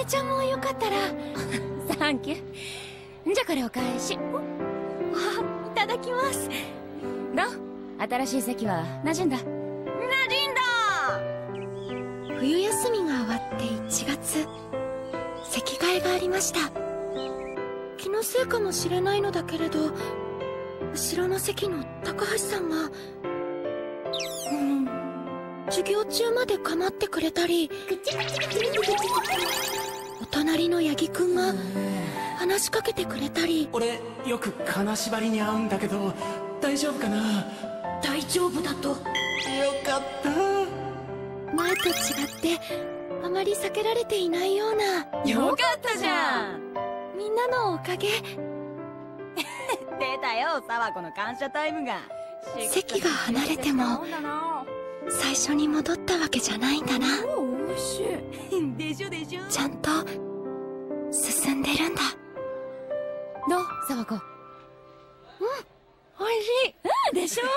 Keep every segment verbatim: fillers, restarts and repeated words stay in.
ちゃんもよかったら。 サンキュー。じゃこれお返し。 あ、いただきます。 どう？新しい席は馴染んだ？馴染んだ。冬休みが終わっていちがつ、席替えがありました。気のせいかもしれないのだけれど、後ろの席の高橋さんが、うん、授業中まで構ってくれたり、お隣の八木くんが話しかけてくれたり。 俺よく金縛りに会うんだけど大丈夫かな？ 大丈夫だと。よかった。 前と違ってあまり避けられていないような。 よかったじゃん。 みんなのおかげ。 出たよ、沢子の感謝タイムが。 席が離れても最初に戻ったわけじゃないんだな。 おいしい。でしょでしょ。 ちゃんと進んでるんだ。 どう、沢子？うん、おいしい。うんでしょ。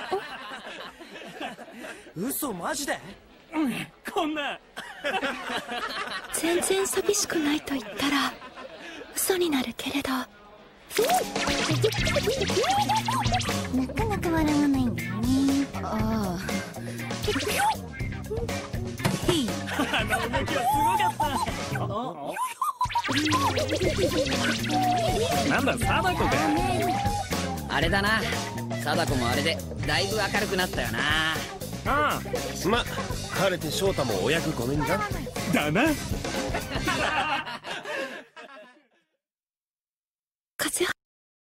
嘘マジで？うん、こんな。 全然寂しくないと言ったら嘘になるけれど、なかなか笑わないんだよね。 ああ。 あの動きはすごかった。なんだ、貞子か。 あれだな、貞子もあれでだいぶ明るくなったよな。 ああ、ま、晴れて翔太もお役ごめんだ。 だな。 風は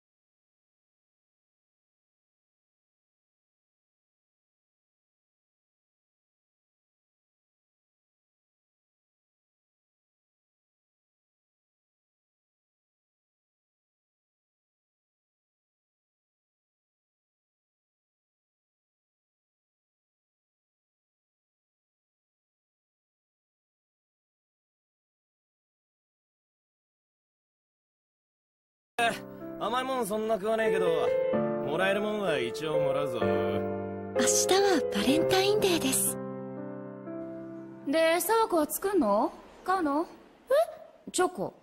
甘いもんそんな食わねえけど、もらえるもんは一応もらうぞ。 明日はバレンタインデーです。 で、沢子は作んの？買うの？え？チョコ。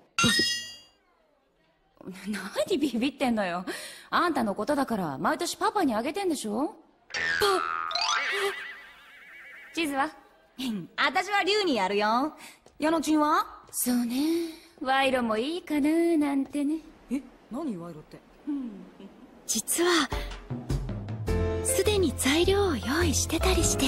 何ビビってんのよ。あんたのことだから毎年パパにあげてんでしょ？パ地図は？ 私は竜にやるよ。ヤノチンは？ そうね、賄賂もいいかななんてね。 え、何賄賂って？ 実はすでに材料を用意してたりして。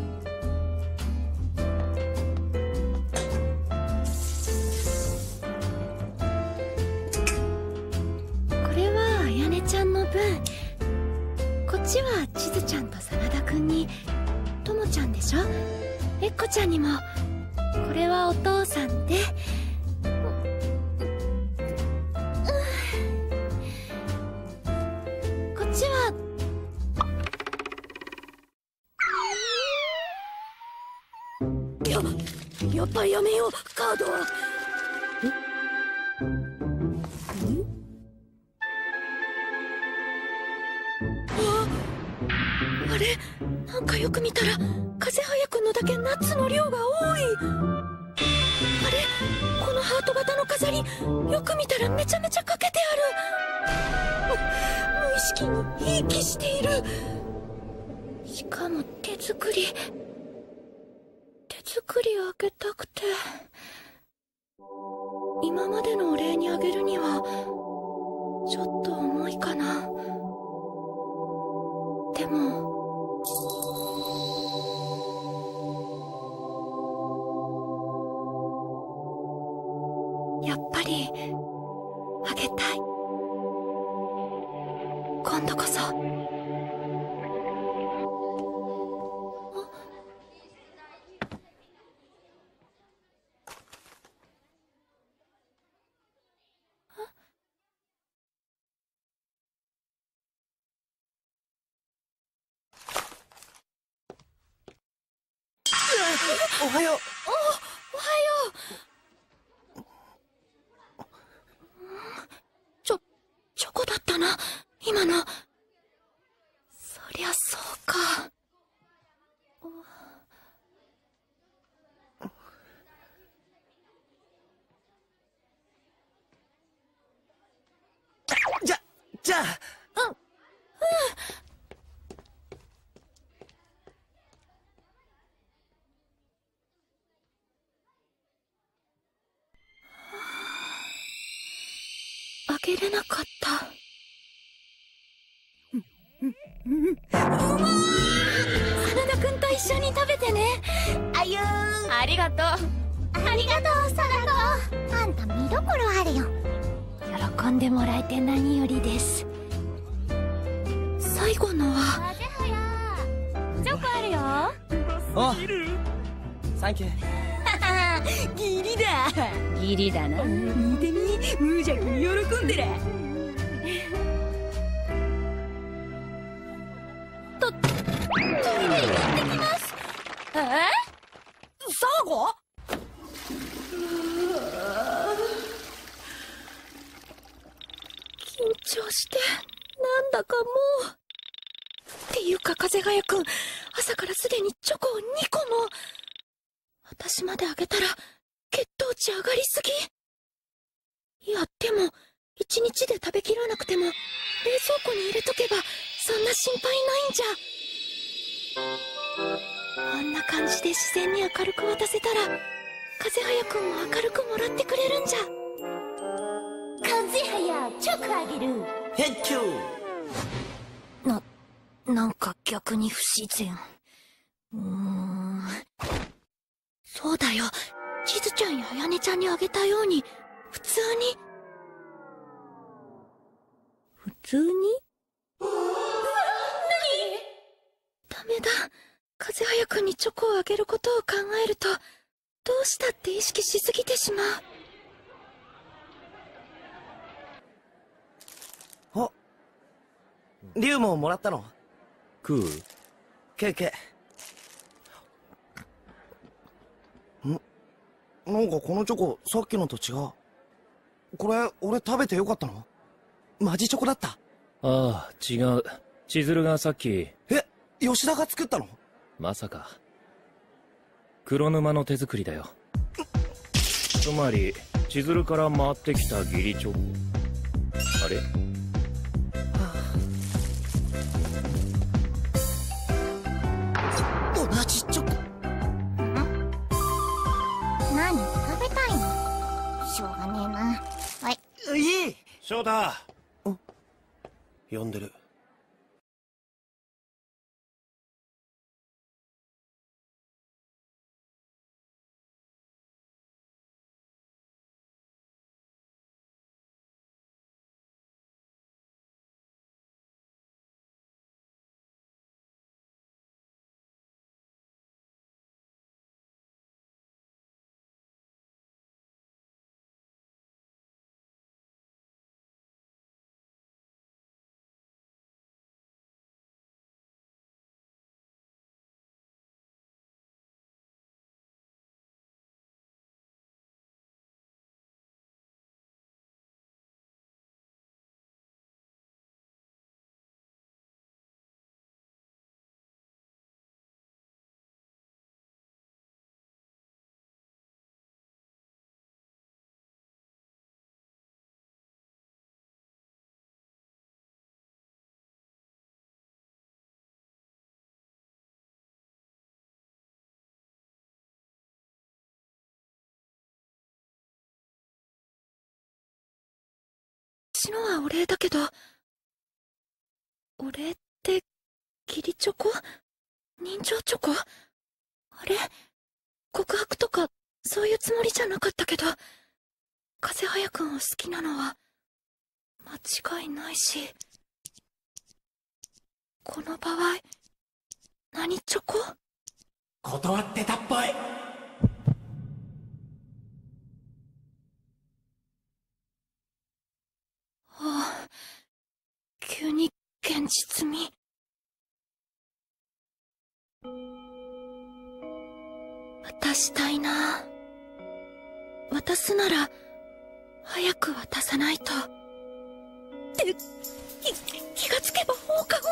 これはあやねちゃんの分、こっちはちずちゃんと真田くんに、ともちゃんでしょ、えっこちゃんにも。これはお父さんで、こっちはややっぱりやめよう、カードは。あれ、なんかよく見たら風早くんのだけナッツの量が多い。あれ、このハート型の飾り、よく見たらめちゃめちゃかけてある。無意識にひいきしている。しかも手作り。手作りあげたくて、今までのお礼にあげるにはちょっと重いかな。でもやっぱりあげたい。今度こそ。 おはよう。 お、おはよう。ちょ、チョコだったな、今の。そりゃそうか。 うんうん。あげれなかった。真田くんと一緒に食べてね。 あゆー。 ありがとう。 ありがとう、貞子。あんた見どころあるよ。 喜んでもらえて何よりです。最後のは風早。チョコあるよ。 おサンキュー。 ギリだ。 ギリだな。 見てみ、ムージャ君喜んでる。 とトイレ行ってきます。 え？サーゴ？ 緊張してなんだかもう。っていうか風早くん、朝からすでにチョコをにこも。私まであげたら血糖値上がりすぎ。いやでも一日で食べきらなくても冷蔵庫に入れとけばそんな心配ないんじゃ。あんな感じで自然に明るく渡せたら風早くんも明るくもらってくれるんじゃ。 風早、チョコあげる。 ヘッチュー。 な、なんか逆に不自然。うーん。そうだよ。しずちゃんやあやねちゃんにあげたように、普通に。普通に？うわ、何？ダメだ。風早くんにチョコをあげることを考えると、どうしたって意識しすぎてしまう。 あ、リュウももらったの？ 食う？ ケーケー。ん？なんかこのチョコさっきのと違う。これ俺食べてよかったの？マジチョコだった？ ああ、違う。千鶴がさっき。 え、吉田が作ったの？ まさか。黒沼の手作りだよ。つまり千鶴から回ってきた義理チョコ。あれ？ 同じチョコ。 何食べたいの？しょうがねえな。はい。 いい。 翔太。 呼んでる。 私のはお礼だけど、お礼って義理チョコ？人情チョコ？あれ？告白とかそういうつもりじゃなかったけど、風早くんを好きなのは間違いないし、この場合何チョコ？ 断ってたっぽい。 ああ、急に現実味。渡したいな。渡すなら早く渡さないと。ってき気がつけば放課後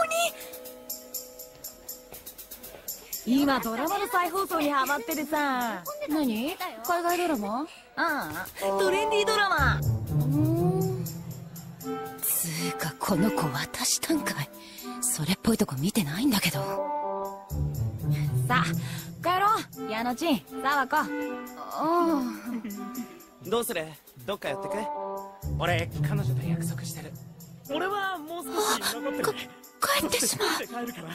今ドラマの再放送にハマってるさ。 何？海外ドラマ？ ああ、トレンディードラマ。つーかこの子渡したんかい。それっぽいとこ見てないんだけど。さあ帰ろう、矢野ちん、沢子。あどうする？どっか寄ってく？ 俺彼女と約束してる。俺はもう少し残ってる。 か帰ってしまう。 帰るから。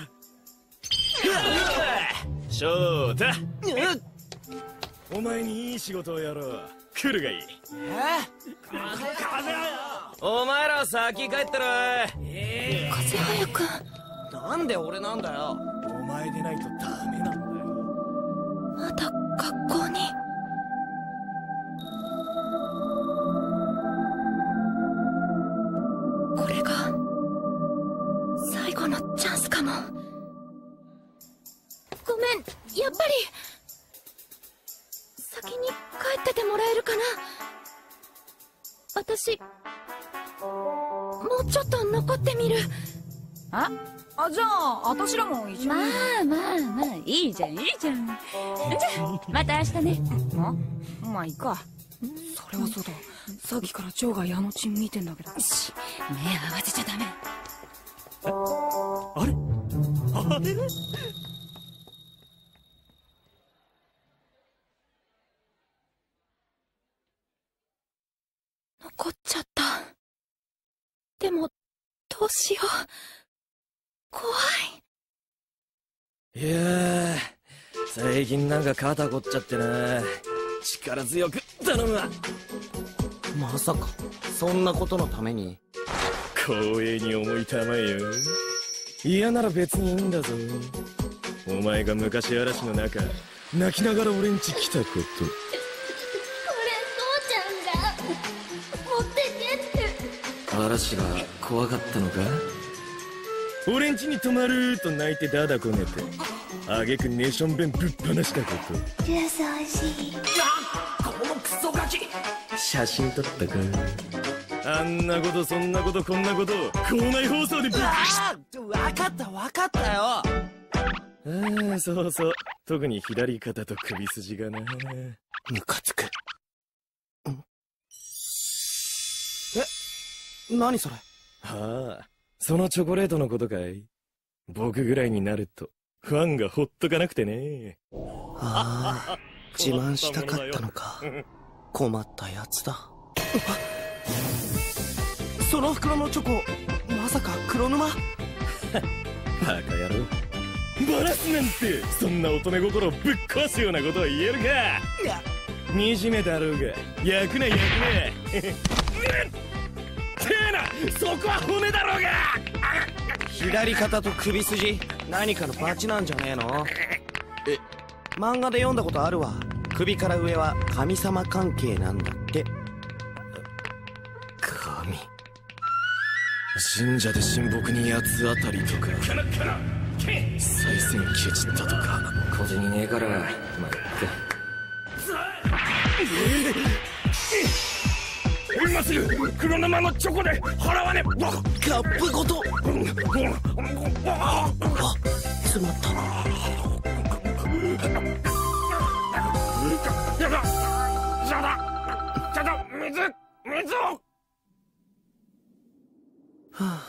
翔太、お前にいい仕事をやろう。来るがいい。えお前ら先帰ってろ。 風早くん、 なんで俺なんだよ。 お前でないとダメなんだよ。 まだ学校に。これが最後のチャンスかも。ごめん、やっぱり先に帰っててもらえるかな。私もうちょっと残ってみる。 ああ、じゃあ私らも一緒に。まあまあまあ、いいじゃんいいじゃん。じゃあまた明日ね。あ、まあいいか。 それはそうだ。さっきからジョーが矢野ちん見てんだけど。 し、目合わせちゃダメ。 あれあれ残っちゃった。でもどうしよう、怖い。 いやー、最近なんか肩凝っちゃってな。力強く頼むわ。 まさかそんなことのために？ 光栄に思いたまえよ。嫌なら別にいいんだぞ。お前が昔嵐の中泣きながら俺ん家来たこと。 これ父ちゃんが持ってけって。 嵐が怖かったのか？俺ん家に泊まると泣いてダダこねて、あげくネション弁ぶっ放したこと。 ジュースおいしい。 このクソガキ、写真撮ったか？あんなことそんなことこんなこと校内放送でぶっ。 ああ、分かった分かったよ。 ああ、そうそう、特に左肩と首筋がな。 ムカつく。え、何それ？ はあ、そのチョコレートのことかい？僕ぐらいになるとファンがほっとかなくてね。 ああ、自慢したかったのか。困ったやつだ。その袋のチョコ、まさか黒沼？ バカ野郎、バラすなんてそんな乙女心をぶっ壊すようなことを言えるか。惨めだろうが焼くな焼くな。てえな、そこは骨だろうが。 左肩と首筋、何かのバチなんじゃねえの？え、漫画で読んだことあるわ。首から上は神様関係なんだって。 神、信者で神木に八つ当たりとか再銭ケチったとか小銭ねえからまあいっか。今すぐ黒生のチョコで払わねえ。 カップごと。あ、詰まった。 やだ、やだ、ちょっと水水を。はあ、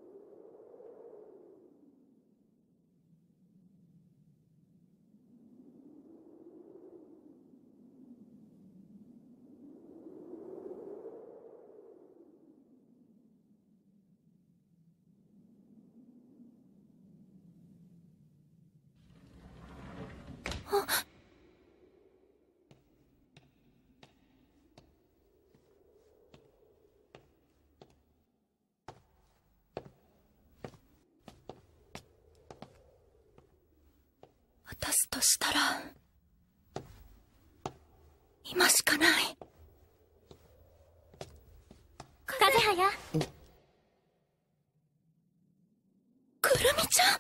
渡すとしたら今しかない。 風早。 くるみちゃ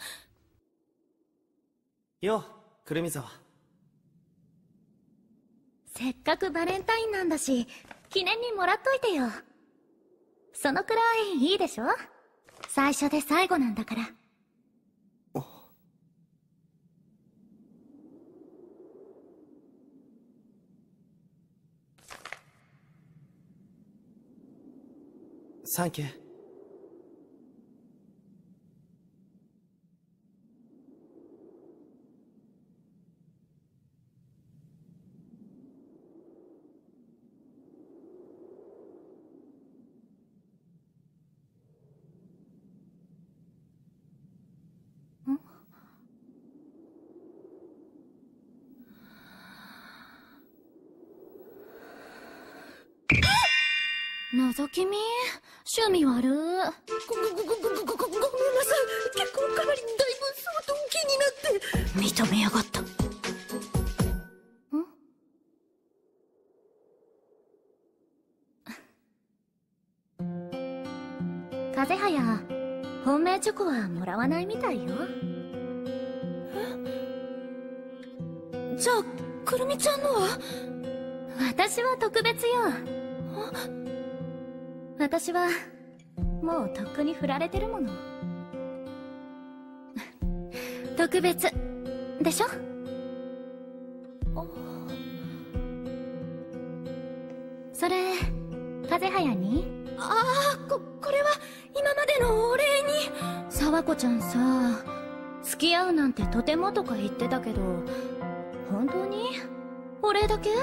ん。 よ、くるみ沢。 せっかくバレンタインなんだし、記念にもらっといてよ。そのくらいいいでしょ？最初で最後なんだから。 サンキュー。 覗き見趣味悪。 ご、ご、ご、ご、ご、ご、ご、ごめんなさい。結構かなりだいぶ相当気になって。 認めやがった。ん？風早、本命チョコはもらわないみたいよ。 え？じゃあ、くるみちゃんのは？ 私は特別よ。私はもうとっくに振られてるもの。特別でしょ？それ風早に？ ああ、ここれは今までのお礼に。 沢子ちゃんさ、付き合うなんてとてもとか言ってたけど、本当にお礼だけ？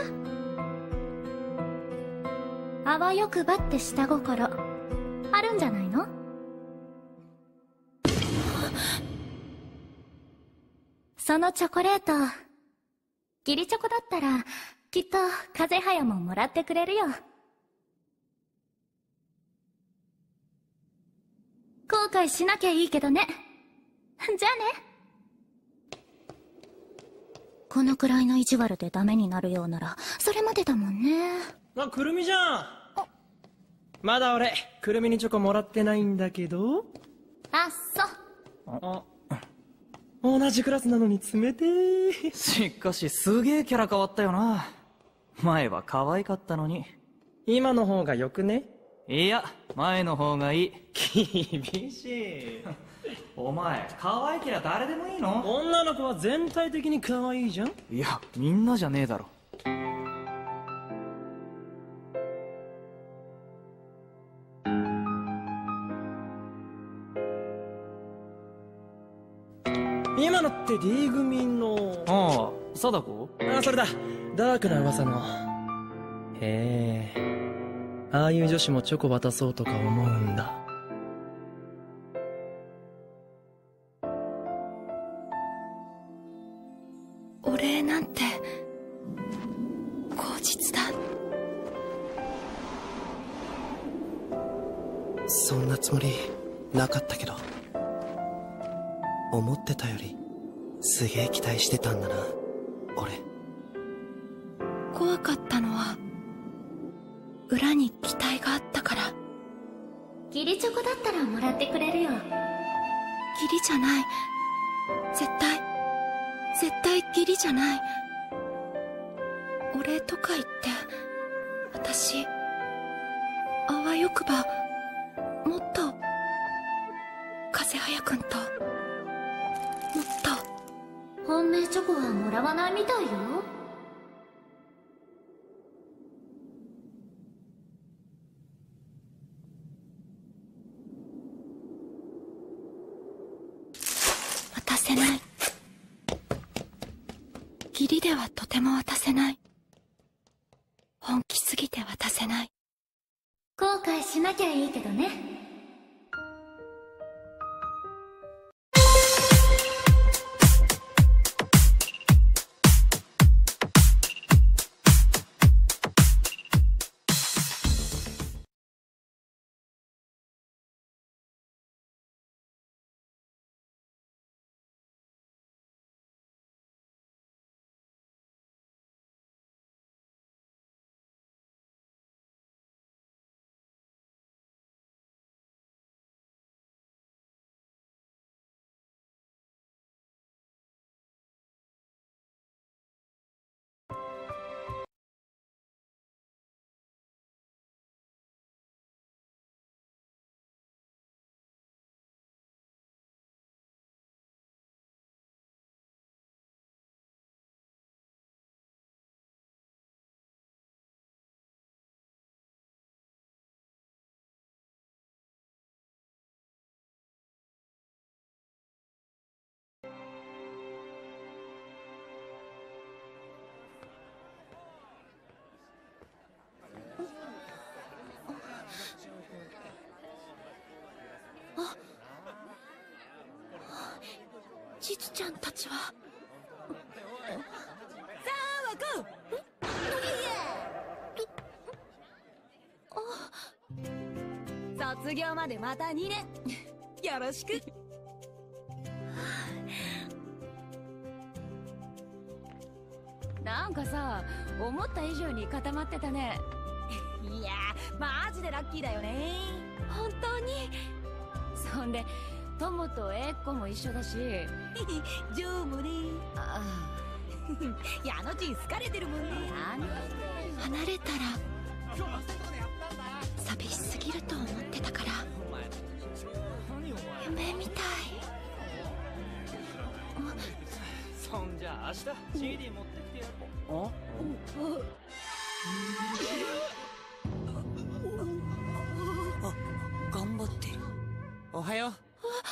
あわよくばって下心あるんじゃないの？そのチョコレート、義理チョコだったらきっと風早ももらってくれるよ。後悔しなきゃいいけどね。じゃあね。このくらいの意地悪でダメになるようならそれまでだもんね。 あ、くるみじゃん。まだ俺くるみにチョコもらってないんだけど。 あっそ。 あ、同じクラスなのに冷てー。 しかしすげえキャラ変わったよな。前は可愛かったのに。 今の方がよくね？ いや、前の方がいい。 厳しい。 お前可愛けりゃ誰でもいいの？ 女の子は全体的に可愛いじゃん。 いや、みんなじゃねえだろ。 今のって D 組の。 ああ、貞子？ あ、それだ。ダークな噂の。へえ、ああいう女子もチョコ渡そうとか思うんだ。 お礼なんて口実だ。 そんなつもりなかったけど、思ってたよりすげえ期待してたんだな俺。 怖かったのは裏に期待があったから。 義理チョコだったらもらってくれるよ。 義理じゃない。絶対絶対義理じゃない。お礼とか言って私あわよくばもっと風早くんともっと。 本命チョコはもらわないみたいよ。 渡せない。義理ではとても渡せない。本気すぎて渡せない。 後悔しなきゃいいけどね。 ちつちゃんたちは。さあ、わこ。 卒業までまたにねんよろしく。なんかさ、思った以上に固まってたね。いやー、マジでラッキーだよね。 本当に。 そんでトモとエッコも一緒だしジョーもね。ああ矢野ちん好かれてるもんね。 離れたら寂しすぎると思ってたから夢みたい。 そんじゃ明日 シーディー 持ってきてやる。 ああ、頑張ってる。 おはよう。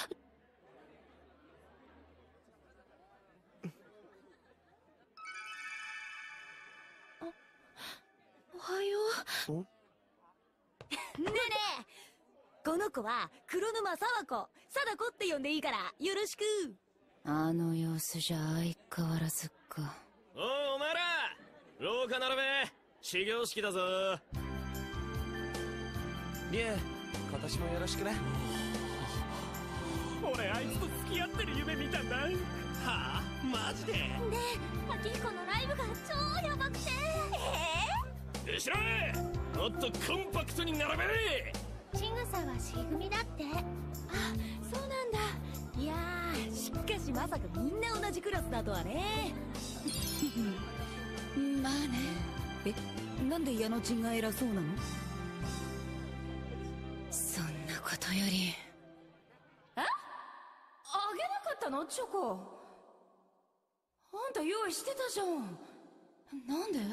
おはよう。 ねえねえ、この子は黒沼沢子、貞子って呼んでいいからよろしく。あの様子じゃ相変わらずか。 おいお前ら、廊下並べ、始業式だぞ。 リュウ、今年もよろしくな。 俺あいつと付き合ってる夢見たんだ。はあ、マジで。 でアキヒコのライブが超ヤバくて。 え後ろへもっとコンパクトに並べれ。 ちぐさは C 組だって。 あ、そうなんだ。いやー、しかしまさかみんな同じクラスだとはね。まあね。え、なんで矢野ちんが偉そうなの？そんなことより。え？あげなかったのチョコ。あんた用意してたじゃん。なんで？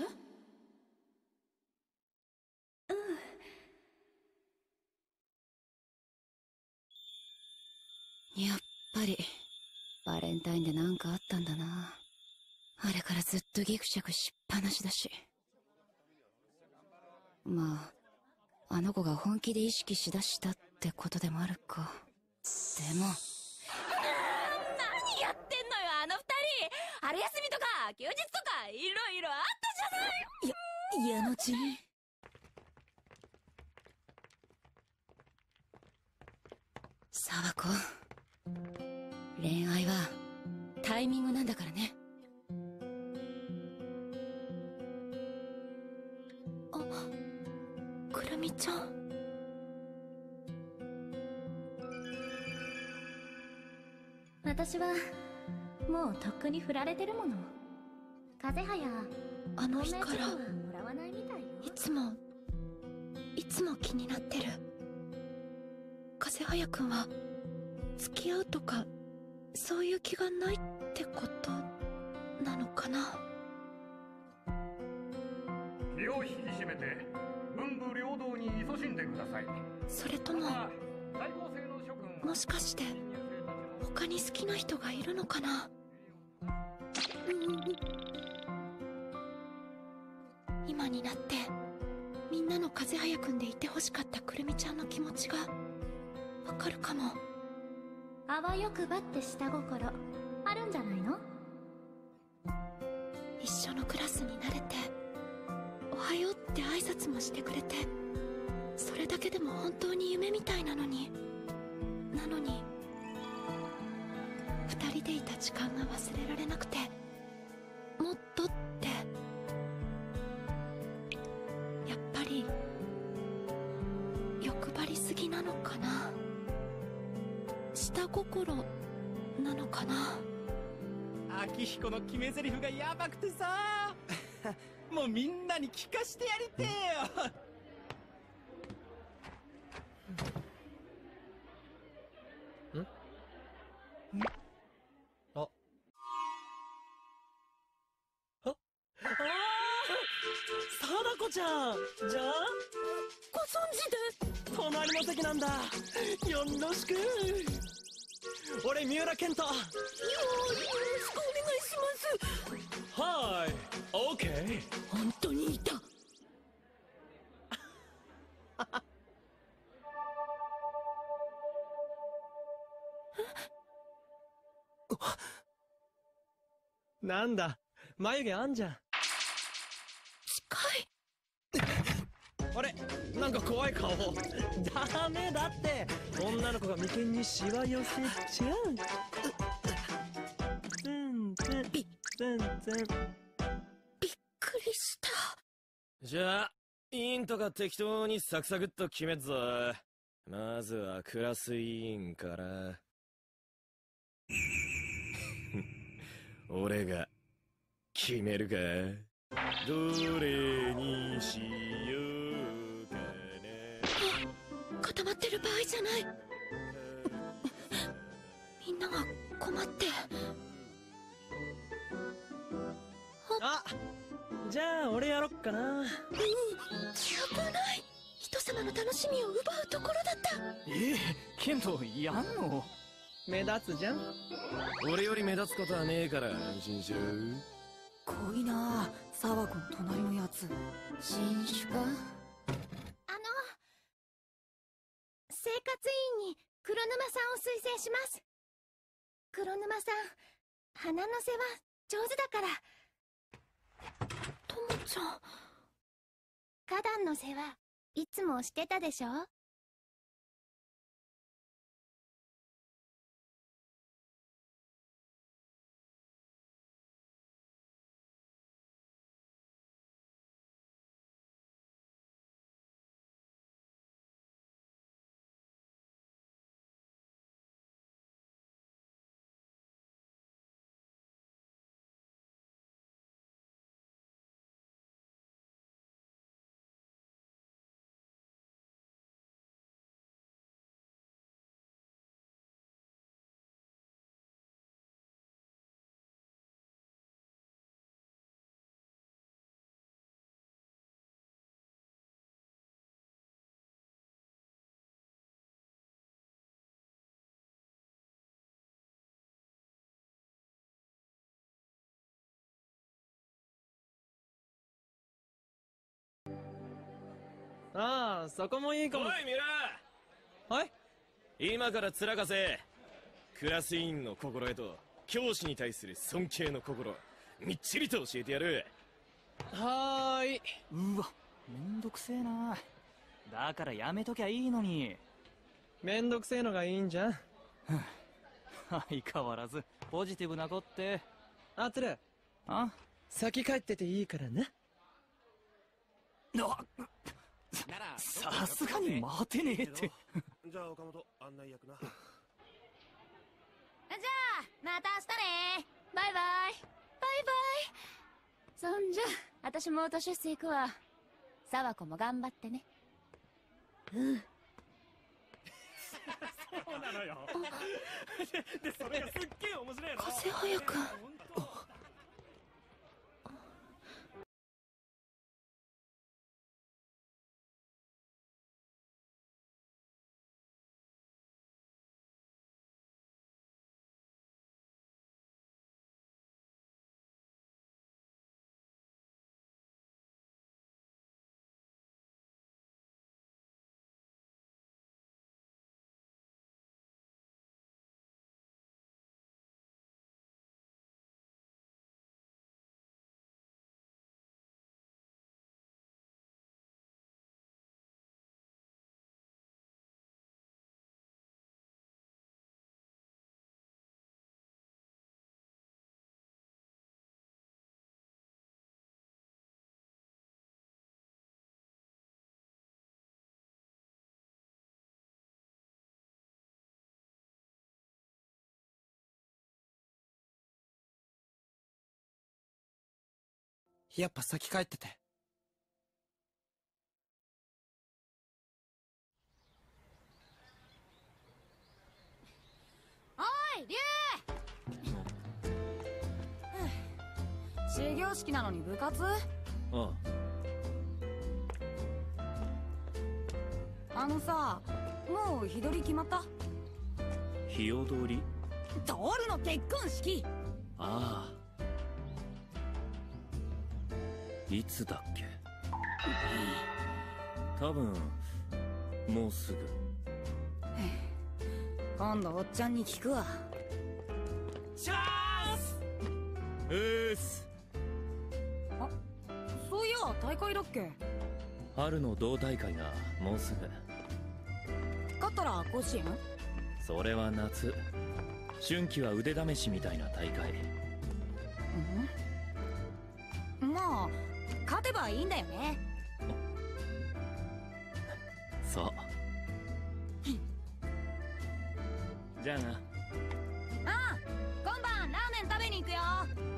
やっぱりバレンタインでなんかあったんだな。あれからずっとギクシャクしっぱなしだし。まああの子が本気で意識しだしたってことでもあるか。でも何やってんのよあの二人。春休みとか休日とかいろいろあったじゃない。や、矢野ちん。沢子、恋愛はタイミングなんだからね。 あ、くるみちゃん。 私はもうとっくに振られてるもの。風早、 あの日から本命チョコはもらわないみたいよ。 いつもいつも気になってる。風早くんは付き合うとかそういう気がないってことなのかな。 気を引き締めて文武両道に勤しんでください。 それとももしかして他に好きな人がいるのかな。今になってみんなの風早くんでいてほしかったくるみちゃんの気持ちがわかるかも。 あわよくばって下心あるんじゃないの。 一緒のクラスになれておはようって挨拶もしてくれて、それだけでも本当に夢みたいなのになのに二人でいた時間が忘れられなくて、もっとってやっぱり欲張りすぎなのかな。下心なのかな。 秋彦の決め台詞がヤバくてさもうみんなに聞かしてやりてえよ。 ん？あ。あ。ああ。貞子ちゃんじゃあご存知で。 隣の席なんだ。よろしく。俺三浦健人。よろしくお願いします。 はい、オーケー。 本当にいた。 なんだ、眉毛あんじゃん。 近い。 あれ、なんか怖い顔。ダメだって、女の子が眉間にシワ寄せちゃう。ツンツンびツンツン。 びっくりした。 じゃあ委員とか適当にサクサクっと決めっぞ。まずはクラス委員から俺が決めるか。どれにしようかな。 固まってる場合じゃない。みんなが困って。 あ、じゃあ俺やろっかな。 うん、危ない。人様の楽しみを奪うところだった。 ええ、ケントやんの？ 目立つじゃん。 俺より目立つことはねえから安心しろ。 濃いな沢子の隣のやつ。 新種か？ あの、生活委員に黒沼さんを推薦します。黒沼さん、花の世話上手だから。 ともちゃん。 花壇の世話いつもしてたでしょ？ ああ、そこもいいかも。 おいミラはい。 今から面かせ。クラス委員の心得と教師に対する尊敬の心みっちりと教えてやる。 はーい。 うわ、めんどくせえな。だからやめときゃいいのに。 めんどくせえのがいいんじゃん。 相変わらずポジティブな子って。 あつる、 あ、 先帰ってていいからな。 あ、さすがに待てねえって。 じゃあ岡本案内役な。 じゃあまた明日ね。バイバイ。 バイバイ。そんじゃ私も図書室行くわ。沢子も頑張ってね。 うん。 そうなのよ。で、でそれがすっげえ面白いの。 風早くん。 やっぱ先帰ってて。 おい龍。始業式なのに部活？ ああ。 あのさ、もう日取り決まった？ 日踊り？ トールの結婚式。 ああ。いつだっけ。多分もうすぐ。 今度おっちゃんに聞くわ。 シャース。 うーす。 あ、そういや大会だっけ。 春の同大会がもうすぐ。 勝ったら甲子園？ それは夏。春季は腕試しみたいな大会。 うん、まあ勝てばいいんだよね。 そうじゃあな。 ああ、今晩ラーメン食べに行くよ。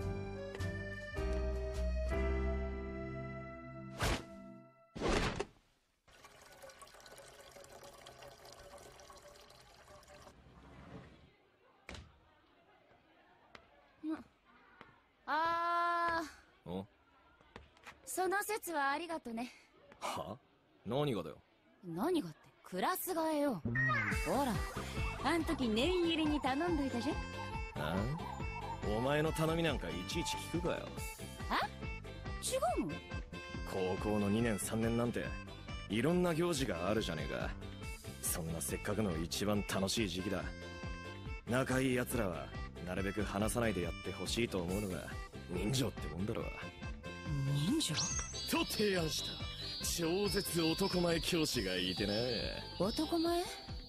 あー、 おその説はありがとね。 は？何がだよ。 何がってクラス替えよ。ほら、あん時念入りに頼んどいたじゃん。 ああ、お前の頼みなんかいちいち聞くかよ。 あ？違うの？ 高校のにねんさんねんなんていろんな行事があるじゃねえか。そんなせっかくの一番楽しい時期だ。仲いい奴らはなるべく話さないでやってほしいと思うのが人情ってもんだろう。 人情？ と提案した超絶男前教師がいてな。 男前？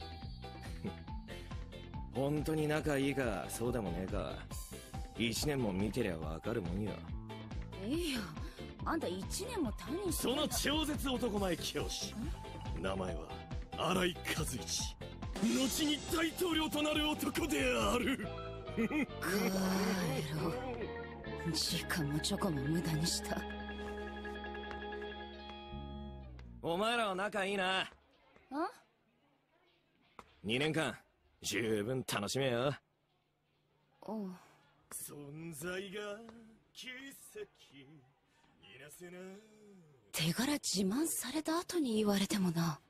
本当に仲いいかそうでもねえか一年も見てりゃわかるもんよ。 いや、あんた一年も担任してその超絶男前教師、名前は新井和一、後に大統領となる男である。 帰ろう。時間もチョコも無駄にした。 お前らは仲いいな。 あ？ にねんかん十分楽しめよ。 おう。 存在が奇跡いなせな。 手柄自慢された後に言われてもな。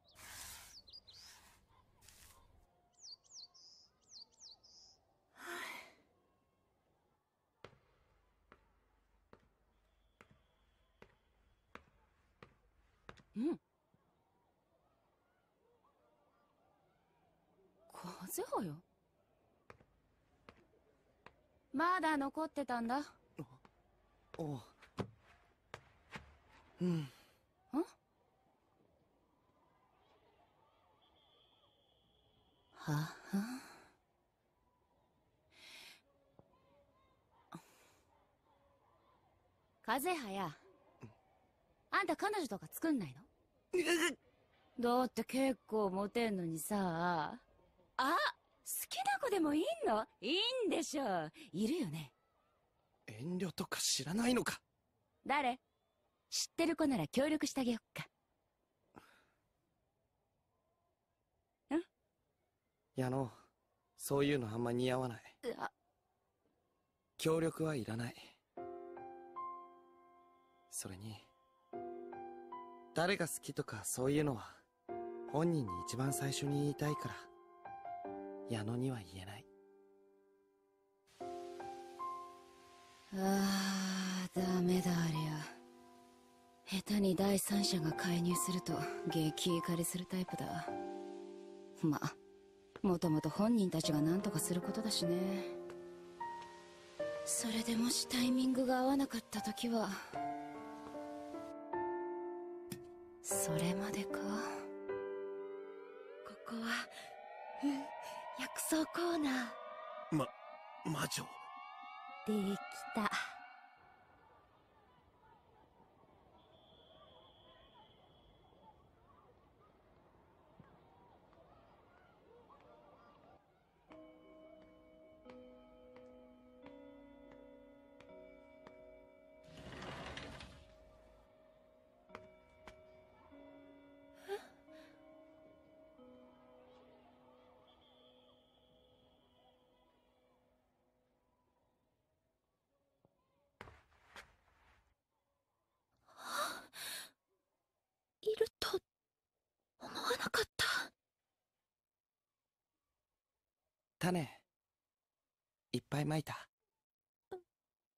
うん。風葉よ。まだ残ってたんだ。 おう。うん。 ん？はは。風葉や。あんた彼女とか作んないの？だって結構モテんのにさ。あ、好きな子でもいいの？いいんでしょ。いるよね。 遠慮とか知らないのか。 誰？知ってる子なら協力してあげよっか。ん？ 矢野、そういうのあんま似合わない。 あ、 協力はいらない。それに誰が好きとかそういうのは本人に一番最初に言いたいから矢野には言えない。 あー、ダメだありゃ。下手に第三者が介入すると激怒りするタイプだ。まあもともと本人たちが何とかすることだしね。それでもしタイミングが合わなかった時はそれまでか。 ここは、うん、薬草コーナー。 ま、魔女。 できた。いると思わなかった。 種いっぱいまいた。 うん、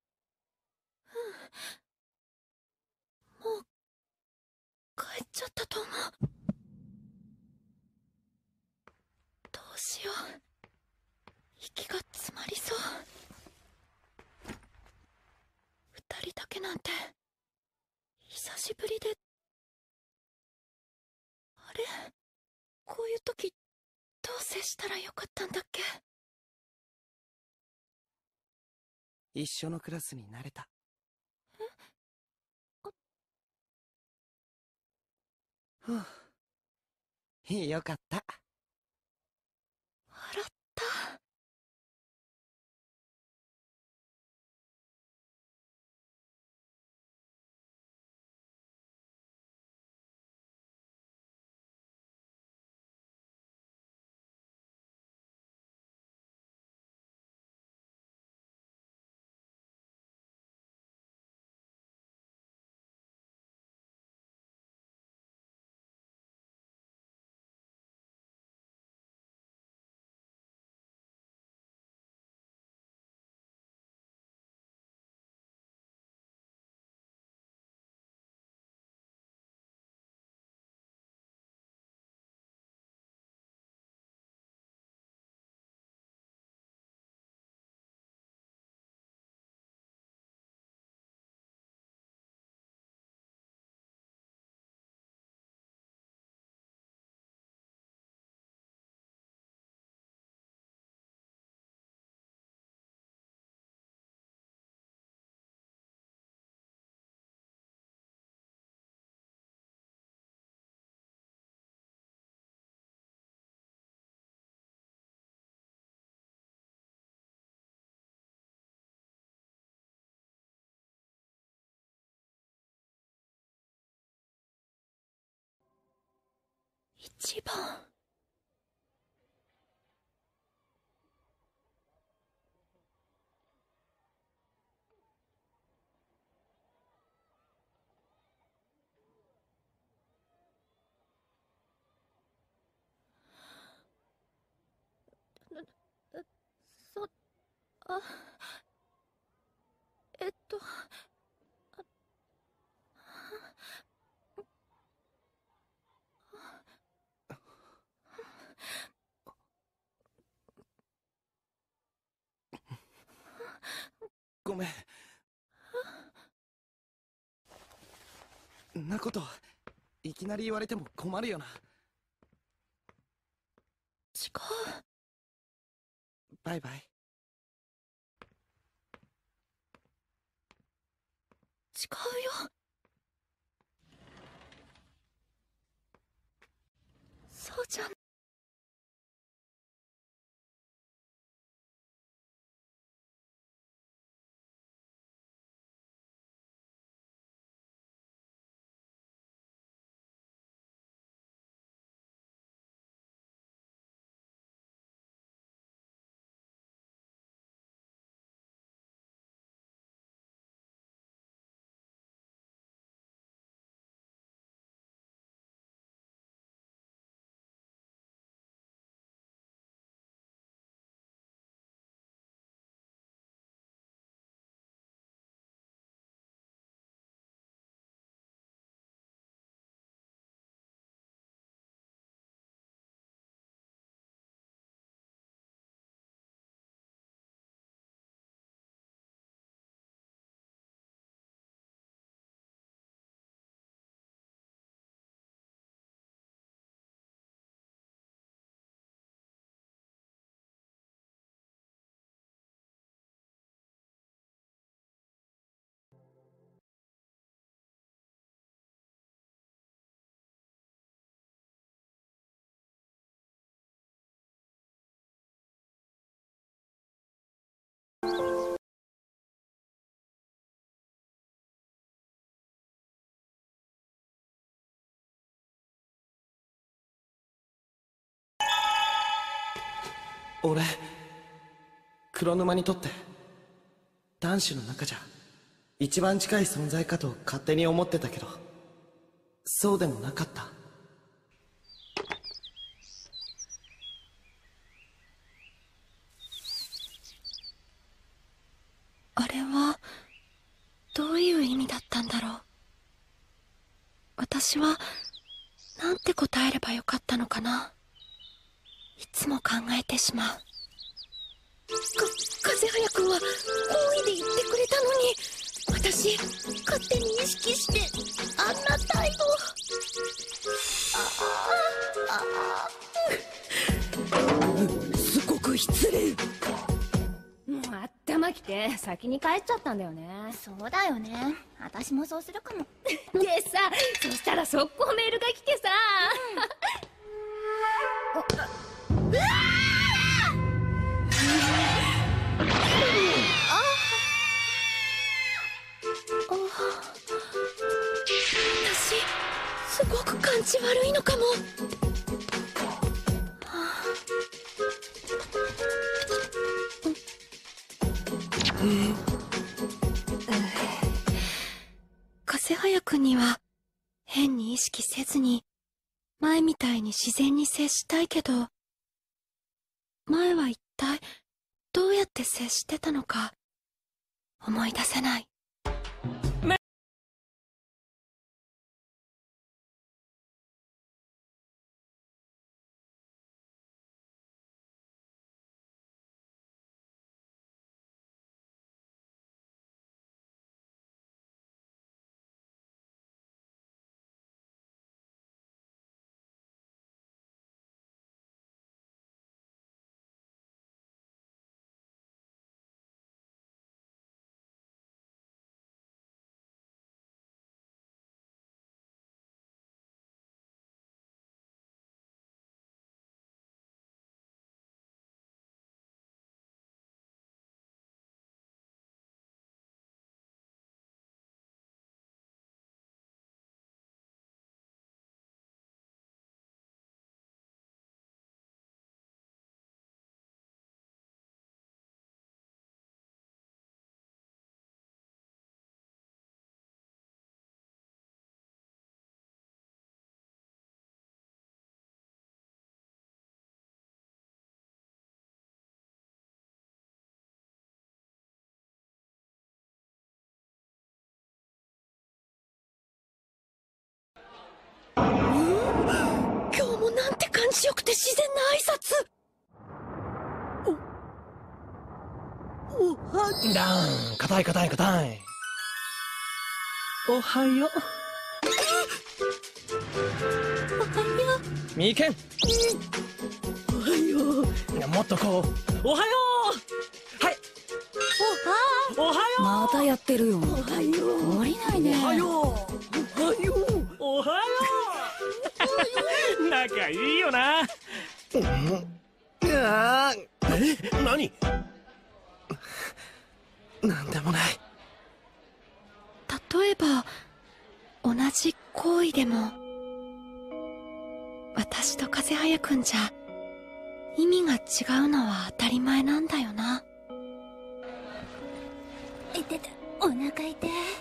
もう帰っちゃったと思う。どうしよう、息が詰まりそう。二人だけなんて久しぶりであれ、こういう時どう接したらよかったんだっけ。 一緒のクラスになれた。 えあふう、よかった。 笑った。一番。そ、あ、えっと、あ、 ごめん。んなこといきなり言われても困るよな。 違う。 バイバイ。 違うよ。そうじゃん。 俺、黒沼にとって男子の中じゃ一番近い存在かと勝手に思ってたけど、そうでもなかった。 あれはどういう意味だったんだろう。私はなんて答えればよかったのかな。いつも考えてしまう。か風早くんは好意で言ってくれたのに、私勝手に意識してあんな態度。 すごく失礼。 もう頭きて先に帰っちゃったんだよね。 そうだよね。私もそうするかも。 でさ、そしたら速攻メールが来てさ、 うわ私すごく感じ悪いのかも。風早くんには変に意識せずに前みたいに自然に接したいけど、前は一体どうやって接してたのか思い出せない。今日もなんて感じよくて自然な挨拶。お、おはダーン、硬い硬い硬い。おはよう。 おはよう。 みけん。 おはよう。 もっとこう。おはよう。はい。おはよう。 またやってるよ。 おはよう。 降りないね。 おはよう。 おはよう。 おはよう。仲いいよな。 うわえ、何？ なんでもない。 例えば同じ行為でも私と風早くんじゃ意味が違うのは当たり前なんだよな。 いてて、お腹痛い。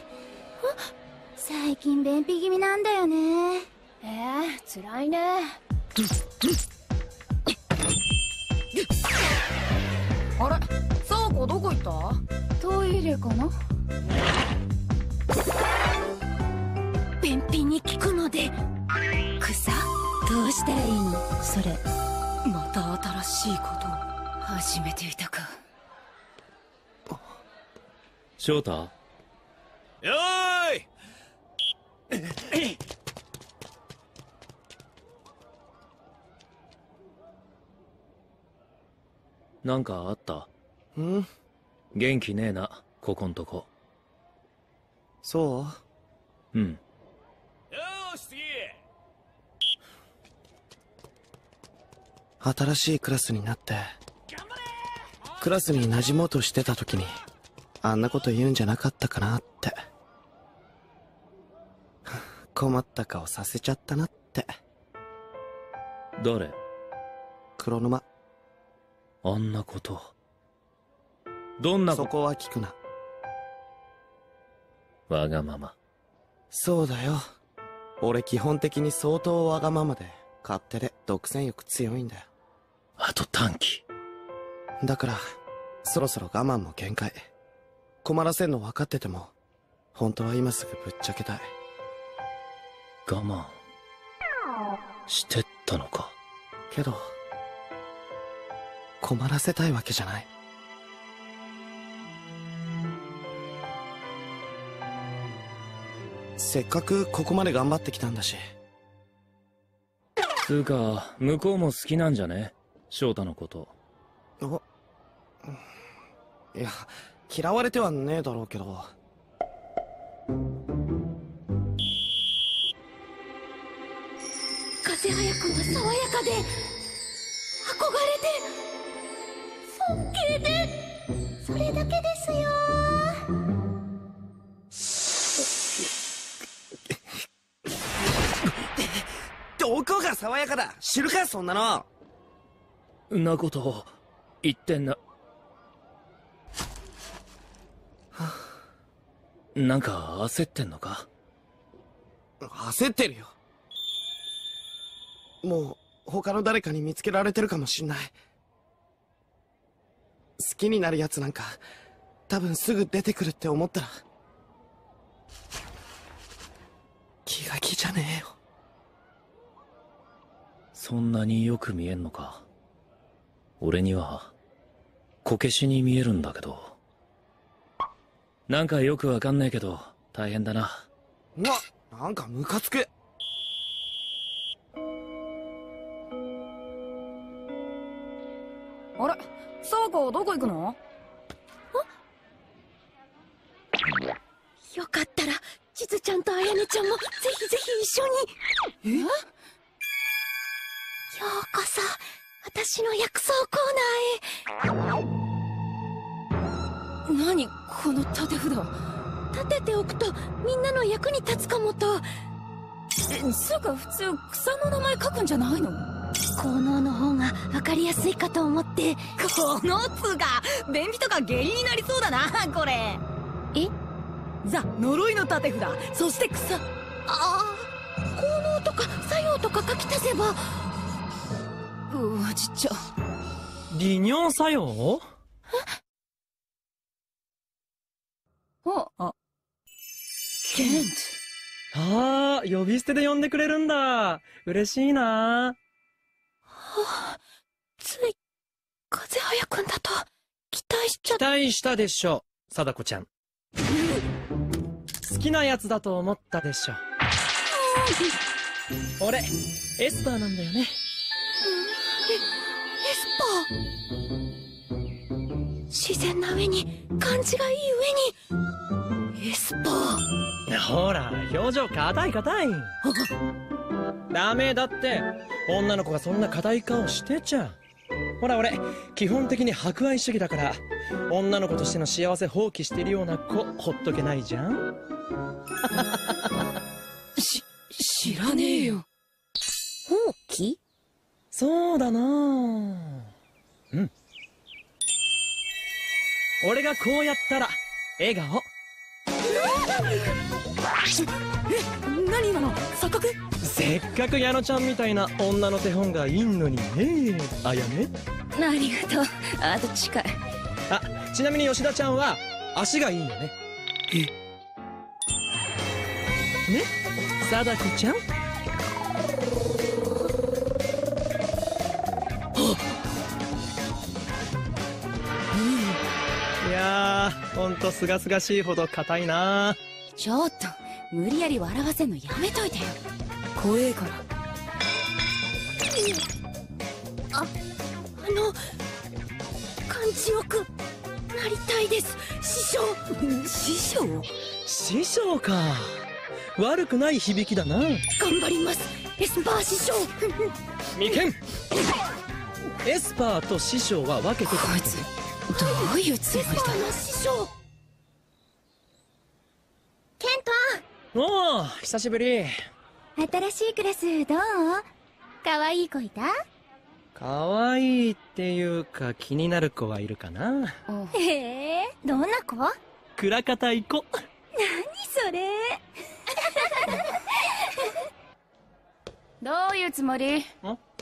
最近便秘気味なんだよね。 えー、辛いね。 あれ、サーコどこ行った？ トイレかな？ 便秘に効くので草どうしたらいいのそれ。 また新しいこと。 初めていたか。 翔太？ よーい。 なんかあった？ ん？ 元気ねえな、ここんとこ。 そううん。 よーし次。 新しいクラスになってクラスに馴染もうとしてた時にあんなこと言うんじゃなかったかなって困った顔させちゃったなって。 誰？ 黒沼。 あんなこと。どんなそこは聞くな。 わがまま。 そうだよ。俺基本的に相当わがままで勝手で独占欲強いんだよ。 あと短期。 だからそろそろ我慢も限界。困らせんの分かってても本当は今すぐぶっちゃけたい。 我慢してったのか。 けど困らせたいわけじゃない。せっかくここまで頑張ってきたんだしつうか、向こうも好きなんじゃね翔太のこと。 おいや、嫌われてはねえだろうけど。 風早くんは爽やかで、憧れて、尊敬で、それだけですよ。 どこが爽やかだ、知るかそんなの。 んなことを言ってんな。なんか焦ってんのか？ 焦ってるよ。もう他の誰かに見つけられてるかもしんない。好きになるやつなんか多分すぐ出てくるって思ったら気が気じゃねえよ。 そんなによく見えんのか？俺にはこけしに見えるんだけど。なんかよくわかんねえけど大変だな。 うわ、なんかムカつく。 あれ、沢子どこ行くの？ よかったら地図ちゃんとあやねちゃんもぜひぜひ一緒に。え？ようこそ私の薬草コーナーへ。 何この立て札？ 立てておくとみんなの役に立つかもと。 え、つうか普通草の名前書くんじゃないの？ 効能の方が分かりやすいかと思って。 このつうか便秘とか下痢になりそうだなこれ。 え？ ザ・呪いの立て札、そして草。 ああ、効能とか作用とか書き足せば。 うわ、ちっちゃ。 利尿作用？ あ、あ、ケント。 ああ、呼び捨てで呼んでくれるんだ。嬉しいな。 はあ、つい風早くんだと期待しちゃ。 期待したでしょ、貞子ちゃん。好きなやつだと思ったでしょ。俺エスパーなんだよね。 え、エスパー。自然な上に感じがいい上にエスパー。 ほら表情硬い硬い。ダメだって、女の子がそんな硬い顔してちゃ。ほら俺基本的に博愛主義だから、女の子としての幸せ放棄してるような子ほっとけないじゃん。 し知らねえよ。 放棄？ そうだな。うん、俺がこうやったら笑顔。 え、何今の錯覚？ せっかく矢野ちゃんみたいな女の手本がいんのにね。あやね、 ありがとう。あと近い。 あ、ちなみに吉田ちゃんは足がいいよね。えね、貞子ちゃん。いやー、ほんとすがすがしいほど硬いな。 ちょっと無理やり笑わせんのやめといてよ。 怖えから。 あ、あの感じよくなりたいです師匠。 師匠？ 師匠か。悪くない響きだな。 頑張りますエスパー師匠。 眉間。エスパーと師匠は分けてた。 こいつどういうつもりだ。 エスパーの師匠。 ケント。おお、久しぶり。 ト、新しいクラスどう？可愛い子いた？ 可愛いっていうか気になる子はいるかな。 へえ、どんな子？ 倉方いこ。 何それ。 どういうつもり？ん？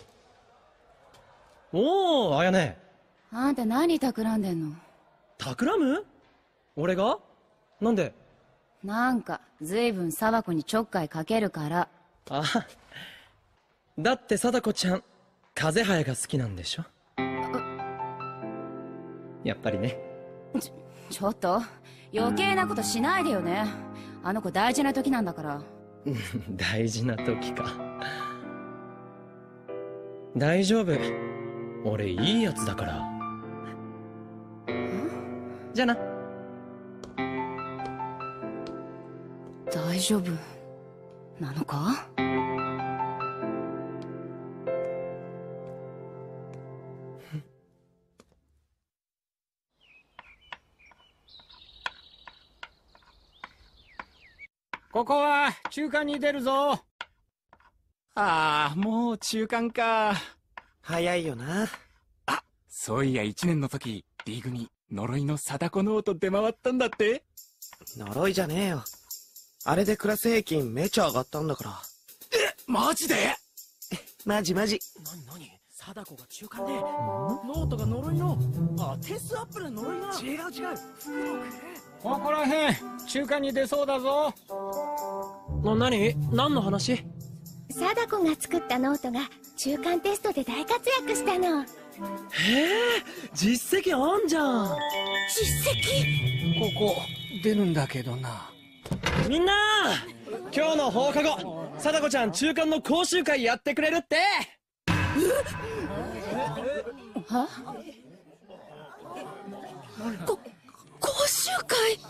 おお、あやね。 あんた何企んでんの？ 企む？俺が？なんで？ なんかずいぶん沢子にちょっかいかけるから。 あ、だって貞子ちゃん風早が好きなんでしょ。やっぱりね。 ちょ、ちょっと余計なことしないでよね。あの子大事な時なんだから。 大事な時か。 。 大丈夫。俺いいやつだから。じゃあな。 大丈夫なのか？ ここは中間に出るぞ。ああ、もう中間か。 早いよな。 あ、そういやいちねんの時リーグに呪いの貞子ノート出回ったんだって。 呪いじゃねえよ。あれでクラス平均めちゃ上がったんだから。 え、マジで？ マジマジ。 なになに？貞子が中間でノートが呪いの、あ、点数アップの呪いが。 違う違う。 ここらへん中間に出そうだぞ。 な、何？何の話？ 貞子が作ったノートが中間テストで大活躍したの。 へえ、実績あんじゃん。 実績？ ここ出るんだけどな。 みんな今日の放課後貞子ちゃん中間の講習会やってくれるって。 は？ こ講習会？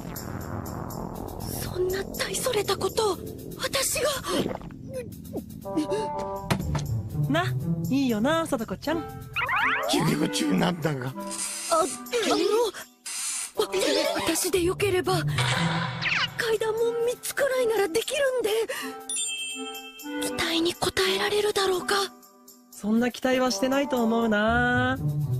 そんな大それたこと私が。 な、いいよな貞子ちゃん。 授業中なんだが。 あ、あの私でよければ階段もみっつくらいならできるんで、期待に応えられるだろうか。 そんな期待はしてないと思うな。 よにんも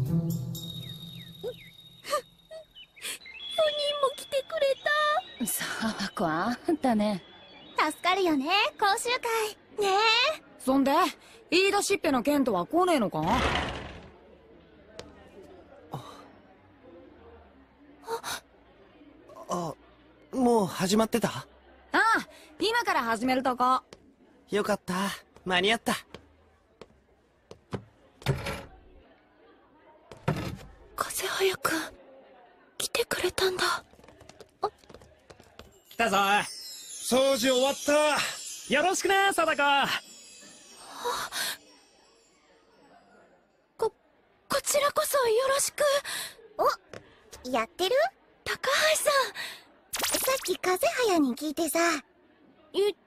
来てくれた。 貞子、あんたね。 助かるよね、講習会。ねえ。 そんで言い出しっぺのケントは来ねえのか？ あ、もう始まってた？ ああ、今から始めるとこ。 よかった、間に合った。 風早くん来てくれたんだ。 来たぞ。 掃除終わった。よろしくね貞子。 ここちらこそよろしく。 お、やってる？ 高橋さん、 さっき風早に聞いてさ。 え、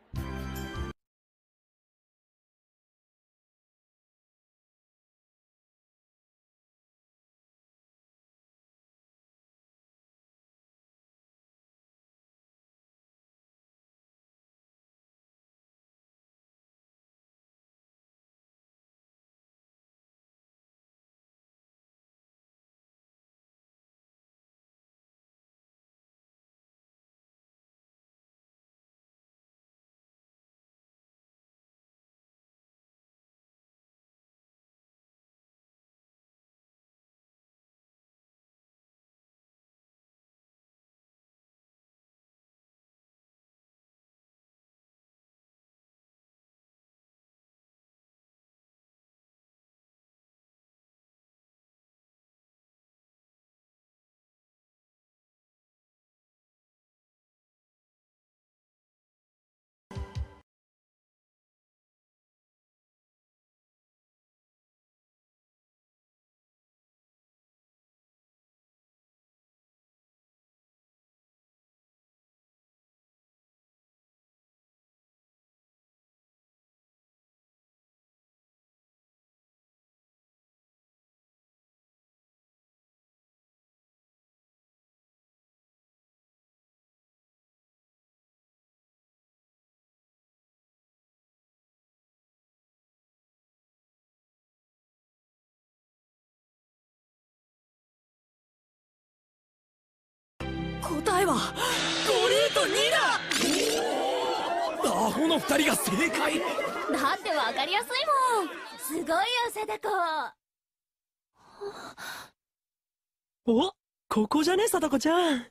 答えはごにとにだ。 アホの二人が正解。 だってわかりやすいもん。すごいよ貞子。 お、ここじゃね貞子ちゃん。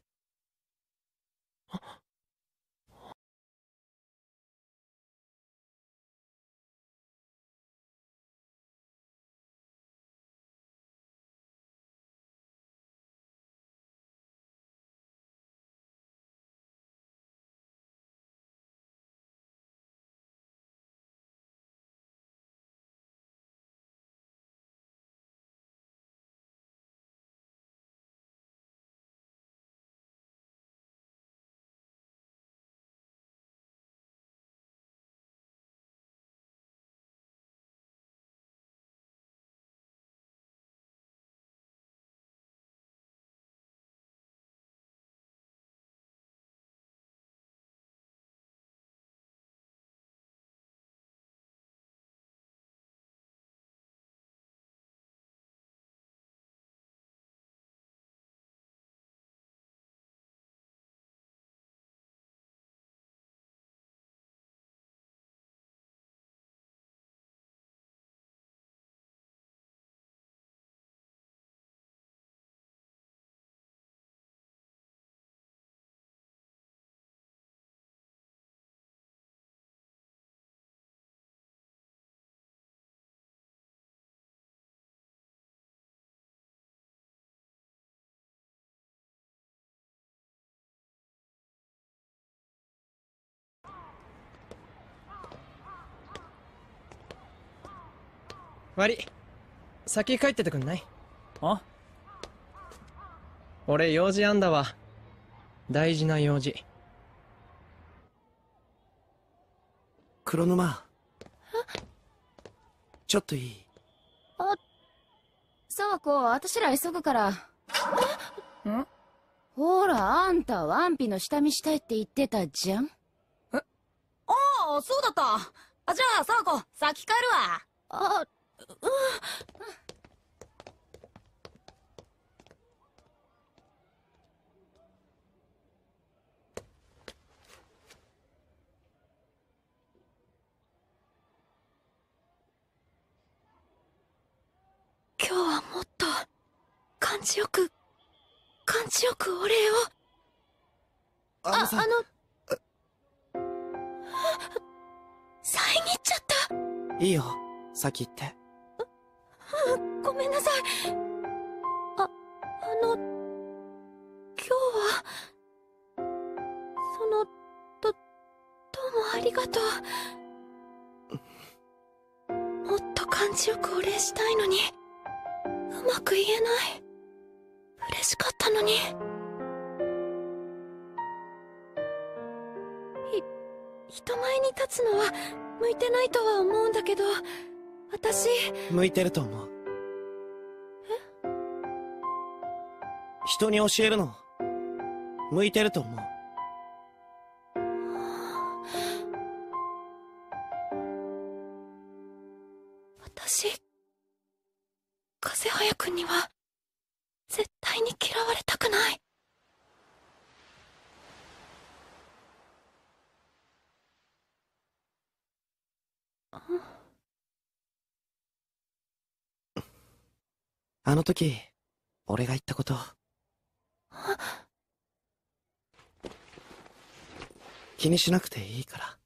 悪い。先帰っててくんない？ あ？ 俺用事あんだわ。大事な用事。 黒沼。ちょっといい？ あ、沢子、私ら急ぐから。ん？ほら、あんた、ワンピの下見したいって言ってたじゃん。 え、ああ、そうだった。あ、じゃあ、沢子、先帰るわ。 あ、うん。 今日はもっと感じよく感じよくお礼を。あ、あの遮っちゃった。 いいよ、先行って。 ごめんなさい。あ、あの今日はそのどどうもありがとう。もっと感じよくお礼したいのにうまく言えない。嬉しかったのに。ひ人前に立つのは向いてないとは思うんだけど、私向いてると思う。 え？ 人に教えるの向いてると思う。 私風早くんには絶対に嫌われたくない。 あの時俺が言ったこと気にしなくていいから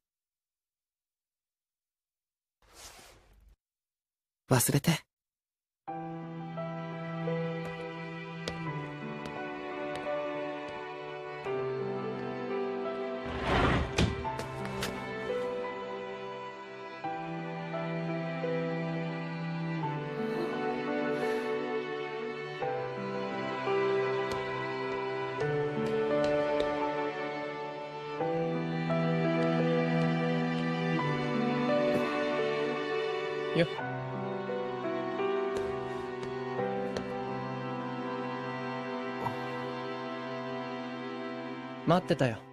忘れて。 よっ。待ってたよ。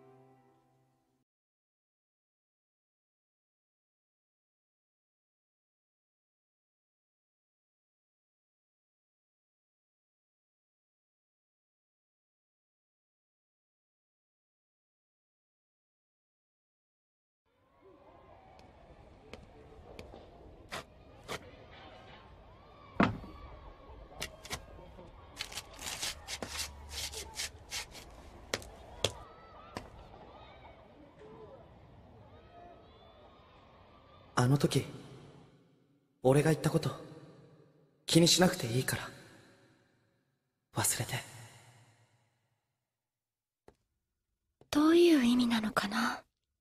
あの時俺が言ったこと気にしなくていいから忘れて。 どういう意味なのかな。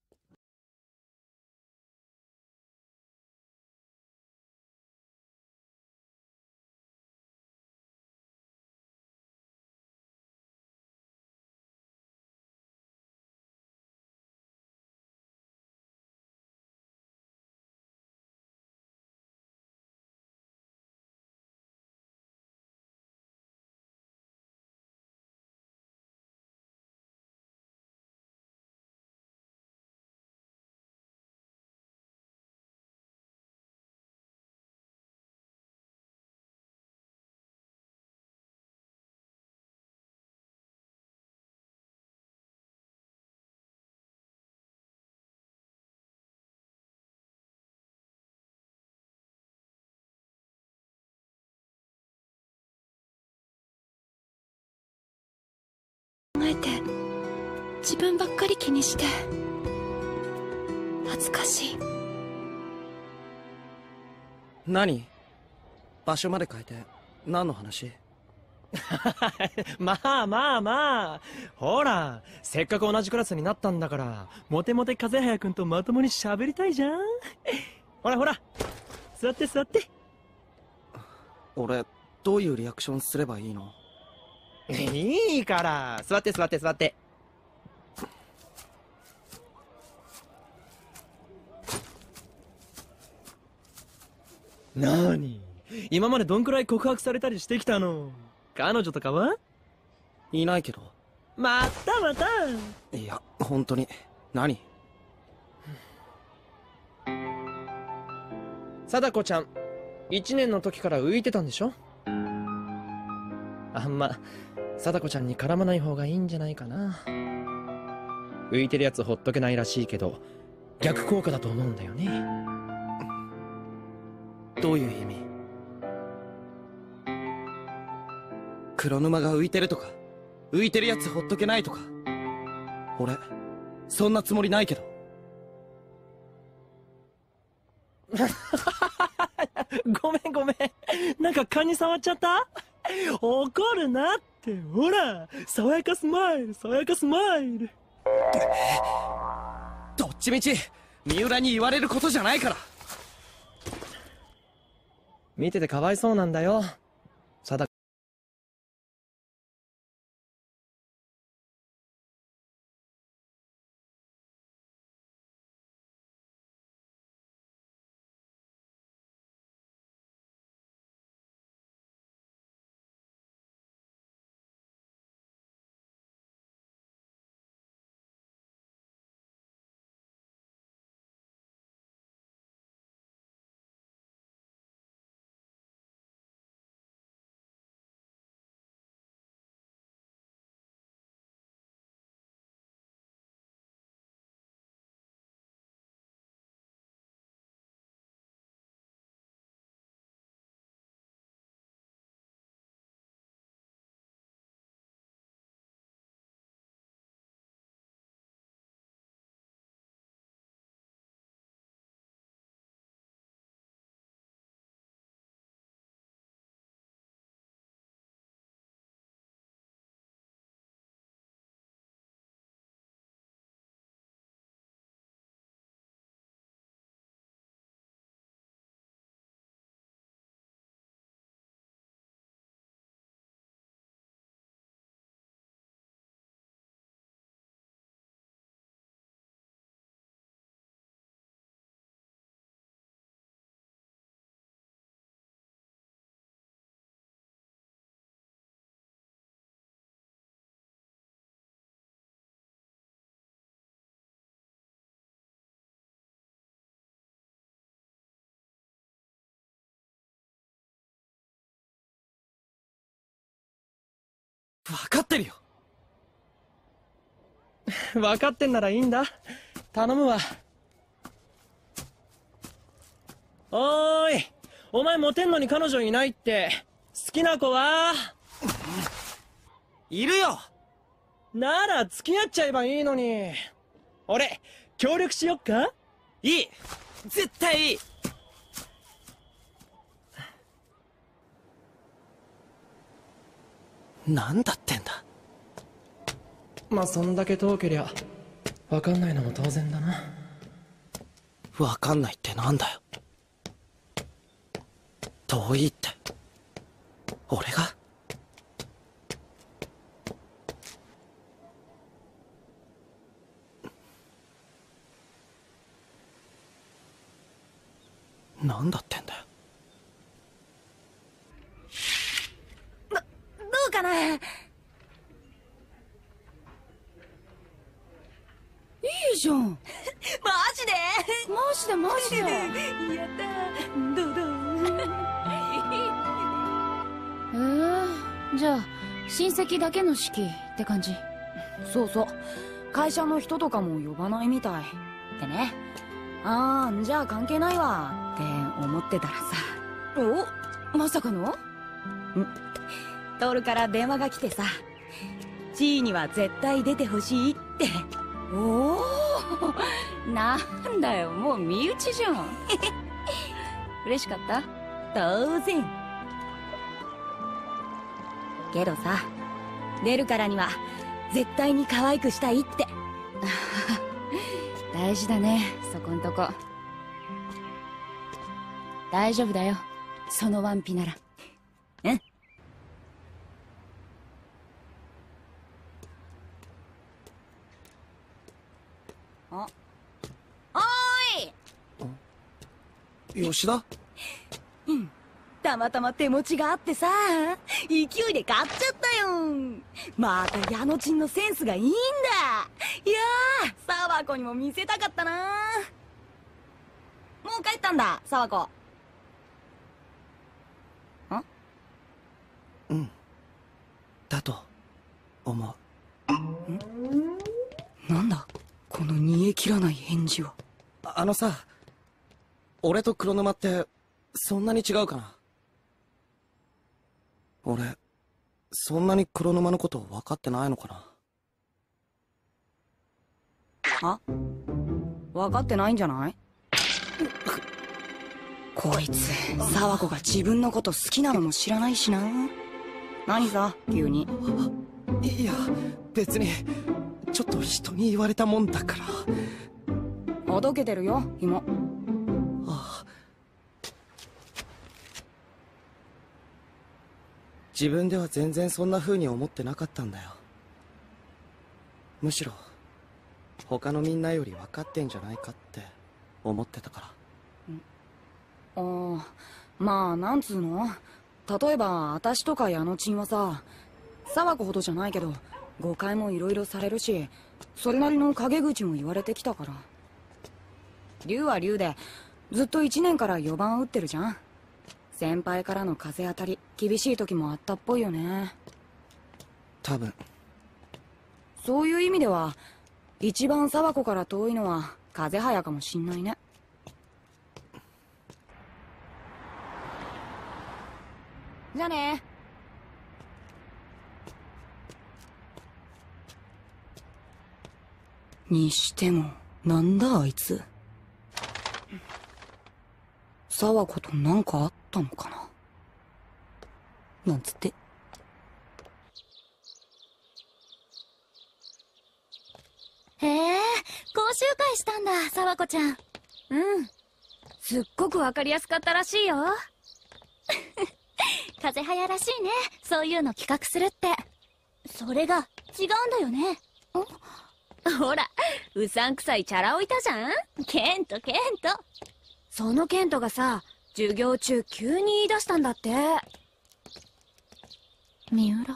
考えて自分ばっかり気にして恥ずかしい。 何？場所まで変えて何の話？ まあまあまあ、ほらせっかく同じクラスになったんだからモテモテ風早くんとまともに喋りたいじゃん。ほらほら座って座って。 俺どういうリアクションすればいいの？ いいから座って座って座って。なに今までどんくらい告白されたりしてきたの？彼女とかはいないけど。 またまた。 いや本当に。何？ 貞子ちゃん一年の時から浮いてたんでしょ？あんま貞子ちゃんに絡まない方がいいんじゃないかな。浮いてるやつほっとけないらしいけど逆効果だと思うんだよね。 どういう意味？黒沼が浮いてるとか浮いてるやつほっとけないとか、俺そんなつもりないけど。 ごめんごめん、なんか蚊に触っちゃった？怒るなって。ほら爽やかスマイル爽やかスマイル。 どっちみち三浦に言われることじゃないから。 見ててかわいそうなんだよ貞子。 分かってるよ。 分かってんならいいんだ。頼むわ。おーい、お前モテんのに彼女いないって。好きな子はいるよ。 なら付き合っちゃえばいいのに。俺協力しよっか？ いい、絶対いい。なんだってんだ。 まあそんだけ遠けりゃ分かんないのも当然だな。 分かんないってなんだよ。遠いって俺が？なんだってんだよ。 ど、どうかな。いいじゃん。 マジでマジでマジで。 やったどうどう。 えー、じゃあ親戚だけの式って感じ？ そうそう、会社の人とかも呼ばないみたいってね。ああ、じゃあ関係ないわって思ってたらさ。 お、まさかの？ん、 トールから電話が来てさ、地位には絶対出てほしいって。 おお、なんだよ、もう身内じゃん。嬉しかった？ 当然。けどさ、出るからには絶対に可愛くしたいって。 大事だね、そこんとこ。大丈夫だよ、そのワンピなら。 あおーい吉田。 うん、たまたま手持ちがあってさ、勢いで買っちゃったよ。また矢野ちんのセンスがいいんだ。いやー、沢子にも見せたかったな。もう帰ったんだ、沢子。ん？ うん。だと思う。 ん？なんだこの煮え切らない返事は。 あ、あのさ、俺と黒沼ってそんなに違うかな。俺そんなに黒沼のこと分かってないのかな。 あ、分かってないんじゃない？こいつ沢子が自分のこと好きなのも知らないしな。何さ急に。 いや別にちょっと人に言われたもんだから。 ほどけてるよ紐。 ああ、自分では全然そんな風に思ってなかったんだよ。むしろ他のみんなより分かってんじゃないかって思ってたから。 ああ、まあなんつうの、例えば私とか矢野ちんはさ、沢子ほどじゃないけど誤解もいろいろされるし、それなりの陰口も言われてきたから。龍は龍でずっといちねんからよばん打ってるじゃん。先輩からの風当たり厳しい時もあったっぽいよね。 多分そういう意味では一番沢子から遠いのは風早かもしんないね。じゃあね。にしてもなんだあいつ。沢子となんかあったのかななんつって。 へえ、講習会したんだ沢子ちゃん。 うん、すっごくわかりやすかったらしいよ。 風早らしいね、そういうの企画するって。それが違うんだよね。 ほら、うさんくさいチャラ男いたじゃん。ケントケント。そのケントがさ、授業中急に言い出したんだって。 三浦。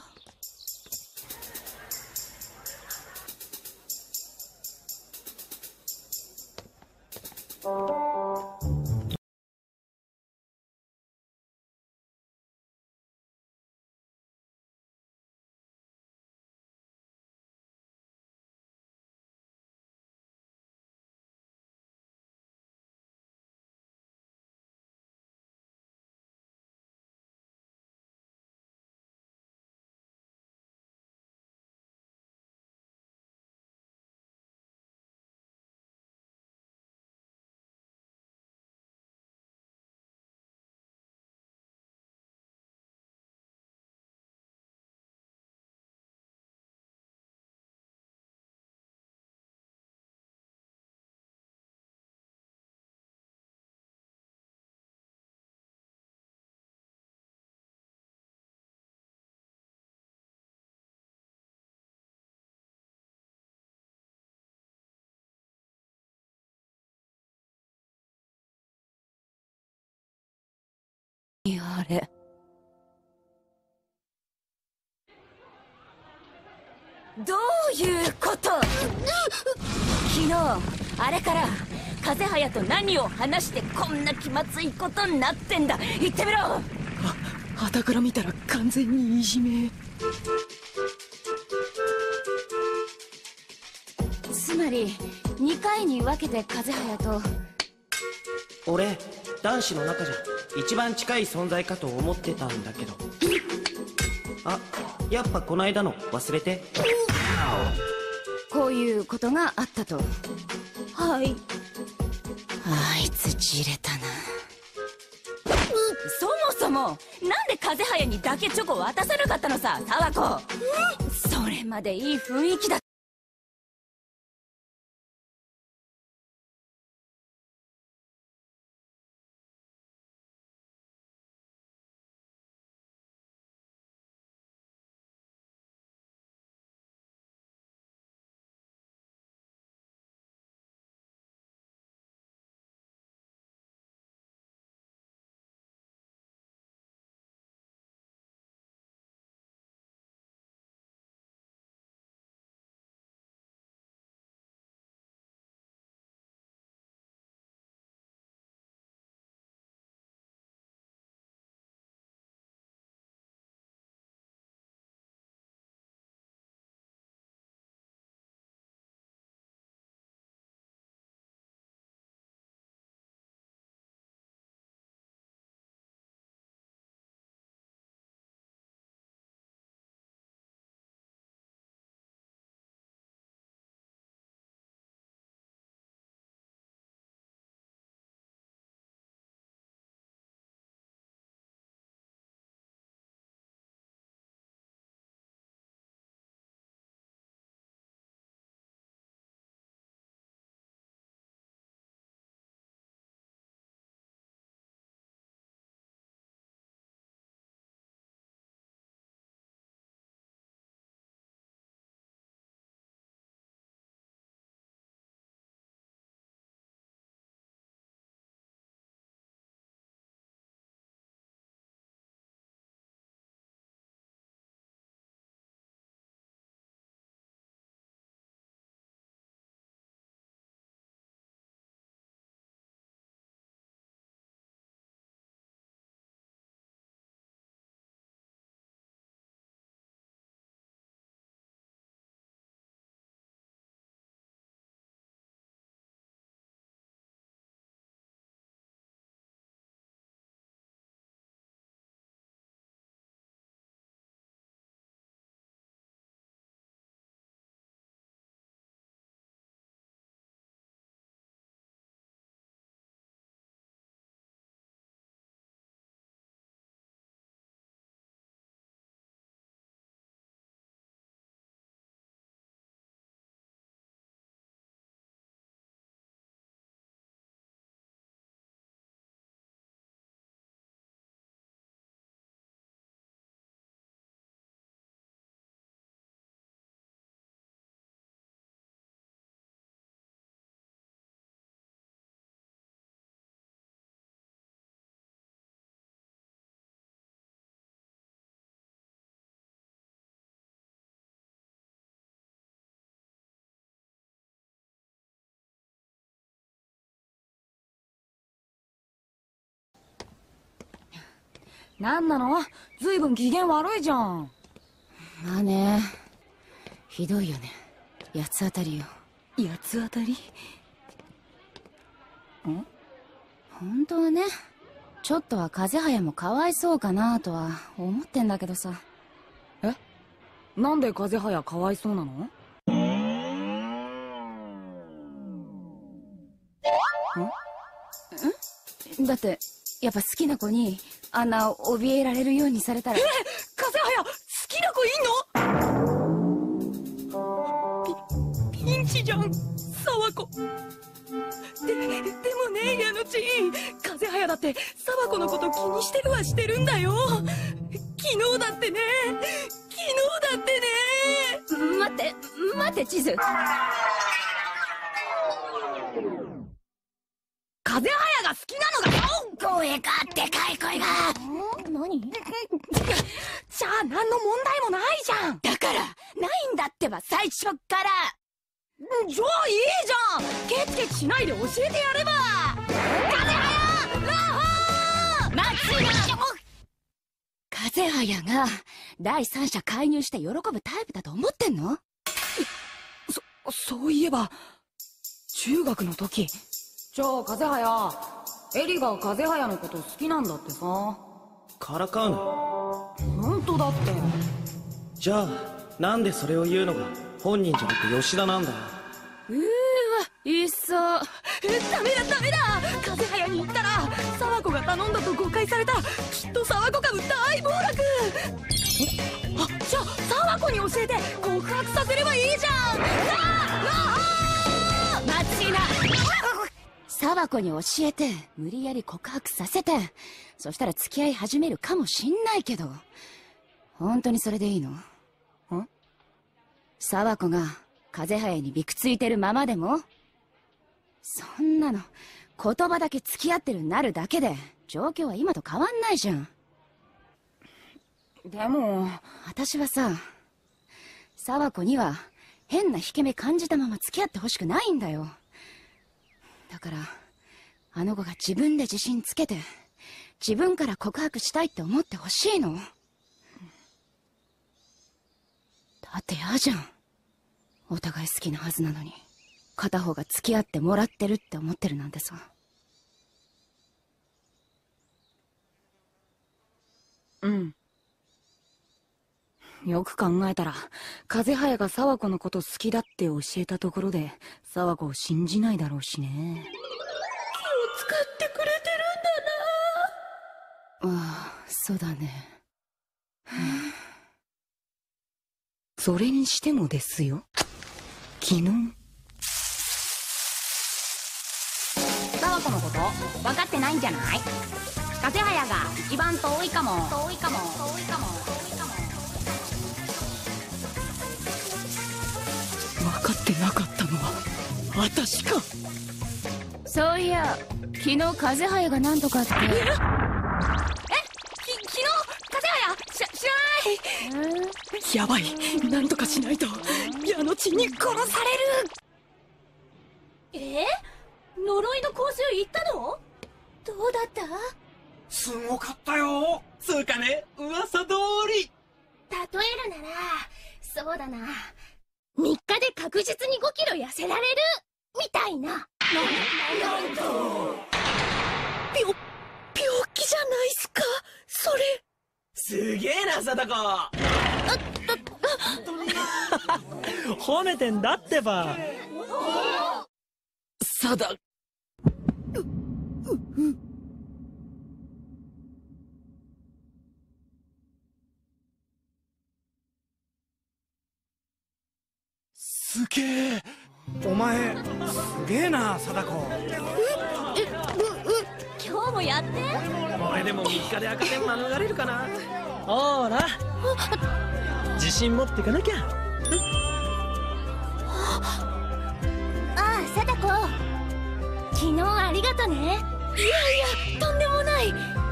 あれ。どういうこと？昨日あれから風早と何を話してこんな気まずいことになってんだ。言ってみろ。 は傍から見たら完全にいじめ。 つまりにかいに分けて風早と。 俺男子の中じゃ一番近い存在かと思ってたんだけど。あ、やっぱこの間の忘れて。 こういうことがあったと。 はい。 あいつじれたな。そもそもなんで風早にだけチョコ渡さなかったのさ、沢子。それまでいい雰囲気だ。 なんなの？ずいぶん機嫌悪いじゃん。 まあね、ひどいよね。八つ当たりよ。 八つ当たり？ん？ 本当はね、ちょっとは風早もかわいそうかなとは思ってんだけどさ。 え？なんで風早かわいそうなの？ ん？だってやっぱ好きな子にあんな怯えられるようにされたら。 え、風早好きな子いんの？ピピンチじゃん、沢子。ででもね、矢野ちん、風早だって沢子のこと気にしてるはしてるんだよ。昨日だってね、昨日だってね。 待って待って地図。 風早が好きなのが声がでかい声が。 何？じゃあ何の問題もないじゃん。 だからないんだってば、最初っから。 じゃあいいじゃん、ケチケチしないで教えてやれば。風早ラッホー待つな。風早が第三者介入して喜ぶタイプだと思ってんの？ そ、そういえば中学の時、じゃあ風早、エリが風早のこと好きなんだってさ。 からかうな。 本当だって。 じゃあなんでそれを言うのが本人じゃなく吉田なんだよ。 うーわ、いっそ。 え、ダメだダメだ、風早に言ったら沢子が頼んだと誤解されたらきっと沢子株大暴落。あ、じゃあ沢子に教えて告白させればいいじゃん。ああ、 待ちな。沢子に教えて無理やり告白させて、そしたら付き合い始めるかもしんないけど、本当にそれでいいの？ん？沢子が風早にびくついてるままでも、そんなの言葉だけ付き合ってるなるだけで状況は今と変わんないじゃん。 でも私はさ、沢子には変な引け目感じたまま付き合ってほしくないんだよ。だからあの子が自分で自信つけて自分から告白したいって思ってほしいの。だって嫌じゃん、お互い好きなはずなのに片方が付き合ってもらってるって思ってるなんてさ。 うん、よく考えたら風早が沢子のこと好きだって教えたところで沢子を信じないだろうしね。 気を使ってくれてるんだな。ああ、そうだね。 それにしてもですよ、昨日沢子のこと分かってないんじゃない？風早が一番遠いかも。遠いかも遠いかも遠いかも。 分かってなかったのは私か。 そういや昨日風早が何とかって。え？ え？き昨日風早し知らない。やばい、なんとかしないと矢の血に殺される。 え？呪いの香水行ったの？どうだった？ すごかったよ。つうかね、噂通り。 例えるならそうだな、みっかで確実にごキロ痩せられるみたいな。な、なんと病病気じゃないっすかそれ。 すげえな貞子。あ褒めてんだってば。 貞すげえ。お前すげえな貞子。 え、う、う、今日もやって。 俺でもみっかで赤点免れるかな。ほら自信持ってかなきゃ。 ああ、貞子、昨日ありがとね。いやいや、とんでもない。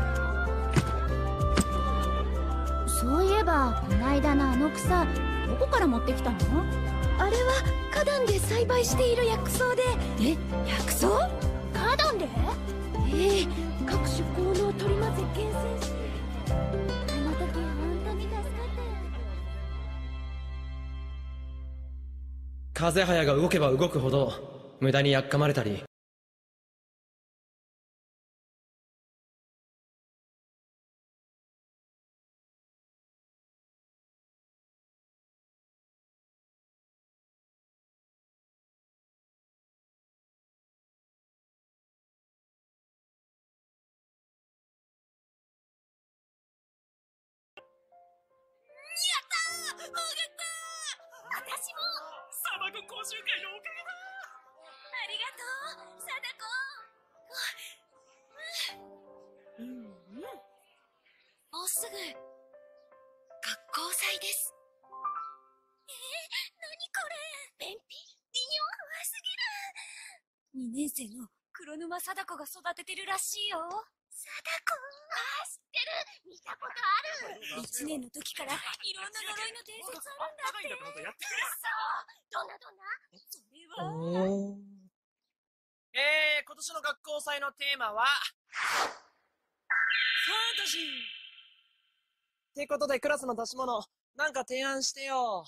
そういえばこないだのあの草どこから持ってきたの？ あれは花壇で栽培している薬草で。 え、薬草？ 花壇で？ええ、各種効能を取り混ぜ厳選し。 の時本当に助かったよ。 風早が動けば動くほど無駄にやっかまれたり、 私もサバコ講習会のおかげだ。ありがとう、貞子。うんうん。もうすぐ学校祭です。えー、何これ。便秘？微尿怖すぎる。にねん生の黒沼貞子が育ててるらしいよ。貞子。ああ、知ってる。見たことある。いちねんの時からいろんな呪いの伝説あるんだって。そう。どんなどんな？それは。 えー、今年の学校祭のテーマはファンタジーってことで、クラスの出し物なんか提案してよ。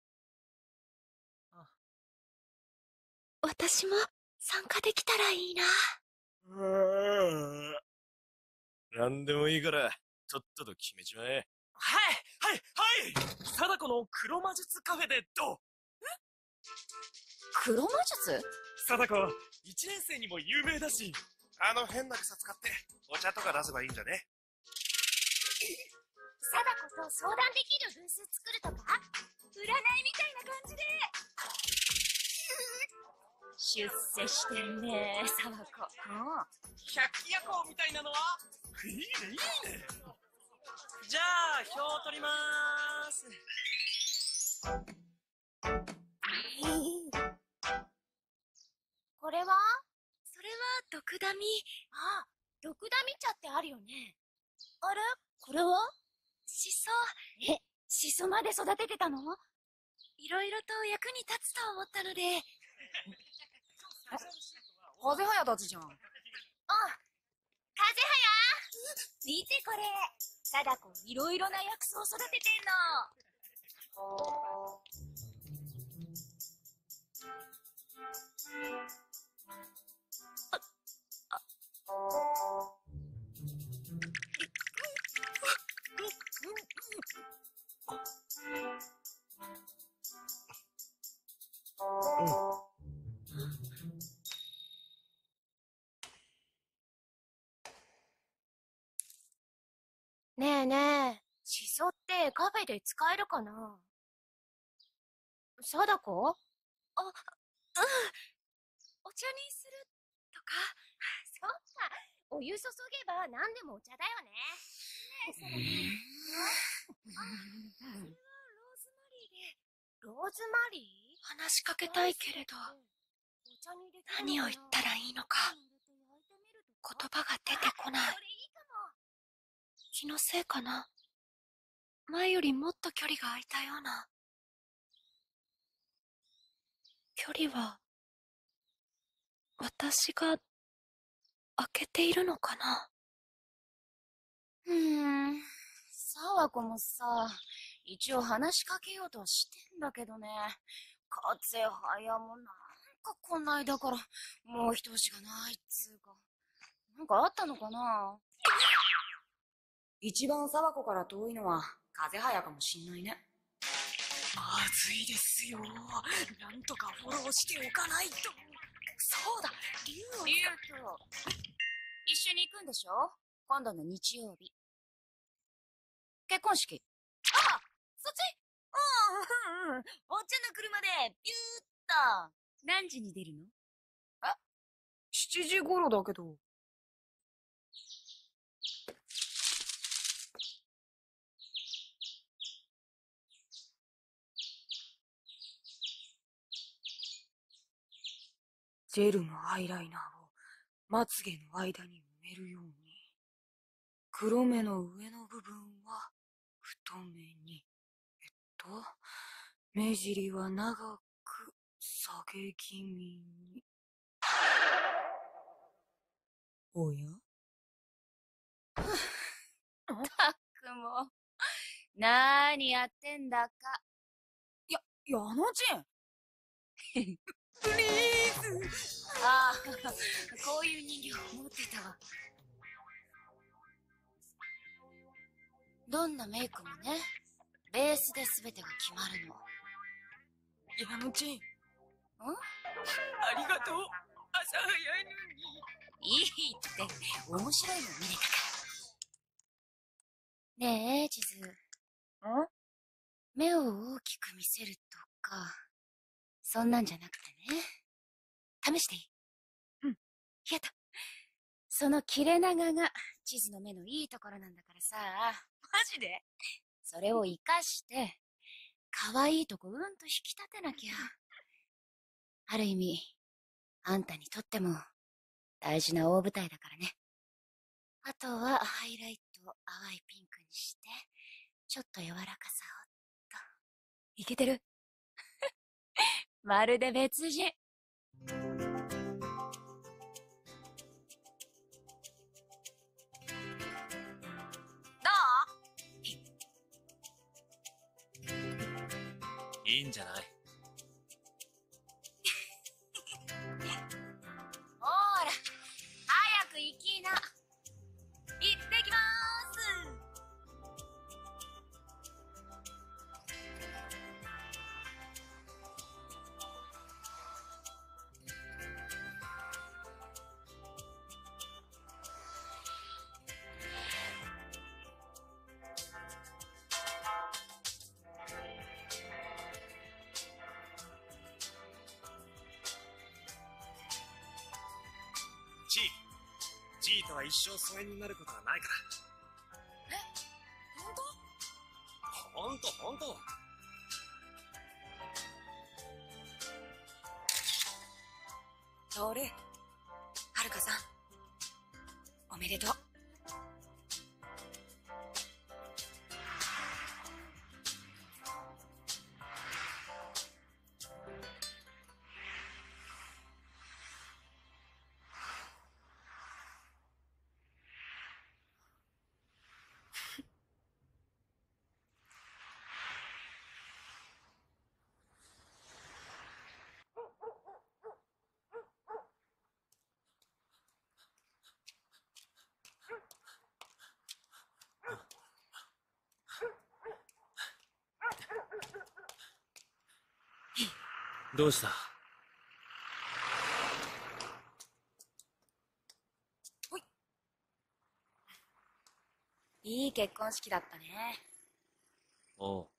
私も参加できたらいいな。 うーん。なんでもいいから、とっとと決めちまえ。 はいはいはい。貞子の黒魔術カフェでどう？ え？黒魔術？ 貞子、一年生にも有名だし。 あの変な草使ってお茶とか出せばいいんじゃね？ 貞子と相談できるブース作るとか？占いみたいな感じで。出世してるね、貞子。 百鬼夜行みたいなのは？いいねいいね。 じゃあ票取りまーす。 これは？それは毒ダミ。あ、毒ダミ茶ってあるよね。あれ？これは？シソ。え、シソまで育ててたの？いろいろと役に立つと思ったので。 風早たちじゃん。あ、 風早。見てこれ。貞子いろいろな薬草を育ててんの。ねえねえ、シソってカフェで使えるかな？貞子？あ、うん。お茶にするとか？そっか。お湯注げば何でもお茶だよね。ねえ、それ。あ、それはローズマリーで。ローズマリー？話しかけたいけれど、何を言ったらいいのか。言葉が出てこない。気のせいかな。前よりもっと距離が空いたような。距離は、私が、空けているのかな。うーん、沢子もさ、一応話しかけようとはしてんだけどね。風早もなんかこんないだから、もう一押しがないっつうか。なんかあったのかな。 一番沢子から遠いのは風早かもしんないね。 まずいですよ。なんとかフォローしておかないと。そうだ、龍を。 龍と一緒に行くんでしょ？今度の日曜日。結婚式。 あ、そっち？うんうんうん。お茶の車でピューッと。 何時に出るの？ え？しちじ頃だけど。ジェルのアイライナーをまつげの間に埋めるように。黒目の上の部分は太めに。えっと、目尻は長く下げ気味に。おや？ もう。なーにやってんだか。 や、矢野ちんプリーズ。ああ、こういう人形持ってたわ。どんなメイクもね、ベースで全てが決まるの。 矢野ちん。ん？ ありがとう。朝早いのに。 いいって、面白いの見れたから。ねえ、地図。ん？目を大きく見せるとか、そんなんじゃなくてね。試していい？うん。やった。その切れ長が地図の目のいいところなんだからさ。 マジで？ それを活かして、可愛いとこうんと引き立てなきゃ。ある意味、あんたにとっても大事な大舞台だからね。あとはハイライトを淡いピンクにして、ちょっと柔らかさをっと。いけてる？まるで別人。 いいんじゃない？ ほーら、早く行きな。行ってきまーす。 ジー、ジーとは一生疎遠になることはないから。 え、本当？ ほんとほんと。 トール、はるかさん、おめでとう。 どうした？ ほい。いい結婚式だったね。 おう。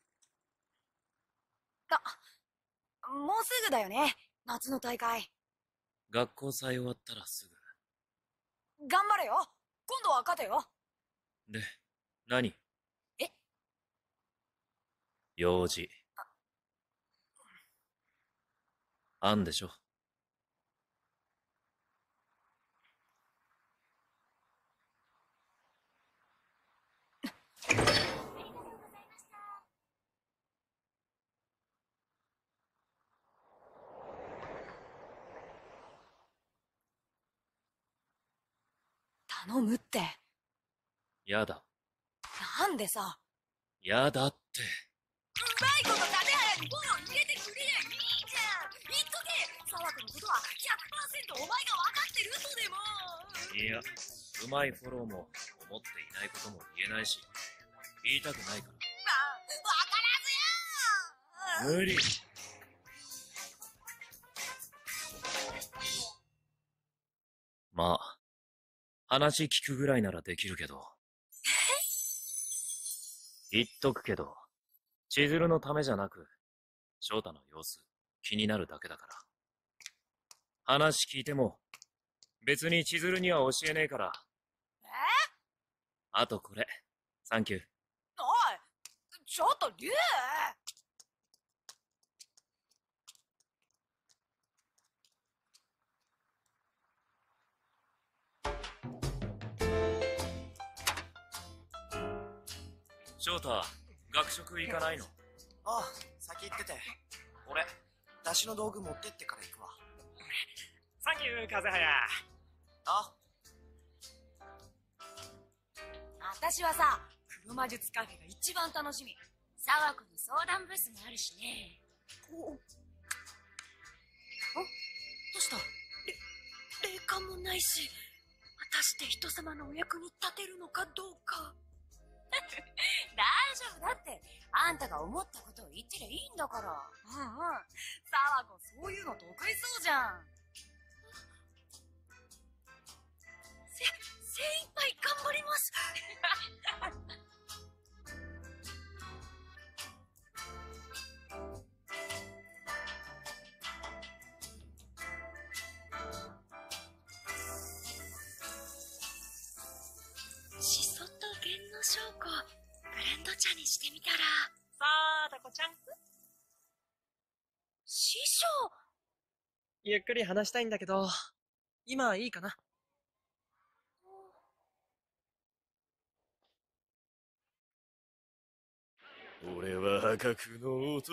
あ、もうすぐだよね、夏の大会。 学校祭終わったらすぐ。 頑張れよ、今度は勝てよ。 で、何？ え？ 用事。あんでしょ。 頼むって。 やだ。 なんでさ。 やだって。 うまいこと風早にフォロー入れてくれりゃいいじゃん。言っとけ、沢子のことは ひゃくパーセント お前が分かってるとでも。 いや、うまいフォローも思っていないことも言えないし、言いたくないから。 まあ、分からずよ。 無理。まあ、話聞くぐらいならできるけど。言っとくけど、千鶴のためじゃなく、翔太の様子、気になるだけだから。話聞いても、別に千鶴には教えねえから。 え？ あとこれ、サンキュー。 おい、ちょっと竜！ 翔太、学食行かないの？ ああ、先行ってて。俺、出汁の道具持ってってから行くわ。 サンキュー、風早。 あ、 私はさ、 黒魔術カフェが一番楽しみ。 沢子の相談ブースもあるしね。 お、あ、どうした？ れ霊感もないし、果たして人様のお役に立てるのかどうか。 大丈夫だって。あんたが思ったことを言ってりゃいいんだから。 うんうん。沢子そういうの得意そうじゃん。 せ、精一杯頑張ります。しそと玄の証拠、ブレンド茶にしてみたら。 さあ、タコちゃん。 師匠。 ゆっくり話したいんだけど、今いいかな？ 俺は破格の男。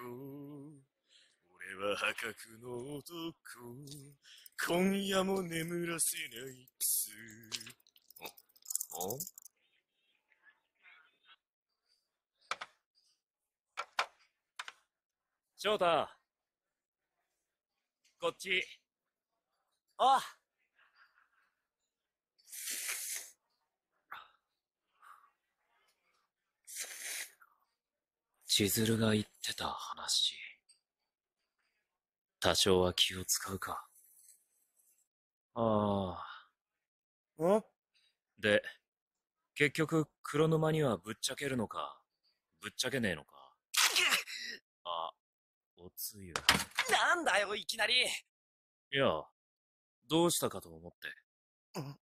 俺は破格の男。今夜も眠らせないくす。おお翔太。こっち。 ああ。 千鶴が言ってた話。多少は気を使うか。ああ。 ん？ で、結局黒沼にはぶっちゃけるのか、ぶっちゃけねえのか。あ、おつゆ。 なんだよ、いきなり。 いや、どうしたかと思って。 うん。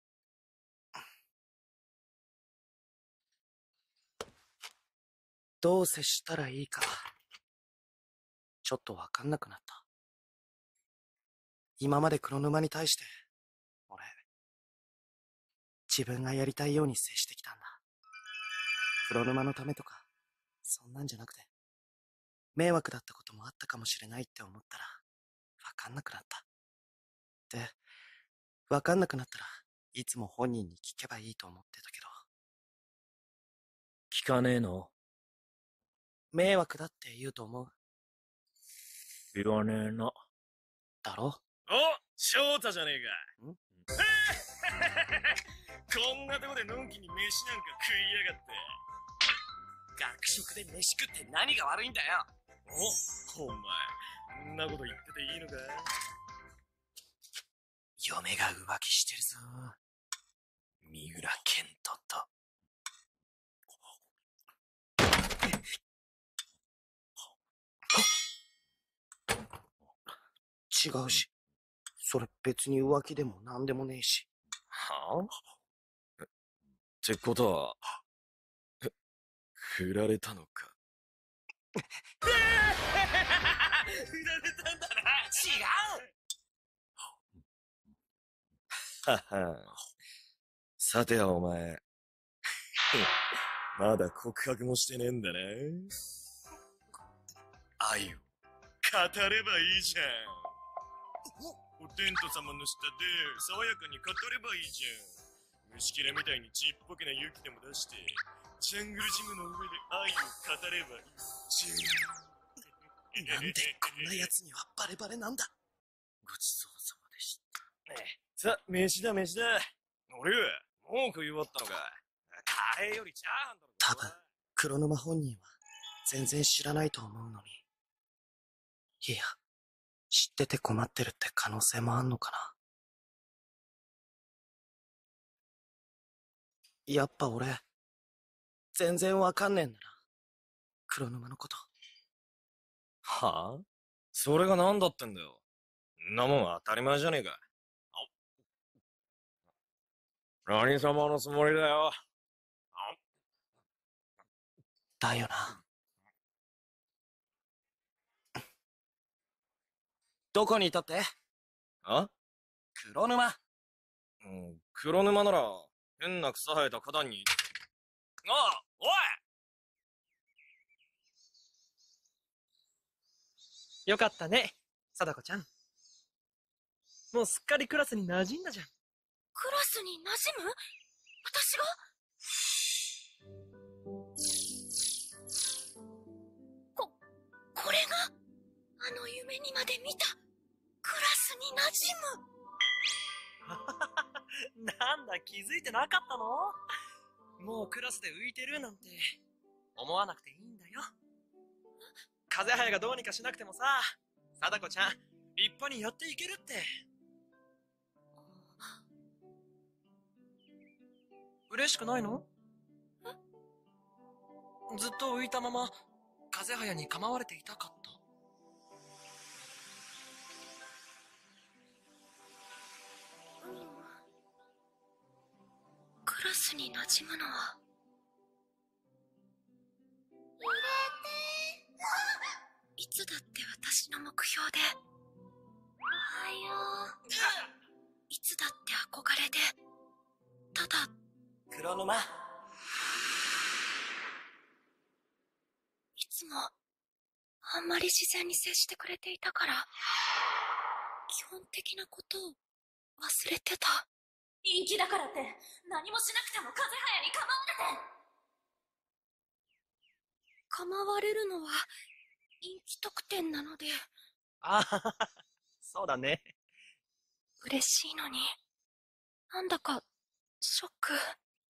どう接したらいいか、ちょっとわかんなくなった。今まで黒沼に対して、俺、自分がやりたいように接してきたんだ。黒沼のためとか、そんなんじゃなくて、迷惑だったこともあったかもしれないって思ったら、わかんなくなった。で、わかんなくなったらいつも本人に聞けばいいと思ってたけど。 聞かねえの？ 迷惑だって言うと思う？ 言わねえな。 だろ？ お、翔太じゃねえか。んこんなとこでのんきに飯なんか食いやがって。 学食で飯食って何が悪いんだよ。 お、お前、んなこと言ってていいのか？ 嫁が浮気してるぞ。三浦健人と。違うし、それ別に浮気でも何でもねえし。 はあ？ってことは、え、振られたのか？振られたんだな。 違う。 はは。さてはお前、まだ告白もしてねえんだな。愛を語ればいいじゃん。お天道様の下で爽やかに語ればいいじゃん。虫けらみたいにちっぽけな勇気でも出して、ジャングルジムの上で愛を語ればいいじゃん。 なんでこんな奴にはバレバレなんだ。ごちそうさまでした。 ねえ、さ、飯だ飯だ。俺は文句言おったのか。カレーよりチャーハンだろ。 多分黒沼本人は全然知らないと思うのに。いや、知ってて困ってるって可能性もあんのかな。やっぱ俺全然わかんねえんだな、黒沼のこと。 はあ？それが何だってんだよ。んなもん当たり前じゃねえか。何様のつもりだよ。 だよな。どこにいたって？ あ？ 黒沼。 うん、黒沼なら変な草生えた花壇に。ああ、おい！ よかったね、貞子ちゃん。もうすっかりクラスに馴染んだじゃん。 クラスに馴染む？私が？ 夢にまで見たクラスに馴染む。 なんだ、気づいてなかったの？もうクラスで浮いてるなんて思わなくていいんだよ。風早がどうにかしなくてもさ、貞子ちゃん立派にやっていけるって。嬉しくないの？ずっと浮いたまま風早に構われていたかった。 クラスに馴染むのはいつだって私の目標で、おはよう。いつだって憧れで、ただ黒沼。 いつもあんまり自然に接してくれていたから、基本的なことを忘れてた。 陰気だからって何もしなくても風早に構われて。 構われるのは陰気得点なので。 ああ、そうだね。 嬉しいのに、なんだかショック。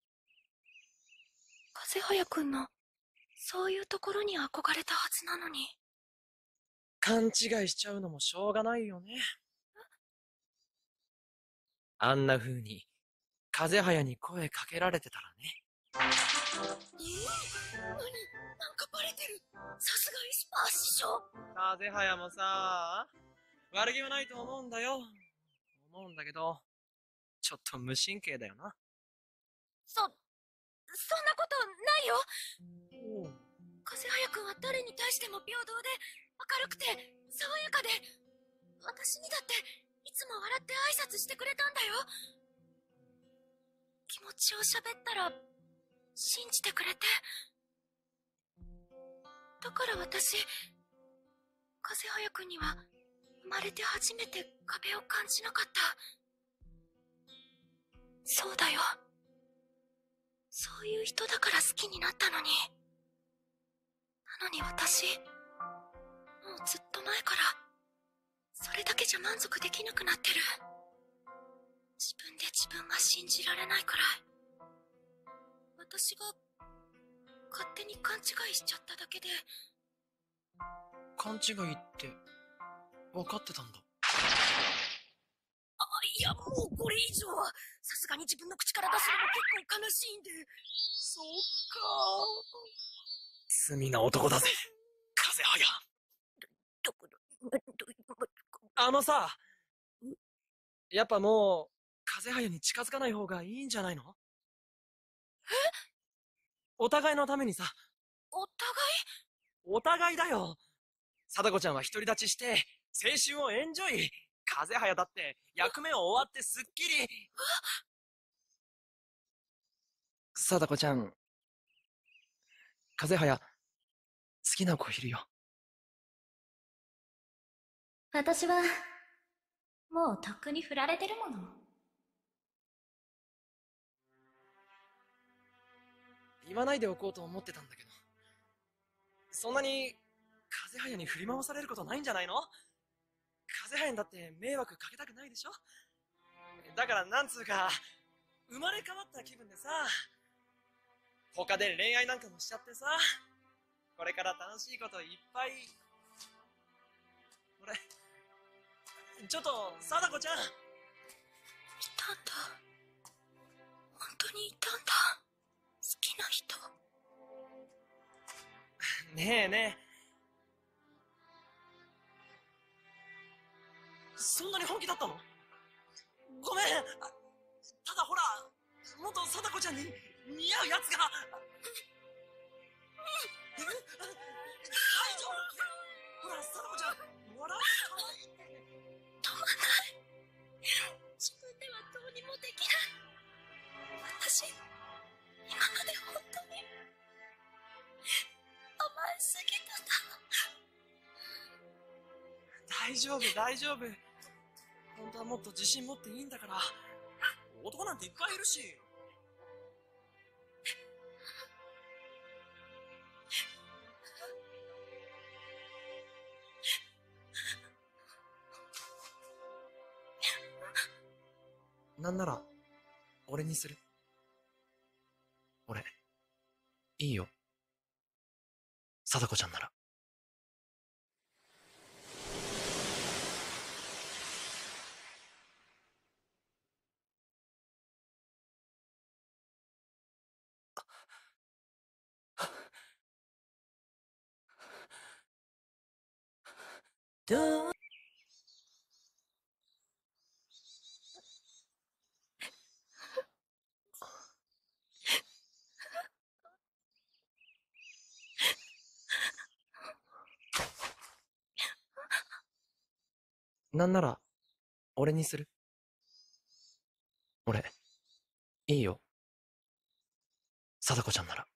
風早くんのそういうところに憧れたはずなのに。 勘違いしちゃうのもしょうがないよね。あんな風に風早に声かけられてたらね。 えー、何？なんかバレてる。さすがエスパー師匠。 風早もさ、悪気はないと思うんだよ。思うんだけど、ちょっと無神経だよな。 そ、そんなことないよ。風早くんは誰に対しても平等で、明るくて、爽やかで、私にだって、いつも笑って挨拶してくれたんだよ。気持ちを喋ったら、信じてくれて。だから私、風早くんには、生まれて初めて壁を感じなかった。そうだよ。そういう人だから好きになったのに。なのに私、もうずっと前から、それだけじゃ満足できなくなってる。自分で自分が信じられないくらい。私が、勝手に勘違いしちゃっただけで。 勘違いって、分かってたんだ。 あ、いや、もうこれ以上は、さすがに自分の口から出すのも結構悲しいんで。そっか。 罪な男だぜ、風早。 ど、ど、ど、 あのさ、やっぱもう、風早に近づかない方がいいんじゃないの？ え？ お互いのためにさ。 お互い？ お互いだよ。貞子ちゃんは独り立ちして、青春をエンジョイ。風早だって、役目を終わってすっきり。貞子ちゃん、風早、好きな子いるよ。 私は、もうとっくに振られてるもの。 言わないでおこうと思ってたんだけど、そんなに風早に振り回されることないんじゃないの？風早にだって迷惑かけたくないでしょ？だからなんつうか、生まれ変わった気分でさ、他で恋愛なんかもしちゃってさ、これから楽しいこといっぱい。俺、ちょっと、貞子ちゃん。いたんだ。本当にいたんだ。好きな人。 ねえねえ。そんなに本気だったの？ごめん。ただほら、元貞子ちゃんに似合うやつが。大丈夫？ほら、貞子ちゃん、笑うかわいいって。 止まない。自分ではどうにもできない。私、今まで本当に甘えすぎてた。 大丈夫、大丈夫。本当はもっと自信持っていいんだから。男なんていっぱいいるし。 なんなら、俺にする。俺、いいよ。貞子ちゃんなら。 どうなんなら、俺にする。俺、いいよ。貞子ちゃんなら。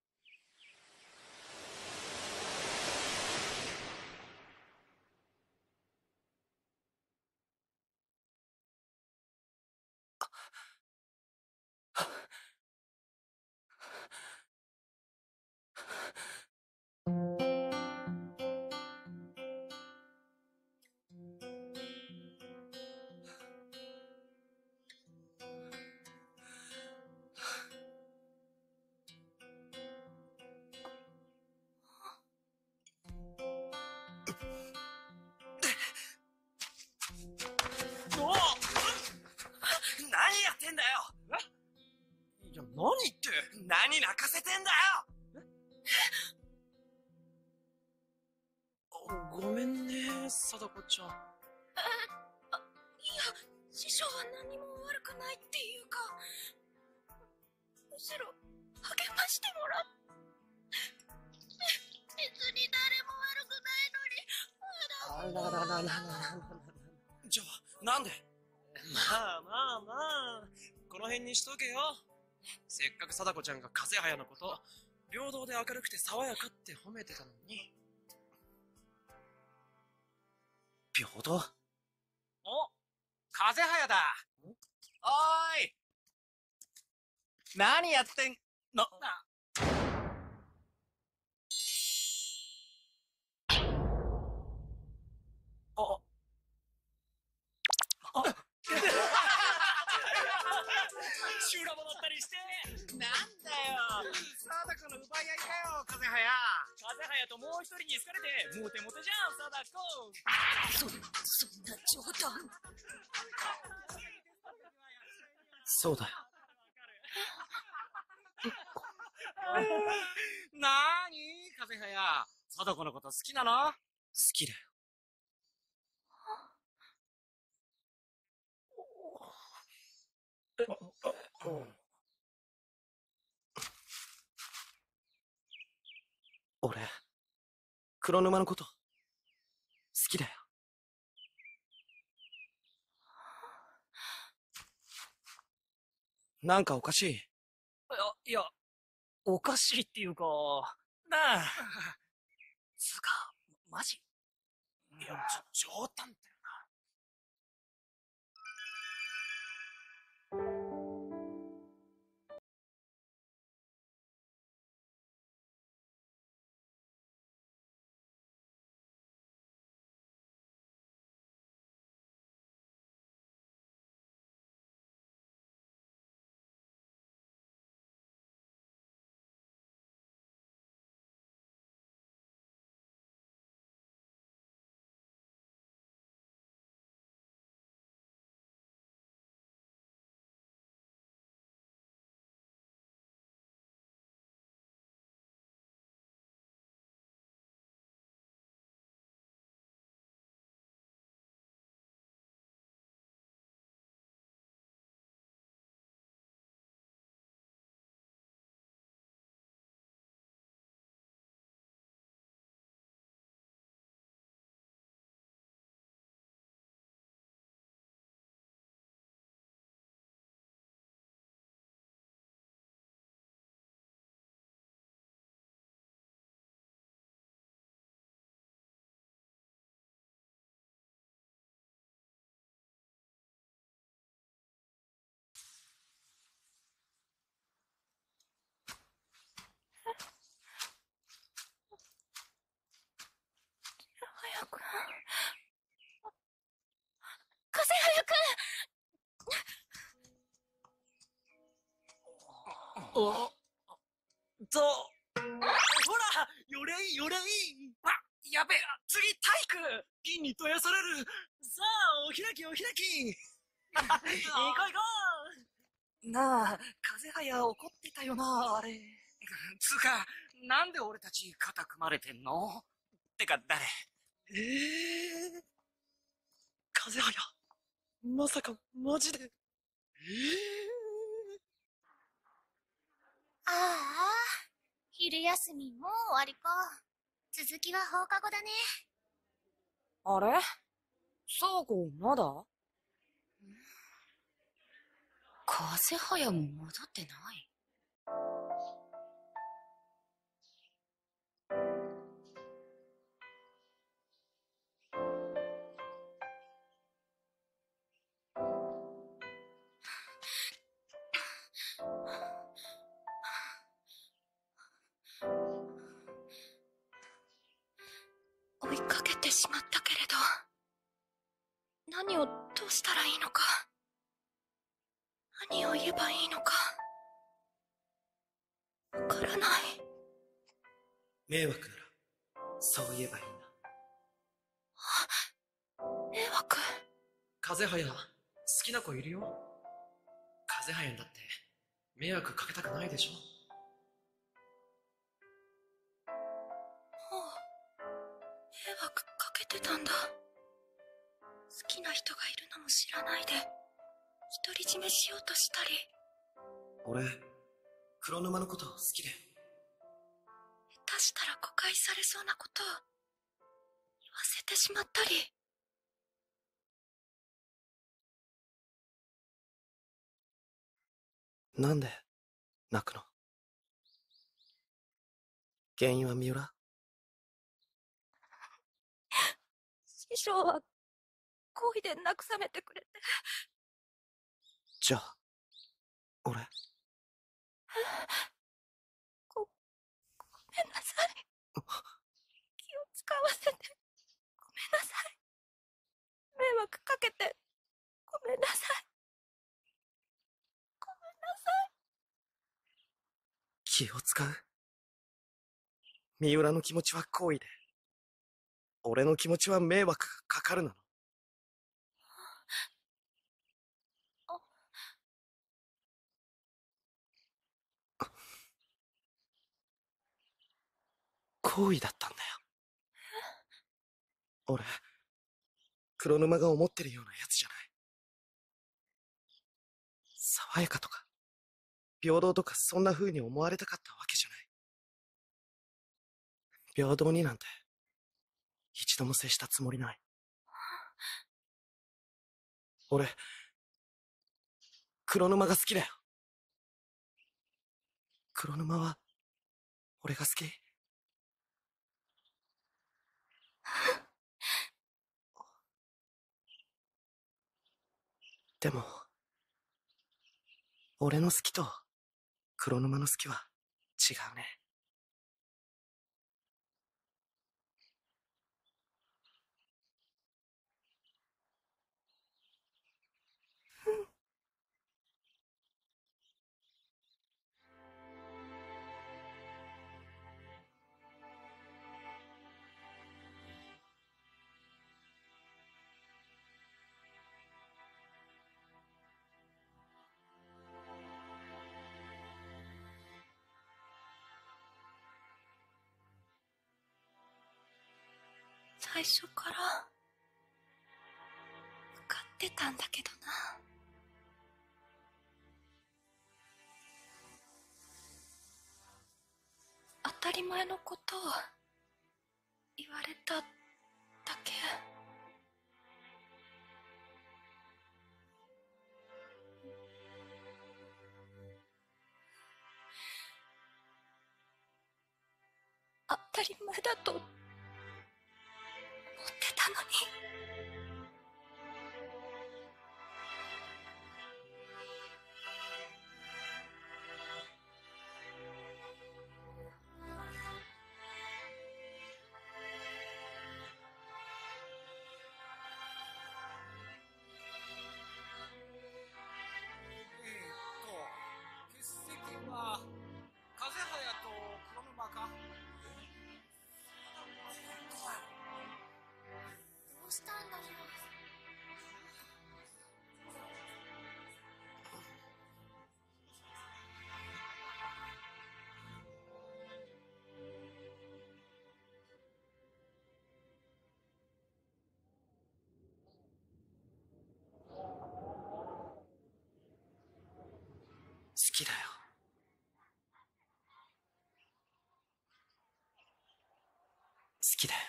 おお何やってんだよ。 いや、何って。 何泣かせてんだよ。 ごめんね、貞子ちゃん。 え、あ、いや、師匠は何も悪くないっていうか、むしろ励ましてもらっ別に誰も悪くないのに、 あらららららら。 じゃあ、なんで。 まあまあまあ、この辺にしとけよ。せっかく貞子ちゃんが風早のこと、平等で明るくて爽やかって褒めてたのに。 平等。 お、風早だ。おーい。何やってんの。 あ、 あ、 修羅場だったりして。 なんだよ。貞子の奪い合いかよ、風早。 風早ともう一人に好かれて、モテモテじゃん、貞子。 そ、そんな冗談。 そうだよ。 なーに風早。貞子のこと好きなの？ 好きだよ。俺、黒沼のこと、好きだよ。なんかおかしい。 いや、いや、おかしいっていうか、なあ。 つか、マジ？いや、ちょ、冗談だよ。 おと、ほら、よれいよれい。あ、やべえ、次体育。銀にとやされる。さあ、お開きお開き。行こう行こう。なあ、風早怒ってたよな、あれ。つうか、なんで俺たち肩組まれてんの？てか誰？ええー、風早、まさかマジで？ええー、 ああ、昼休みもう終わりか。続きは放課後だね。 あれ？サコまだ？ 風早も戻ってない。 追いかけてしまったけれど、何をどうしたらいいのか、何を言えばいいのか、わからない。 迷惑なら、そう言えばいいんだ。 迷惑？ 風早、好きな子いるよ。風早にだって、迷惑かけたくないでしょ。 迷惑かけてたんだ。好きな人がいるのも知らないで独り占めしようとしたり。 俺、黒沼のこと好きで。 下手したら誤解されそうなことを言わせてしまったり。 なんで泣くの？原因は三浦？ 師匠は好意で慰めてくれて。 じゃあ俺ごごめんなさい。気を使わせてごめんなさい。迷惑かけてごめんなさい。ごめんなさい。 気を使う？三浦の気持ちは好意で、俺の気持ちは迷惑がかかるなの。好意だったんだよ。俺、黒沼が思ってるようなやつじゃない。爽やかとか平等とかそんな風に思われたかったわけじゃない。平等になんて一度も接したつもりない。俺、黒沼が好きだよ。黒沼は俺が好き。でも俺の好きと黒沼の好きは違うね。 最初から分かってたんだけどな。当たり前のことを言われただけ。当たり前だと思ってたのに。 欠席はきで。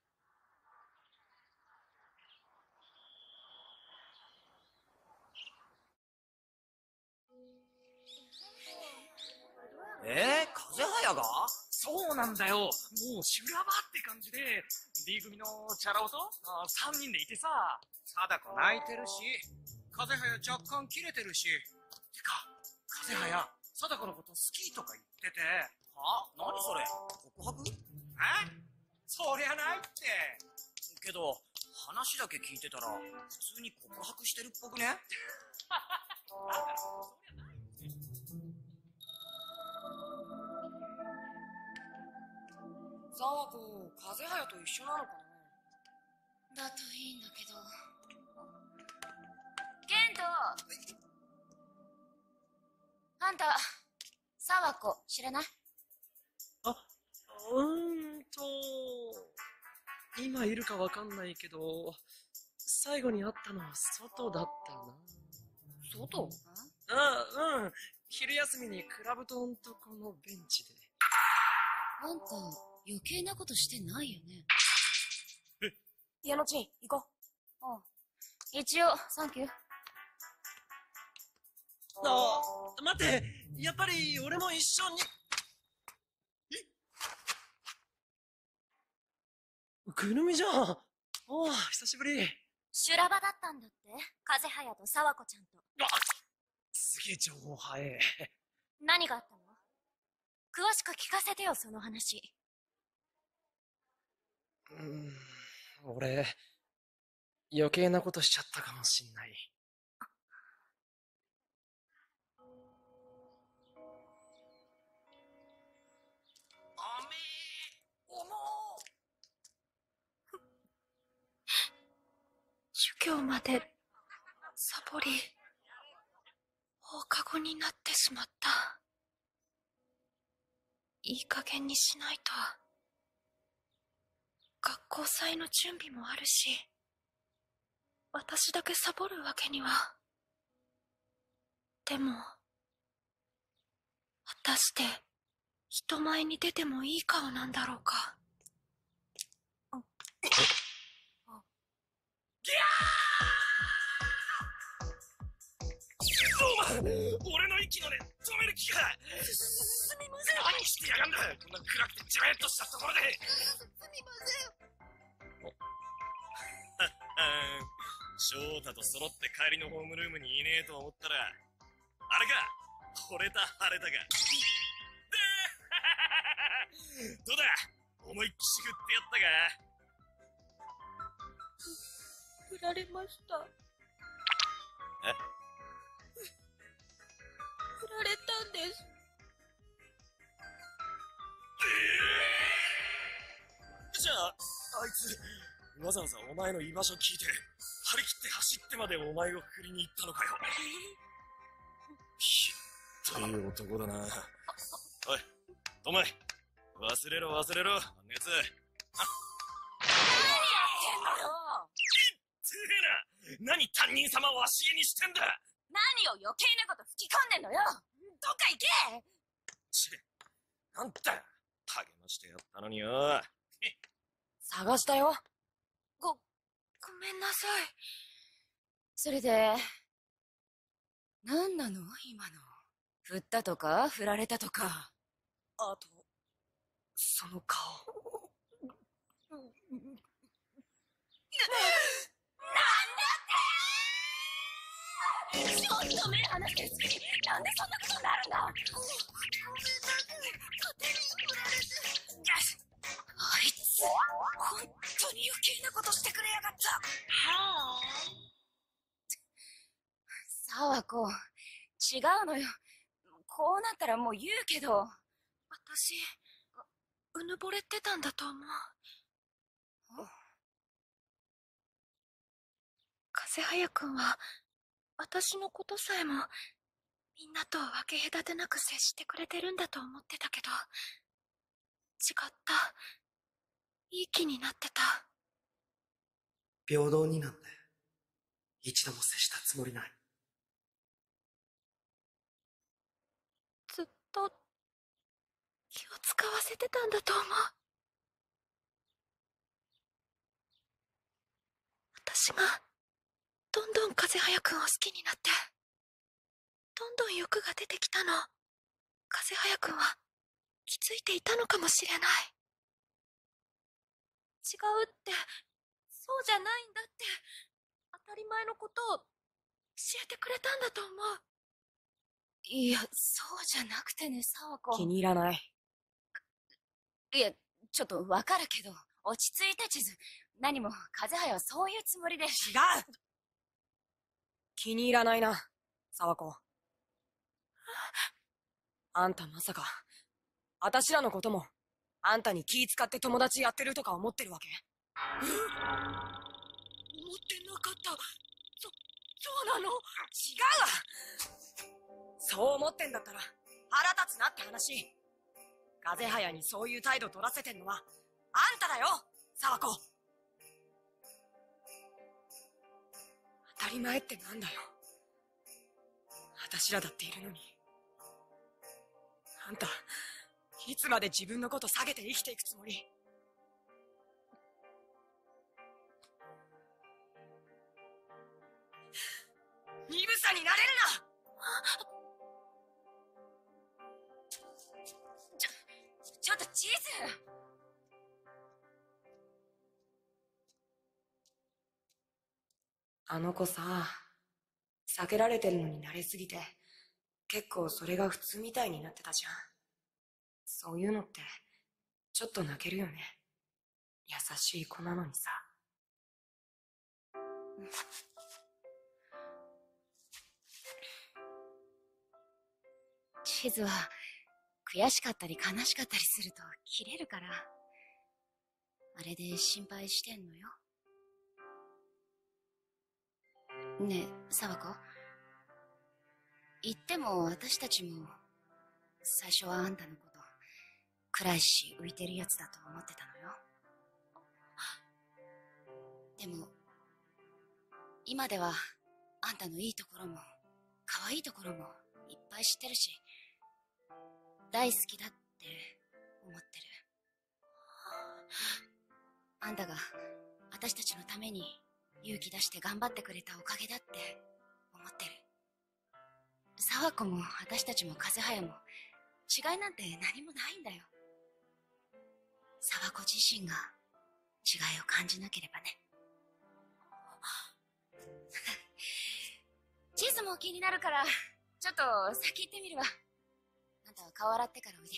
えー、風早が？ そうなんだよ。もう修羅場って感じで、D 組のチャラ男とさんにんでいてさ。 貞子泣いてるし、風早若干キレてるし。 てか、風早、貞子のこと好きとか言ってて。 は？何それ？告白？ え？そりゃないって。 けど、話だけ聞いてたら、普通に告白してるっぽくね？だから、そりゃないって。 沢子、風早と一緒なのかだといいんだけど。ケント、あんた沢子知らない？ あ、うーんと、今いるかわかんないけど、最後に会ったのは外だったな。 外？ あ、うん。昼休みにクラブトンとこのベンチで。 あんた余計なことしてないよね。 矢野ちん、行こう。ああ、一応サンキュー。 あ、待って、やっぱり俺も一緒に。くるみじゃん。おお、久しぶり。 修羅場だったんだって、風早と沢子ちゃんと。 あ、すげえ情報早え。 何があったの？詳しく聞かせてよ、その話。 うーん、俺、余計なことしちゃったかもしんない。 儒教までサボり放課後になってしまった。いい加減にしないと。学校祭の準備もあるし、私だけサボるわけには。でも果たして人前に出てもいい顔なんだろうか。 ギャー！俺の息の根止める気か。 すみません。 何してやがんだ、こんな暗くてジメッとしたところで。 すみません。 翔太と揃って帰りのホームルームにいねえと思ったら、あれか、惚れた晴れたが。どうだ、思いっきし振ってやったか。 振られました。 え？ 振られたんです。 じゃあ、あいつ、わざわざお前の居場所聞いて、張り切って走ってまでお前を振りに行ったのかよ。ひっどい男だな。おい、お前、忘れろ忘れろ、あんなやつ。あ、 何やってんのよ。 てえな、何担任様を足毛にしてんだ。 何を余計なこと吹き込んでんのよ。どっか行け。 ち、なんだ、励ましてやったのによ。 探したよ。 ご、ごめんなさい。 それで、何なの今の。振ったとか振られたとか。 あと、その顔。 なんだって。ちょっと目離してすぎ。なんでそんなことになるんだ。ご、ごめんなさい。勝手に振られて。あいつ、本当に余計なことしてくれやがった。はぁ。沢子、違うのよ。こうなったらもう言うけど。 私、うぬぼれてたんだと思う。風早くんは、私のことさえも、みんなと分け隔てなく接してくれてるんだと思ってたけど、違った。いい気になってた。 平等になんて、一度も接したつもりない。 ずっと、気を使わせてたんだと思う。 私がどんどん風早くんを好きになってどんどん欲が出てきたの。風早くんは気づいていたのかもしれない。違うって、そうじゃないんだって、当たり前のことを教えてくれたんだと思う。 いや、そうじゃなくてね、サワコ。 気に入らない。 いや、ちょっとわかるけど、落ち着いて地図。何も、風早はそういうつもりで。違う。 気に入らないな、サワコ。あんたまさか、あたしらのことも、あんたに気使って友達やってるとか思ってるわけ？ 思ってなかった。そ、そうなの？違うわ！ そう思ってんだったら、腹立つなって話。風早にそういう態度取らせてんのは、あんただよ、サワコ。当たり前ってなんだよ。あたしらだっているのに。あんた、いつまで自分のこと下げて生きていくつもり？鈍さになれるな！ ちょ、ちょっとチーズ！ あの子さ、避けられてるのに慣れすぎて、結構それが普通みたいになってたじゃん。そういうのって、ちょっと泣けるよね。優しい子なのにさ。 地図は、悔しかったり悲しかったりすると切れるから。あれで心配してんのよ。ねえ、サワコ。言っても私たちも、最初はあんたのこと、暗いし浮いてるやつだと思ってたのよ。でも、今では、あんたのいいところも、可愛いところもいっぱい知ってるし、大好きだって思ってる。あんたが私たちのために勇気出して頑張ってくれたおかげだって思ってる。サワコも私たちも風早も違いなんて何もないんだよ。サワコ自身が違いを感じなければね。地図も気になるからちょっと先行ってみるわ。あんたは顔洗ってからおいで。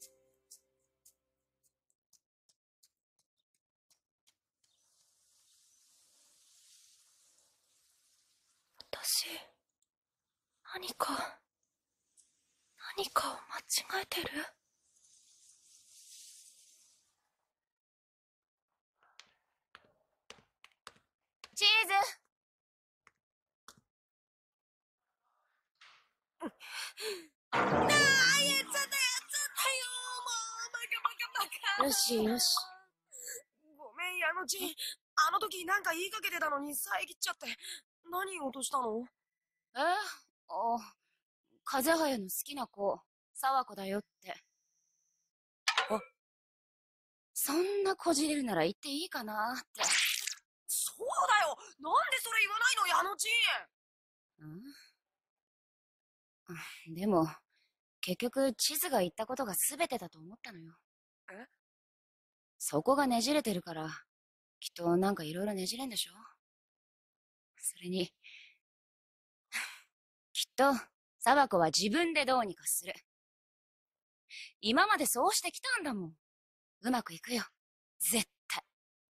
私、何か、何かを間違えてる？ チーズ！ なあ、やっちゃったやっちゃったよ、もう、バカバカバカ。 よしよし。 ごめん、矢野ちん。あの時なんか言いかけてたのに遮っちゃって。何落としたの？ えあ、風早の好きな子、沢子だよって。 あ、 そんなこじれるなら言っていいかなって。 そうだよ！なんでそれ言わないの、矢野ちん？んでも、結局地図が言ったことが全てだと思ったのよ。 え？ そこがねじれてるから、きっとなんかいろいろねじれんでしょ？それに、きっと、沢子は自分でどうにかする。今までそうしてきたんだもん。うまくいくよ。絶対。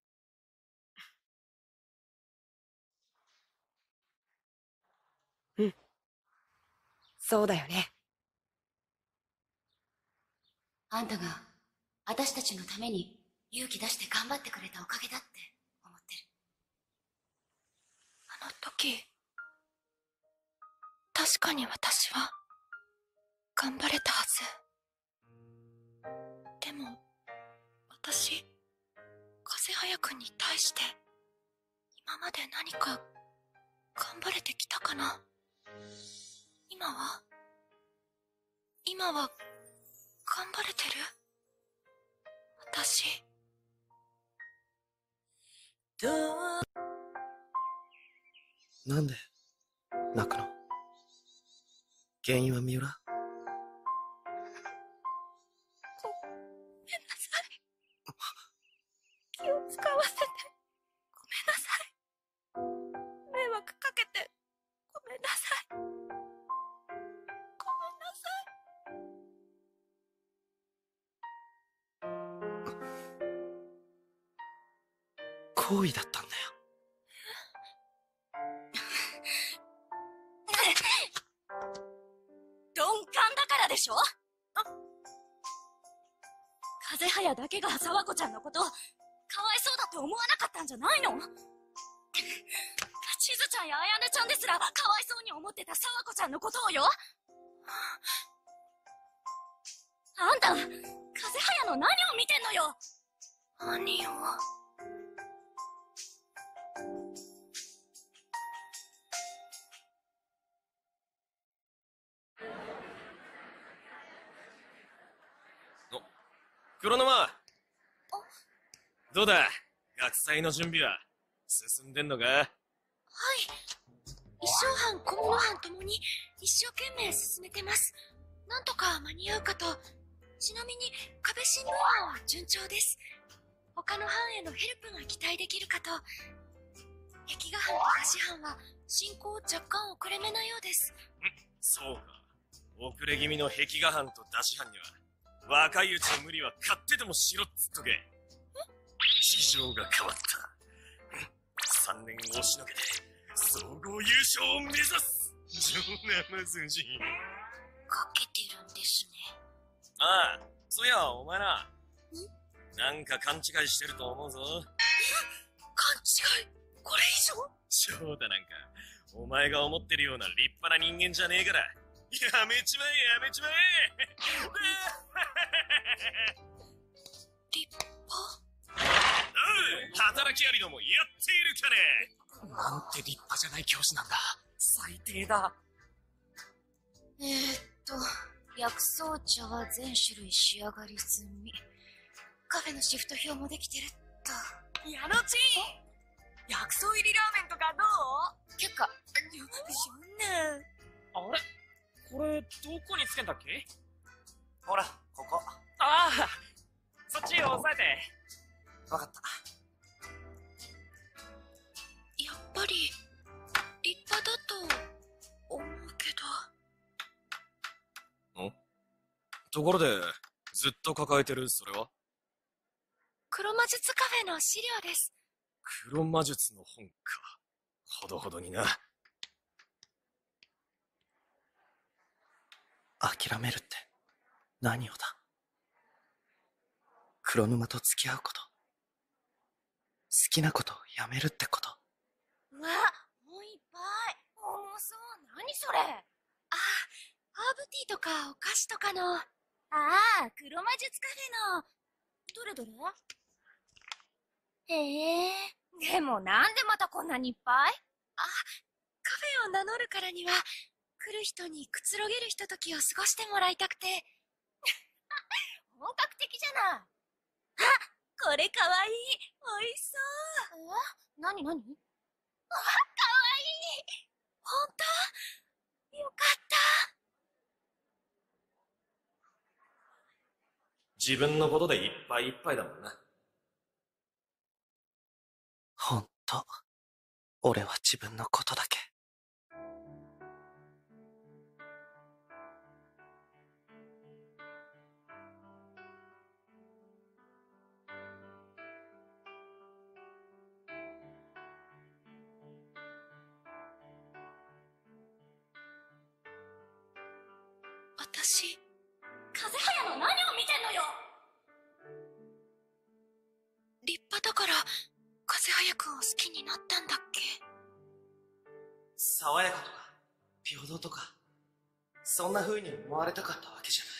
うん。そうだよね。 あんたが、私たちのために勇気出して頑張ってくれたおかげだって思ってる。 あの時、確かに私は、頑張れたはず。でも、私、風早くんに対して、今まで何か、頑張れてきたかな？今は、今は、頑張れてる？私。どうなんで泣くの？原因は三浦？ ごめんなさい。気を使わせてごめんなさい。迷惑かけてごめんなさい。ごめんなさい。好意だったんだよ。 鈍感だからでしょ。風早だけが沢子ちゃんのことかわいそうだって思わなかったんじゃないの？しずちゃんやあやねちゃんですらかわいそうに思ってた沢子ちゃんのことをよ。あんた風早の何を見てんのよ。何を。 黒沼、どうだ、学祭の準備は進んでんのか？はい。 一生班、小室班ともに一生懸命進めてます。なんとか間に合うかと。ちなみに壁新聞班は順調です。他の班へのヘルプが期待できるかと。壁画班と菓子班は進行若干遅れ目なようです。 そうか。遅れ気味の壁画班と出し班には若いうちの無理は買ってでもしろっつっとけ。事情が変わった。さんねん押しのけて総合優勝を目指す。ジョナマズジかけてるんですね。 ああ、そういやお前な、なんか勘違いしてると思うぞ。 勘違い？これ以上？ そうだ、なんかお前が思ってるような立派な人間じゃねえから、やめちまえやめちまえ。 立派？ おう、働きありどもやっているかね。 なんて立派じゃない教師なんだ。最低だ。 えー、っと薬草茶は全種類仕上がり済み。カフェのシフト表もできてるっと。 矢野ちん、薬草入りラーメンとかどう？ 許可。そんな。 あれ、これどこにつけんだっけ？ ほら、ここ。 ああ、そっち押さえて。 わかった。 やっぱり立派だと思うけど。 ん？ところでずっと抱えてるそれは？ 黒魔術カフェの資料です。 黒魔術の本か。ほどほどにな。 諦めるって何をだ？黒沼と付き合うこと、好きなことをやめるってこと。 うわ、もういっぱい。重そう。何それ？あ、ハーブティーとかお菓子とかの。ああ、黒魔術カフェの。どれどれ？へえ。でもなんでまたこんなにいっぱい？あ、カフェを名乗るからには来る人にくつろげるひとときを過ごしてもらいたくて。本格的じゃない。あ、これかわいい。おいしそう。え？なになに？あ、かわいい。ほんと？よかった。 自分のことでいっぱいいっぱいだもんな。 ほんと、俺は自分のことだけ。 私、風早の何を見てんのよ。立派だから風早くんを好きになったんだっけ？ 爽やかとか平等とか、そんな風に思われたかったわけじゃない。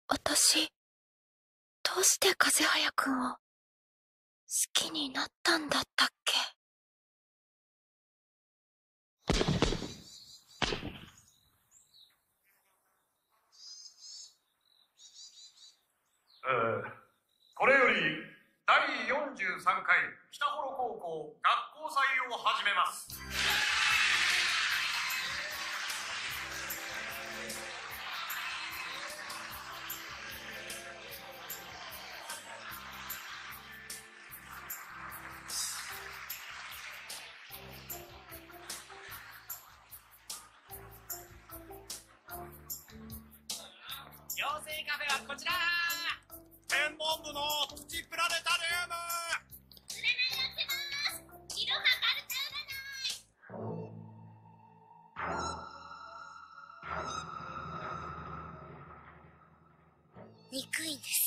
私、どうして風早くんを好きになったんだったっけ？ えー、これよりだいよんじゅうさんかい北幌高校学校祭を始めます。 妖精カフェはこちら。天文部のプチプラネタリウム。 占いやってます。いろはカルチャー占い。憎いんです。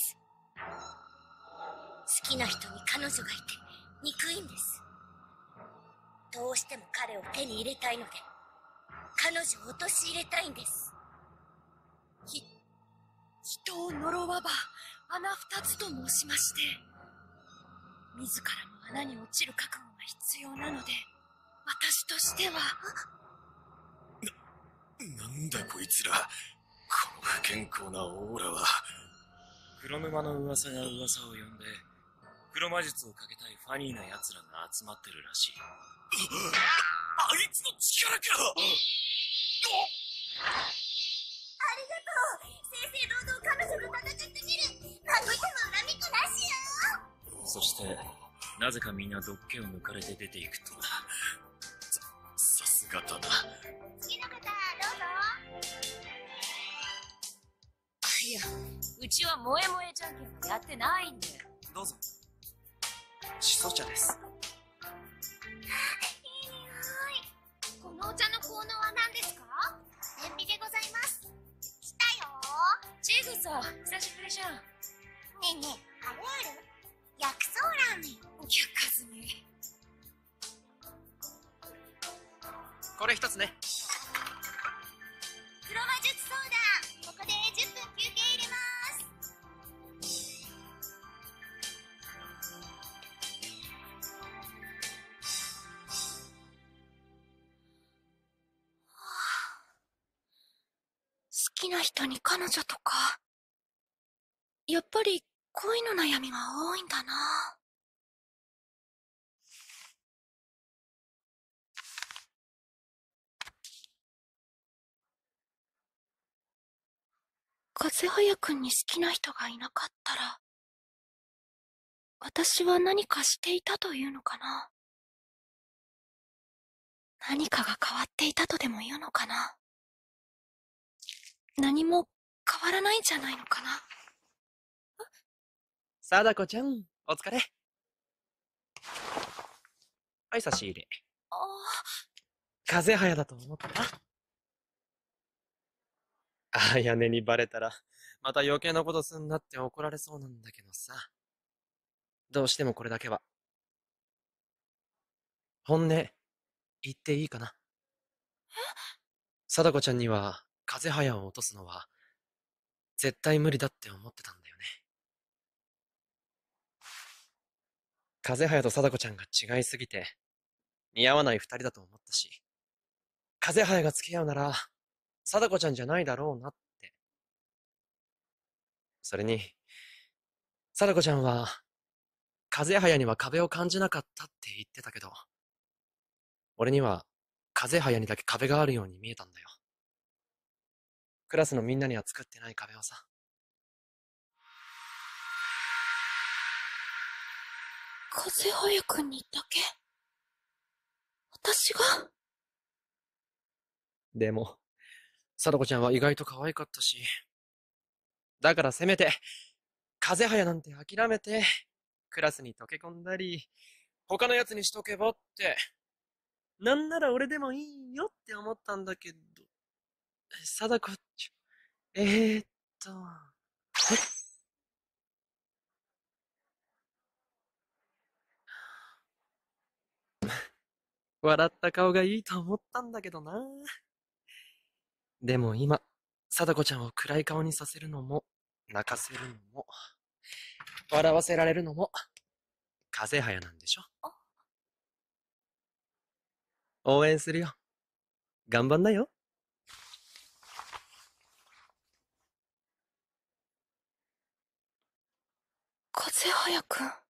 好きな人に彼女がいて憎いんです。どうしても彼を手に入れたいので、彼女を陥れたいんです。 ひ人を呪わば穴二つと申しまして、自らの穴に落ちる覚悟が必要なので、私としては。 な、なんだこいつら。この不健康なオーラは。 黒沼の噂が噂を呼んで、黒魔術をかけたいファニーな奴らが集まってるらしい。 あいつの力か。 ありがとう。正々堂々彼女と戦ってみる。何とも恨みっこなしよ。 そしてなぜかみんなドッケを抜かれて出ていくと。 さ、さすがだな。 次の方どうぞ。 いや、うちは萌え萌えじゃんけんはやってないんで。 どうぞ。しそ茶です。 いい匂い。このお茶の効能は何ですか？天日でございます。来たよ。 チーグさ、久しぶりじゃん。 ねえねえ、あれある？薬草ラーメン。 焼かずに。 これ一つね。 黒魔術相談。ここでじゅっぷん休憩入れます。 好きな人に彼女とか、やっぱり恋の悩みが多いんだな。風早くんに好きな人がいなかったら、私は何かしていたというのかな。何かが変わっていたとでも言うのかな。何も変わらないんじゃないのかな。 貞子ちゃん、お疲れ。はい、差し入れ。 ああ。 風早だと思った？あやねにバレたら、また余計なことすんなって怒られそうなんだけどさ。どうしてもこれだけは。本音、言っていいかな？ え？ 貞子ちゃんには、風早を落とすのは、絶対無理だって思ってたんだよね。風早と貞子ちゃんが違いすぎて、似合わない二人だと思ったし、風早が付き合うなら、貞子ちゃんじゃないだろうなって。それに、貞子ちゃんは、風早には壁を感じなかったって言ってたけど、俺には、風早にだけ壁があるように見えたんだよ。クラスのみんなには作ってない壁をさ。 風早くんにだけ私が。 でも、貞子ちゃんは意外と可愛かったし、だからせめて、風早なんて諦めて、クラスに溶け込んだり、他のやつにしとけばって、なんなら俺でもいいよって思ったんだけど、貞子ちゃん、えーっと、え笑った顔がいいと思ったんだけどな。でも今、貞子ちゃんを暗い顔にさせるのも泣かせるのも、笑わせられるのも、風早なんでしょ？応援するよ。頑張んなよ。 風早くん。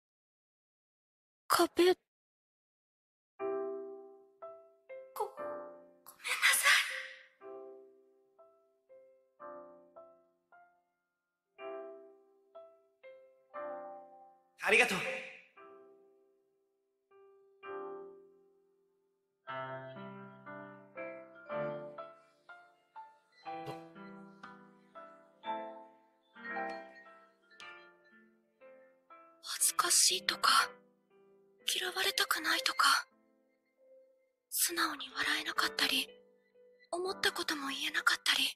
壁、ご、ごめんなさい。ありがとう。 恥ずかしいとか、嫌われたくないとか、素直に笑えなかったり、思ったことも言えなかったり、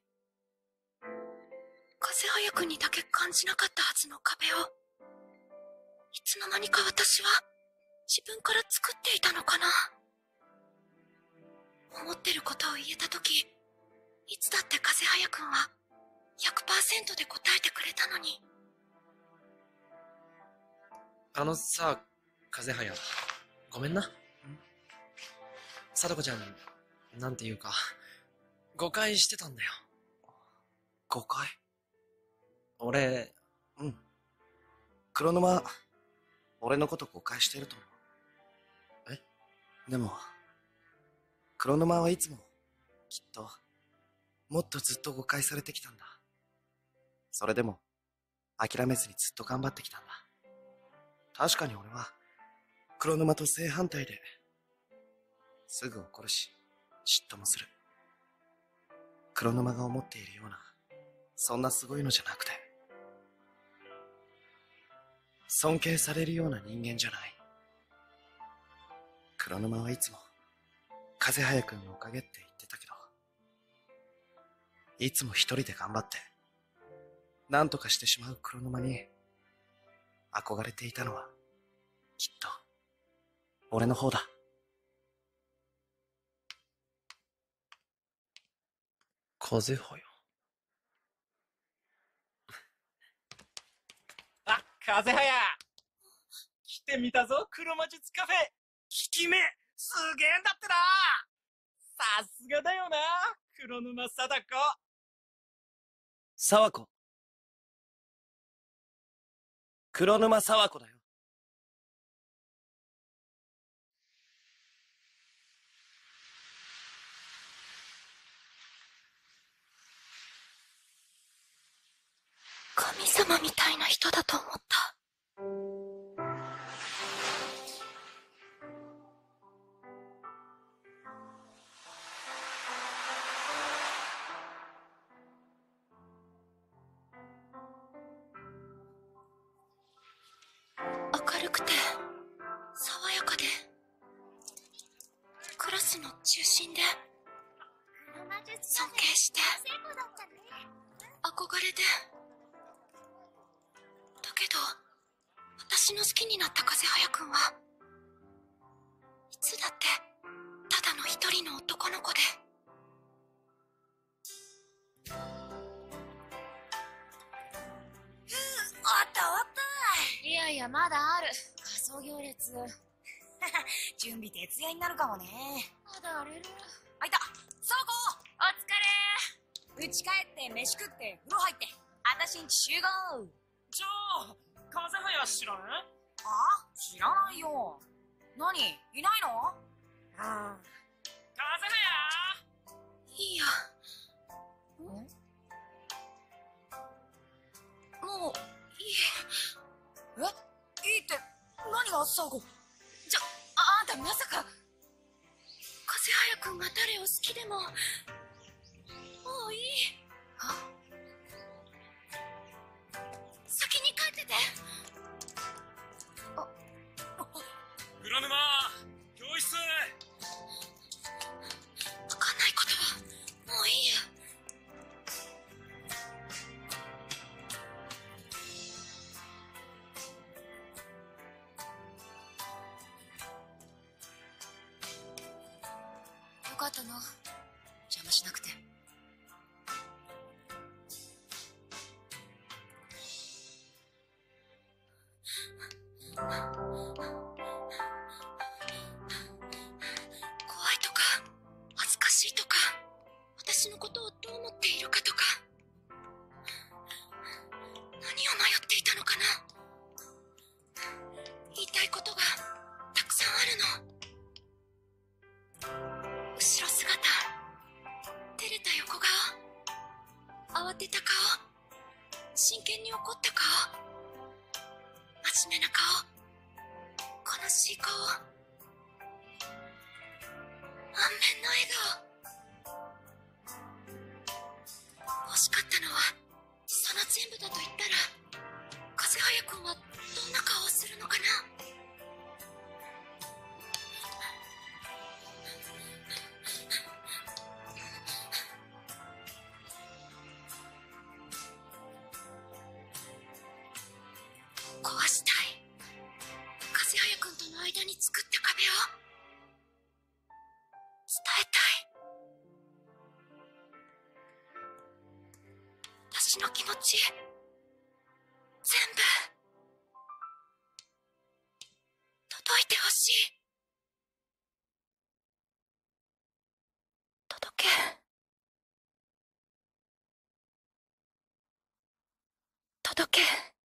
風早くんにだけ感じなかったはずの壁を、いつの間にか私は自分から作っていたのかな。思ってることを言えたとき、いつだって風早くんは ひゃくパーセント で答えてくれたのに。 あのさ、風早、ごめんな。貞子ちゃん、なんていうか、誤解してたんだよ。誤解？俺、うん。黒沼、俺のこと誤解してると思う。え？でも、黒沼はいつも、きっと、もっとずっと誤解されてきたんだ。それでも、諦めずにずっと頑張ってきたんだ。確かに俺は、黒沼と正反対で、すぐ怒るし、嫉妬もする。黒沼が思っているような、そんなすごいのじゃなくて、尊敬されるような人間じゃない。黒沼はいつも、風早くんのおかげって言ってたけど、いつも一人で頑張って、何とかしてしまう黒沼に、憧れていたのは、きっと、俺の方だ。風早。 あ、風早来てみたぞ、黒魔術カフェ。効き目、すげえんだってな。さすがだよな、黒沼貞子。 沢子。黒沼沢子だよ。 神様みたいな人だと思った。明るくて爽やかで、クラスの中心で、尊敬して憧れて、だけど私の好きになった風早くんは、いつだってただの一人の男の子で、 あったあった。 いやいや、まだある。仮装行列。 準備徹夜になるかもね。 まだあれる。 あ、いた。そうこお疲れ。 うち帰って飯食って風呂入って、あたしんち集合。 じゃあ、風早知らん？ あ？知らないよ。何？いないの？ うん。風早！ いいや。ん？もういい。 え？いいって何がサゴ？ ちょ、あ、あんたまさか風早くんが誰を好きでももういい。あ、先に帰ってて。あ、 黒沼教室。 わかんないことはもういいや。よかったの、邪魔しなくて。 私のことをどう思っているかとか、何を迷っていたのかな。言いたいことがたくさんあるの。後ろ姿、照れた横顔、慌てた顔、真剣に怒った顔、真面目な顔、悲しい顔、満面の笑顔。欲しかったのはその全部だと言ったら、風早くんはどんな顔をするのかな。壊したい。風早くんとの間に作った壁を伝えたい。私の気持ち全部届いてほしい。届け届け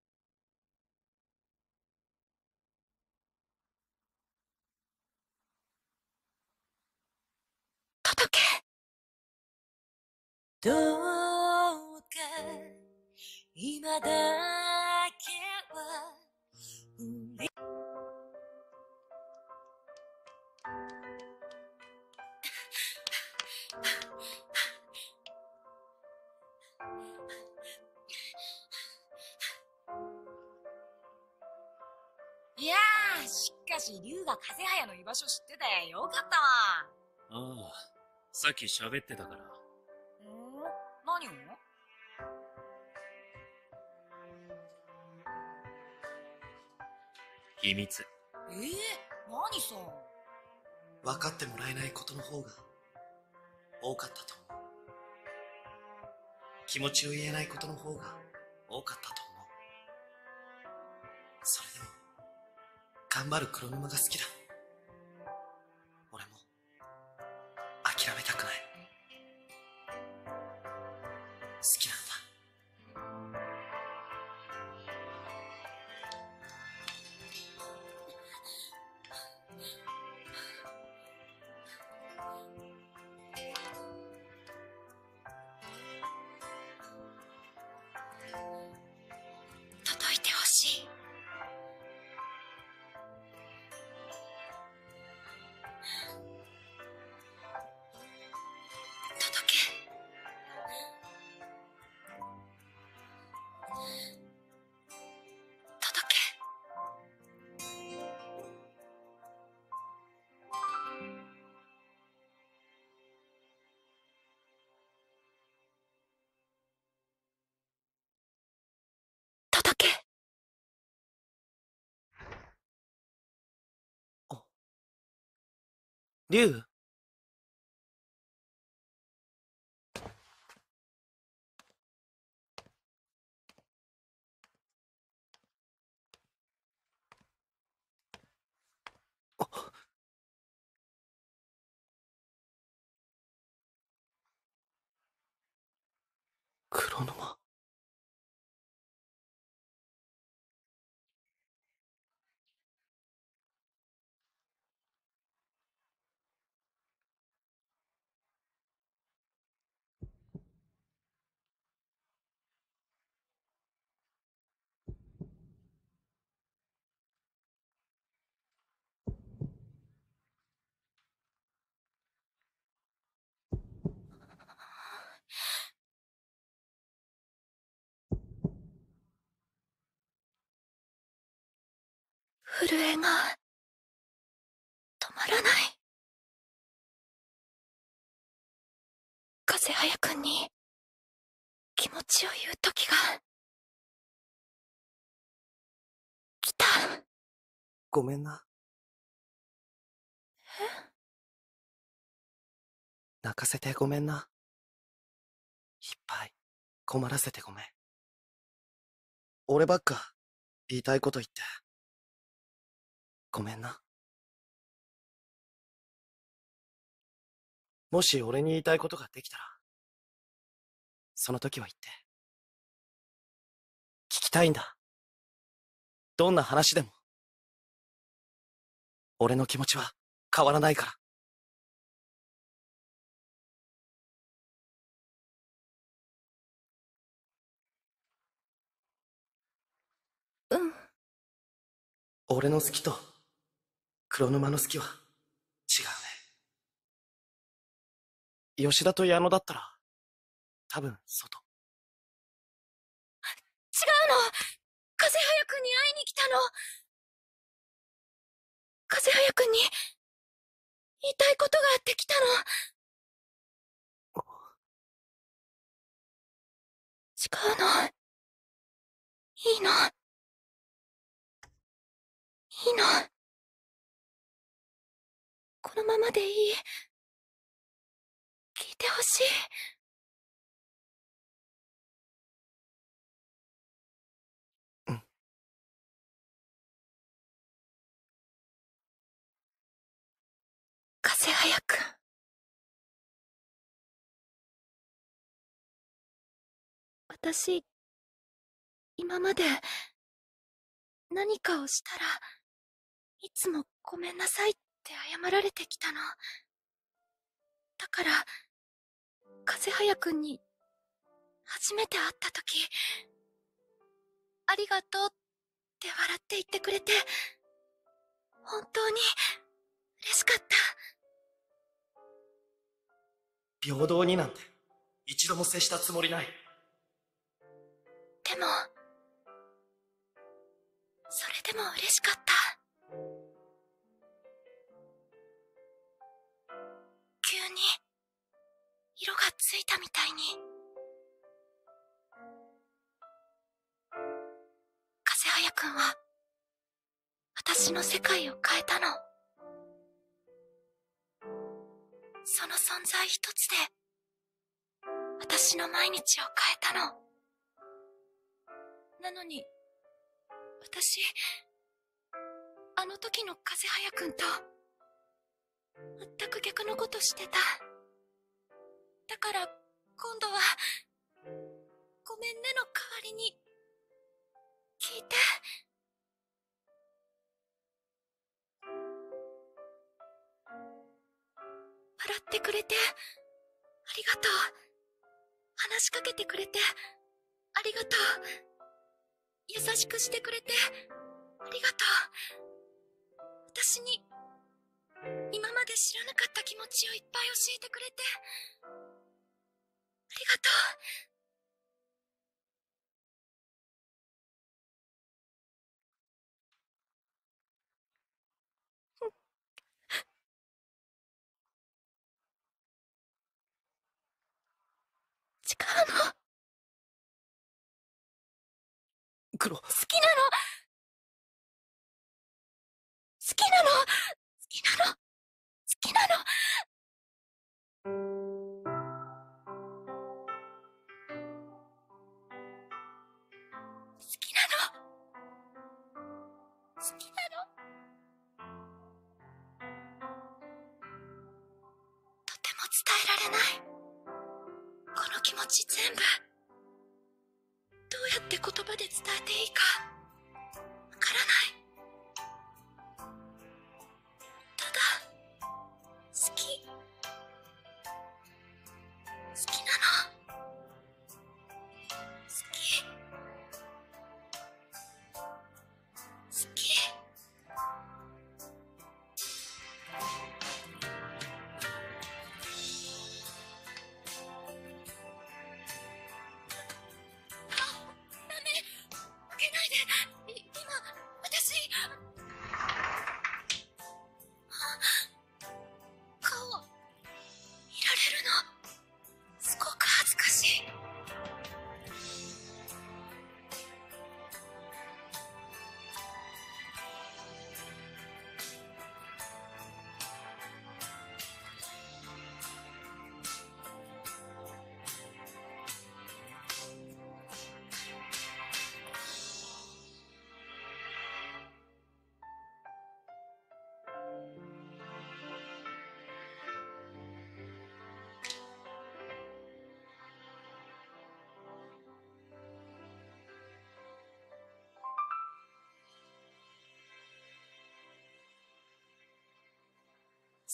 届け。どうか今だけは無理。 いやー、しかし龍が風早の居場所知っててよかったわ。 ああ、さっき喋ってたから。 んー、何を？ 秘密。 えー、何さ。 分かってもらえないことの方が多かったと思う。気持ちを言えないことの方が多かったと思う。それでも頑張る黒沼が好きだ。俺も諦めたくない。好きなんだ。 届いてほしい。届け。届け。届け。 龍？黒沼。 震えが止まらない。風早くんに気持ちを言う時が来た。 ごめんな。 え？ 泣かせてごめんな。いっぱい困らせてごめん。俺ばっか言いたいこと言ってごめんな。もし俺に言いたいことができたらその時は言って。聞きたいんだ。どんな話でも。俺の気持ちは変わらないから。 うん。 俺の好きと黒沼の好きは違うね。吉田と矢野だったら多分外。 違うの。風早くんに会いに来たの。風早くんに言いたいことがあって来たの。違うの。いいの。いいの。このままでいい。聞いてほしい。 うん。 風早くん。私、今まで何かをしたらいつもごめんなさいって謝られてきたの。だから、風早くんに初めて会った時、ありがとうって笑って言ってくれて、本当に嬉しかった。 平等になんて一度も接したつもりない。 でも、それでも嬉しかった。急に色がついたみたいに。風早くんは私の世界を変えたの。その存在一つで私の毎日を変えたの。なのに私、あの時の風早くんと全く逆のことしてた。だから今度はごめんねの代わりに聞いて。笑ってくれてありがとう。話しかけてくれてありがとう。優しくしてくれてありがとう。私に今まで知らなかった気持ちをいっぱい教えてくれてありがとう。違うの。 黒。 好きなの。好きなの。好きなの。好きなの。好きなの。好きなの。とても伝えられない。この気持ち全部。どうやって言葉で伝えていいかわからない。ただ好き好きなの。好き好き。顔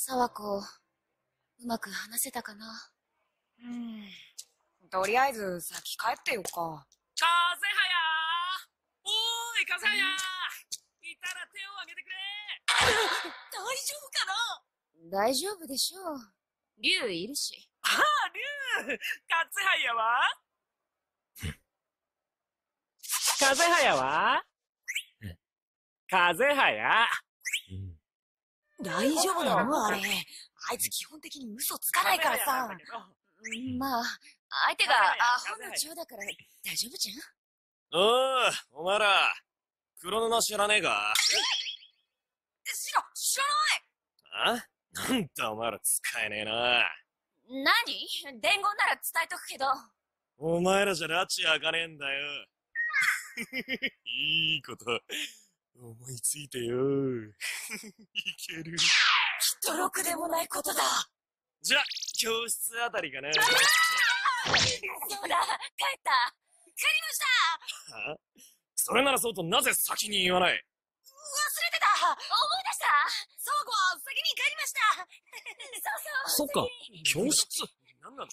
沢子、うまく話せたかな。 うん。とりあえず先帰ってよっか。 風早おーい風早いたら手を挙げてくれ大丈夫かな。 大丈夫でしょう。竜いるし。 ああ、竜勝早は風早は風早大丈夫なのあれ。あいつ基本的に嘘つかないからさ。 まあ、相手がアホの蝶だから大丈夫じゃん。 おー、お前ら、黒沼知らねえか？ 知ら、知らない。 あ？なんだお前ら使えねえな。 何？伝言なら伝えとくけど。 お前らじゃ拉致開かねえんだよ。いいこと、思いついてよ。いける。 きっとろくでもないことだ。 じゃ、教室あたりかな。 そうだ、帰った。帰りました。 は？それならそうとなぜ先に言わない？ 忘れてた。思い出した。そうご、先に帰りました。そうそう。 そっか、教室。何なんだ？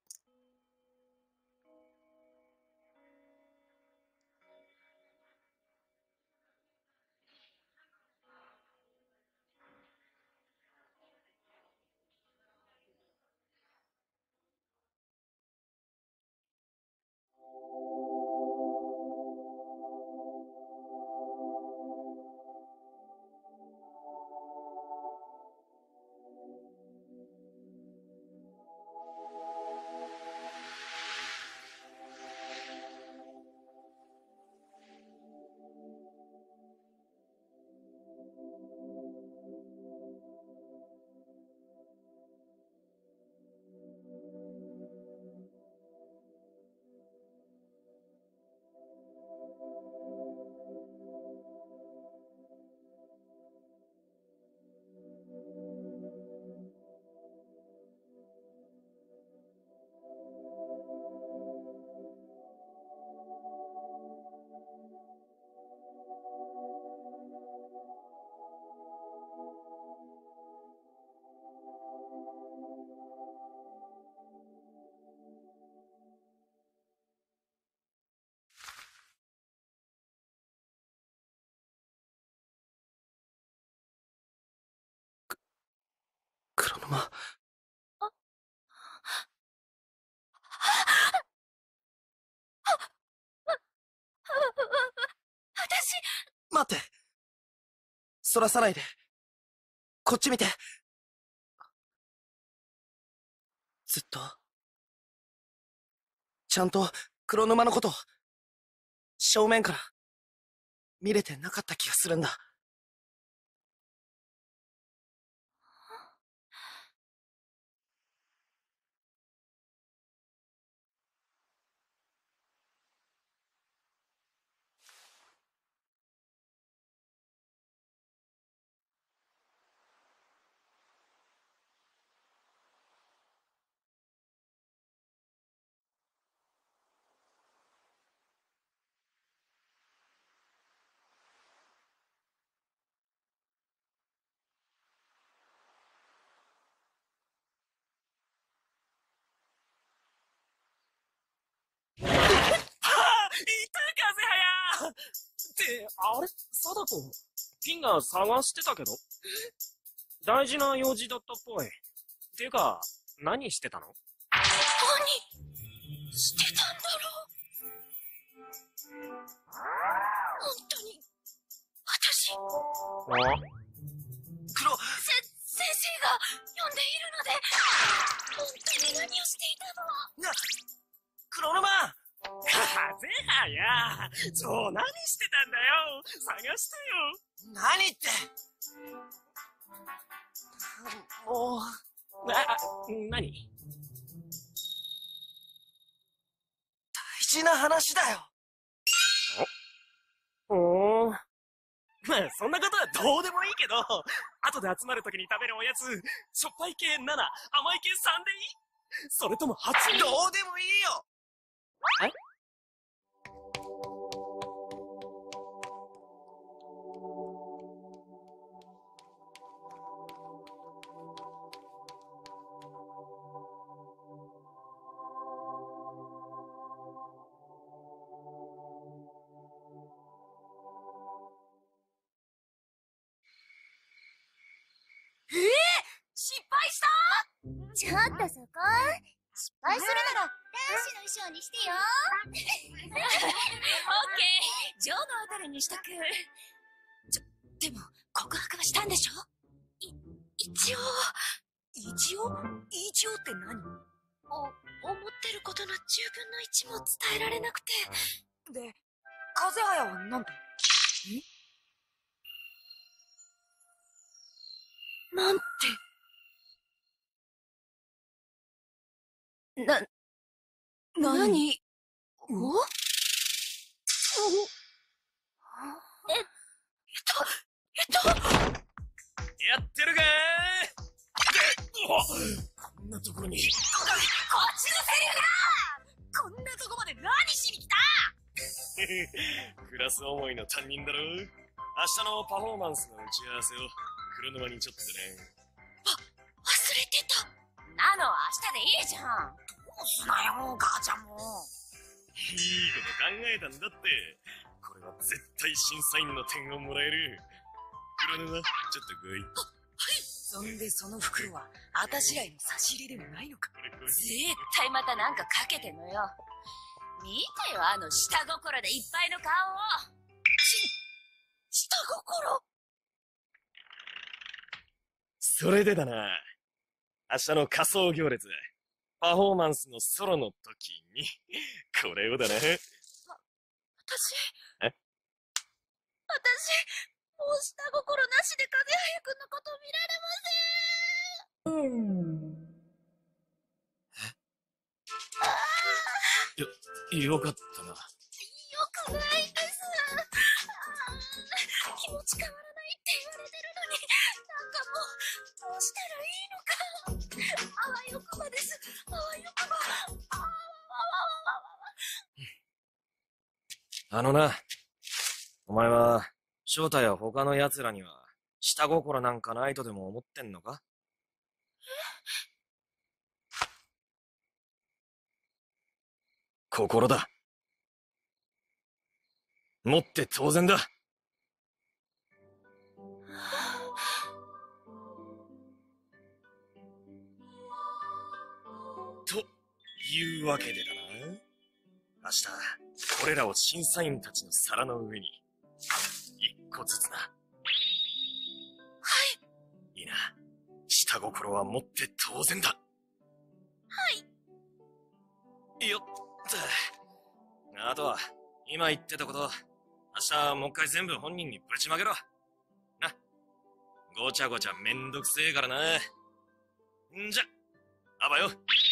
黒沼。 私。 待って。そらさないで。こっち見て。ずっと、ちゃんと黒沼のこと、正面から見れてなかった気がするんだ。 って、あれ貞子、ピンが探してたけど。大事な用事だったっぽい。ていうか、何してたの？ 何してたんだろう。本当に、私。 あ？ 黒、せ、先生が呼んでいるので、本当に何をしていたの？ な、黒沼！ 風早、そう何してたんだよ。探してよ。 何って。もう。 あ、何？ 大事な話だよ。 おお。まあそんなことはどうでもいいけど、後で集まるときに食べるおやつ、しょっぱい系なな、甘い系さんでいい？それともはち？ どうでもいいよ。 え？ ちょっとそこ、失敗するなら男子の衣装にしてよ。 オッケー、ジョーのあたりにしとく。ちょ、でも告白はしたんでしょ？い、一応。 一応一応って何？お、思ってることのじゅうぶんのいちも伝えられなくて。 で、風早はなんて？ ん？なんて。な、なに？お？お？え、えっと、えっと。 やってるかー。こんなところに。 こ、こっちのセリフだ！こんなとこまで何しに来た？ クラス思いの担任だろ。明日のパフォーマンスの打ち合わせを黒沼にちょっとね。 あ、忘れてた。 なの明日でいいじゃん。 どうすなよ、母ちゃんも。 いいこと考えたんだって。これは絶対審査員の点をもらえる。黒沼、ちょっと来い。 そんでその袋は、あたしらへの差し入れでもないのか。 絶対またなんかかけてんのよ。見てよ、あの下心でいっぱいの顔を。 し、下心？ それでだな。明日の仮装行列。パフォーマンスのソロの時に、これをだな。 私え？ 私、もう下心なしで風早くんのこと見られません。うん。 よ、よかったな。 よくないです。気持ち変わらないって言われてるのに、なんかもう、どうしたらいいのか。あわよくばです。あわよくば。あわわわわわわ。 あのな、お前は、翔太や他の奴らには、下心なんかないとでも思ってんのか？心だ。持って当然だ。というわけでだな。明日、俺らを審査員たちの皿の上に、一個ずつな。はい。いいな。下心は持って当然だ。 はい。 よっと。あとは、今言ってたこと、明日もう一回全部本人にぶちまけろ。な。ごちゃごちゃめんどくせえからな。んじゃ、あばよ。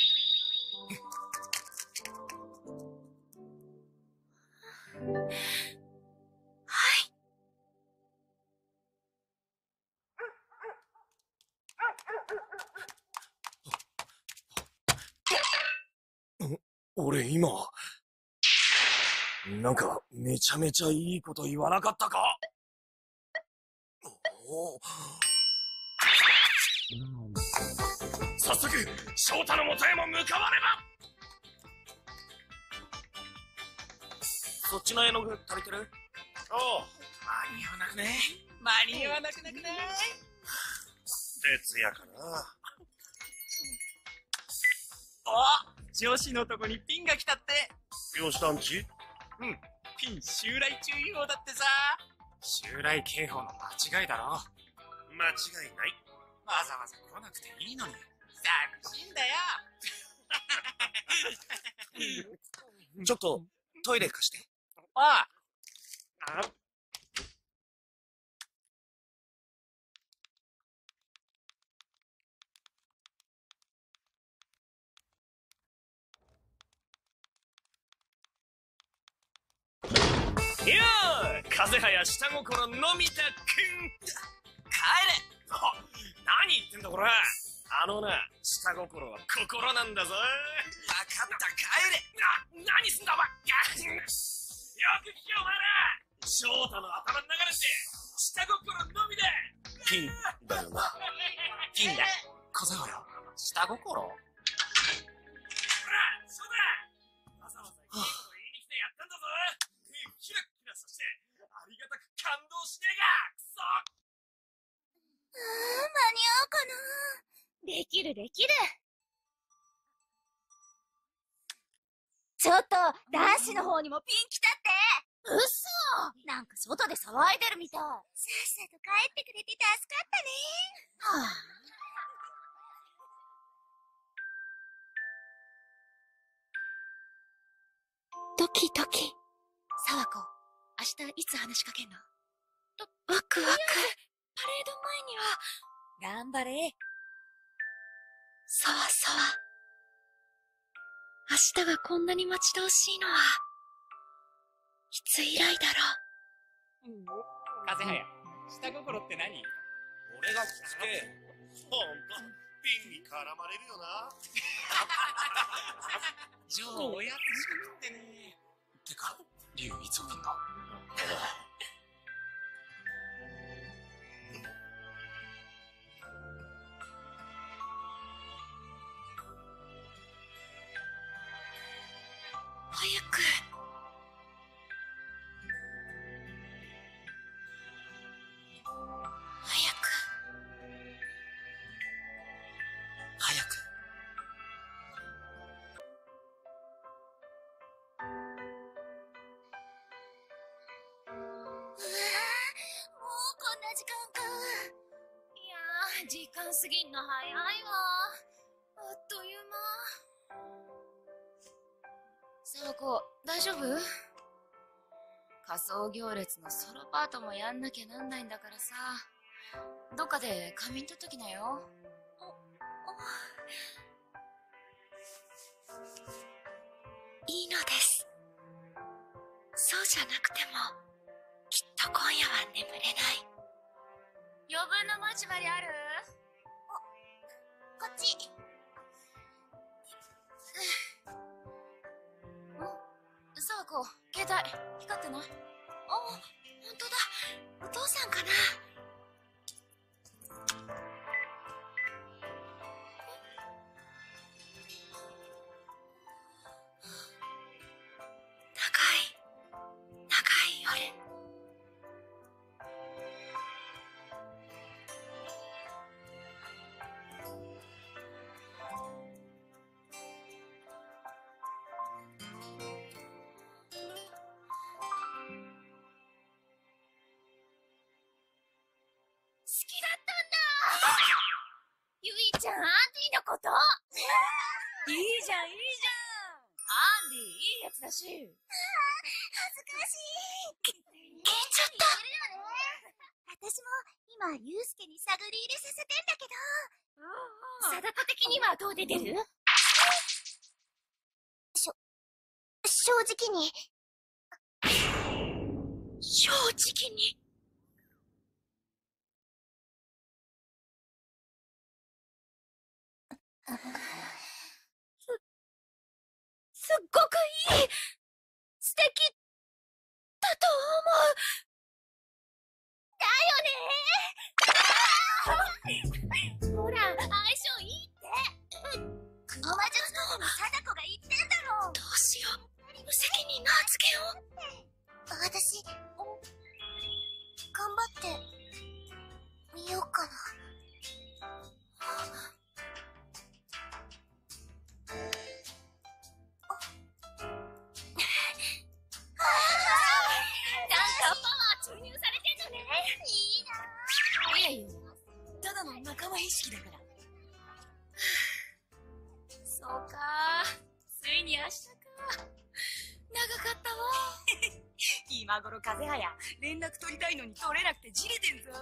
俺今、なんかめちゃめちゃいいこと言わなかったか？お早速、翔太の元へも向かわねば。そっちの絵の具足りてる？ おう、間に合わなくね？間に合わなくなくない？ 徹夜かな。 お、女子のとこにピンが来たって。 吉田んち？ うん、ピン襲来注意報だってさ。襲来警報の間違いだろ。 間違いない。 わざわざ来なくていいのに。寂しいんだよ。 ちょっと、トイレ貸して。 ああ。あいやー、風早下心のび太くん。帰れ。何言ってんだこら。あのな、下心は心なんだぞ。わかった、帰れ。な、何すんだお前。よく聞けお前ら。翔太の頭の中なんて下心のみだ。 ピンだよな。 ピンだ。風早、下心？ほら、 そうだ。わざわざいいこと言いに来てやったんだぞ。キラキラさせて、ありがたく感動しねえが。くそ。 ああ、間に合うかな。できるできる。 ちょっと、男子の方にもピン来たって。嘘。なんか外で騒いでるみたい。さっさと帰ってくれて助かったね。はあ。 ドキドキ。 沢子、明日いつ話しかけんの？ と、ワクワク。パレード前には、 頑張れ。 そわそわ。明日がこんなに待ち遠しいのは、いつ以来だろう。 うん。風早、下心って何？ 俺がしつけ。ほんと、ピンに絡まれるよな。 ジョー、おやつしか食ってねえ。てか、竜いつ起きんの？ 早く。早く。 早く。 時間か。いやー、時間過ぎんの早いわ。あっという間。沢子、大丈夫？仮装行列のソロパートもやんなきゃなんないんだからさ。どっかで仮眠取っときなよ。 いいのです。そうじゃなくても、きっと今夜は眠れない。 余分な待ち針ある？ こっち。 ん？沢子、携帯、光ってない？あ、 ほんとだ。お父さんかな？長い、長い夜。 ゆいちゃん、アンディのこと？いいじゃん、いいじゃん。アンディ、いいやつだし。 恥ずかしい。消えちゃった。私も今、ユウスケに探り入れさせてんだけど。 貞子的にはどう出てる？ しょ、正直に。正直に。す、すっごくいい！素敵だと思う！ だよねー！ほら、相性いいって！ 黒魔術師に貞子が言ってんだろう！どうしよう。無責任な発言を。私、頑張ってみようかな。 仲間意識だから。そうか。ついに明日か。長かったわ。今頃風早、連絡取りたいのに取れなくてじれてんぞ。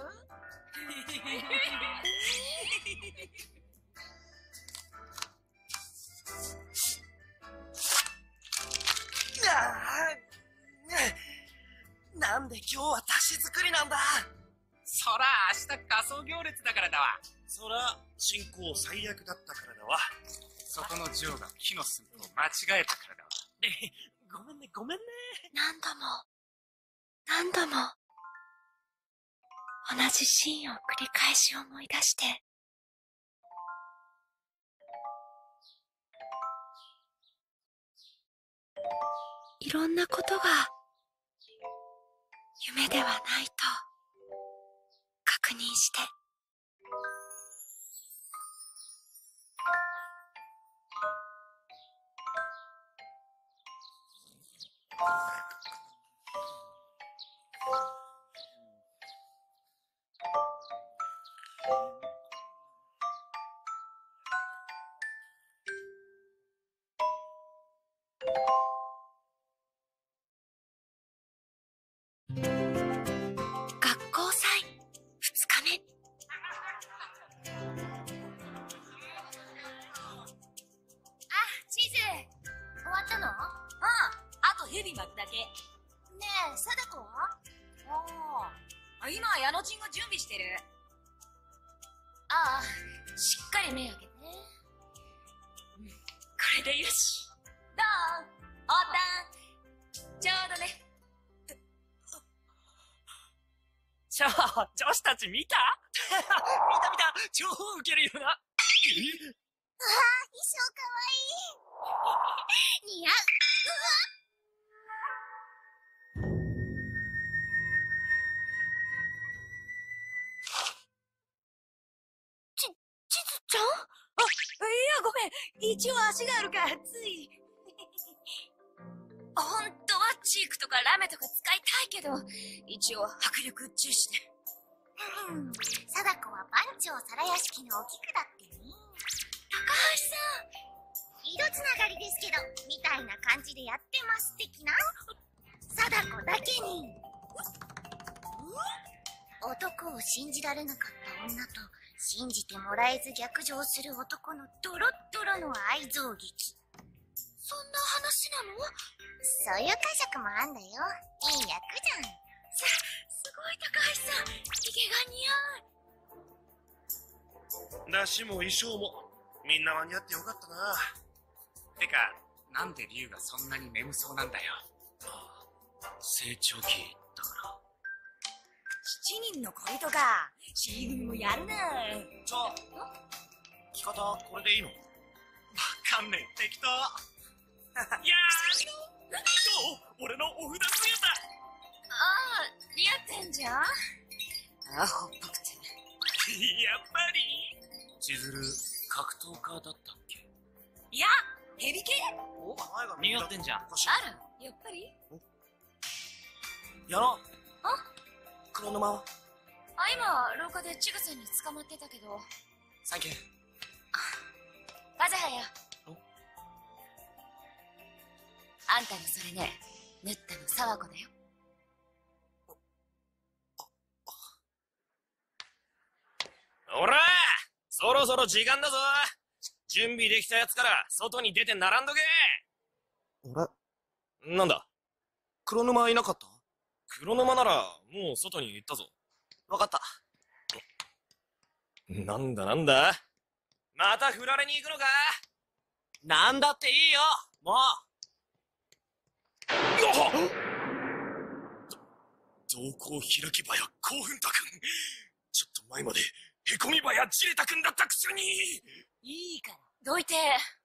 なんで今日は足し作りなんだ。 そら明日仮装行列だからだわ。 そら進行最悪だったからだわ。 そこのジョーが木の寸法を間違えたからだわ。 ごめんね、ごめんね。 何度も、何度も、同じシーンを繰り返し思い出して、いろんなことが、夢ではないと、確認して、 学校祭ふつかめ。 あ、チーズ終わったの？うん、あとヘビ巻くだけ。ねえ、貞子は？ああ、今矢野ちんが準備してる。 ああ、しっかり目開けて。うん、これでよし。 どう？おったん。 ちょうどね。 ちょ、女子たち見た見た見た、超ウケるよな。 ああ、衣装かわいい。似合う。 ち、ちずちゃん？ あ、いや、ごめん。一応足があるから、つい。 本当はチークとかラメとか使いたいけど、一応迫力重視で。 うん、貞子は番長皿屋敷のお菊だってね。 高橋さん。 色つながりですけど、みたいな感じでやってます的な。貞子だけに。男を信じられなかった女と、信じてもらえず逆上する男のドロッドロの愛憎劇。 そんな話なの？ そういう解釈もあんだよ。いい役じゃん。 さ、すごい高橋さん。ヒゲが似合う。 だしも衣装もみんな間に合ってよかったな。 てか、なんで竜がそんなに眠そうなんだよ。 成長期だから。 七人の恋とか C 組もやるな。 ちょ、着方これでいいの？ わかんねえ、適当。いやー、どう？俺のお札姿。 ああ、似合ってんじゃん。アホっぽくて。 やっぱり。 千鶴、格闘家だったっけ？ いや、ヘビ系。 お、 似合ってんじゃん。 ある？やっぱり？ やろう。 あ？ 黒沼は？ あ、今、廊下でチグさんに捕まってたけど。 サンキュー。 風早。あんたのそれね、縫ったの沢子だよ。 ほら、そろそろ時間だぞ。準備できたやつから外に出て並んどけ。 あれ？なんだ？ 黒沼いなかった？ 黒沼ならもう外に行ったぞ。 わかった。 なんだなんだ？また振られに行くのか？ なんだっていいよ、もう。 瞳孔開き早興奮たくん。ちょっと前までへこみ早じれたくんだったくせに。 いいからどいて。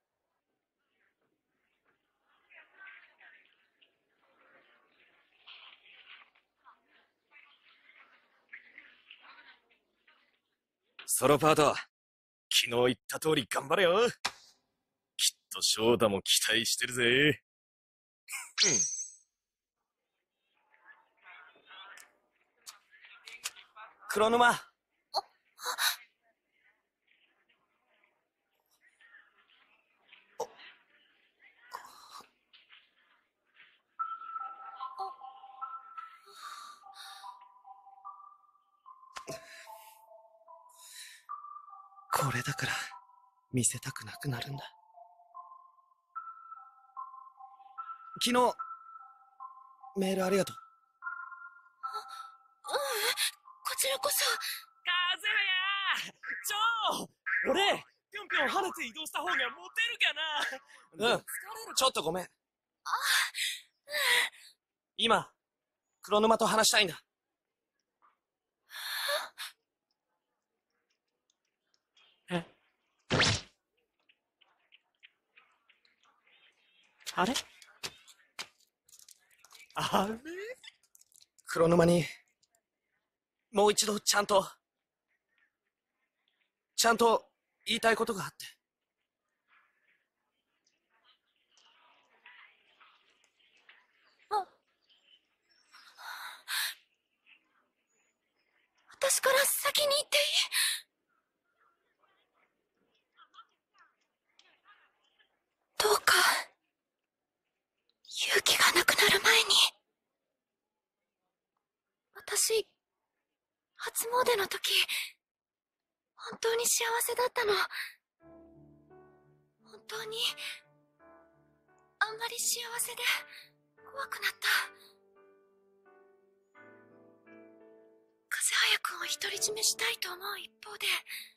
ソロパート、昨日言った通り頑張れよ。きっと翔太も期待してるぜ。うん。 黒沼。これだから見せたくなくなるんだ。昨日メールありがとう。 ううん、こちらこそ。 風早、超俺ぴょんぴょん跳ねて移動した方がモテるかな。 うん、ちょっとごめん。 あ、 今黒沼と話したいんだ。 え？あれ？あれ？ 黒沼にもう一度ちゃんとちゃんと言いたいことがあって。 私から先に行っていい？どうか勇気がなくなる前に。私初詣の時本当に幸せだったの。本当にあんまり幸せで怖くなった。風早くんを独り占めしたいと思う一方で、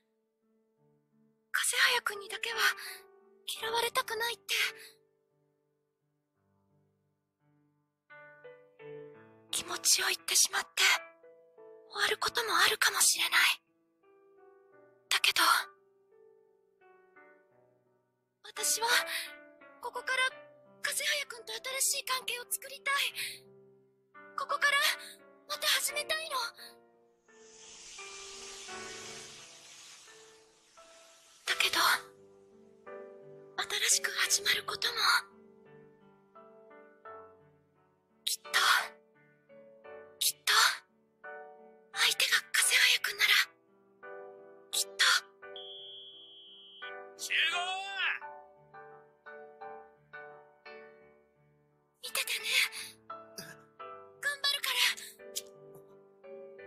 風早くんにだけは嫌われたくないって。気持ちを言ってしまって終わることもあるかもしれない。だけど私はここから風早くんと新しい関係を作りたい。ここからまた始めたいの。だけど新しく始まることもきっときっと相手が風早くんならきっと。 集合！ 見ててね。頑張るから。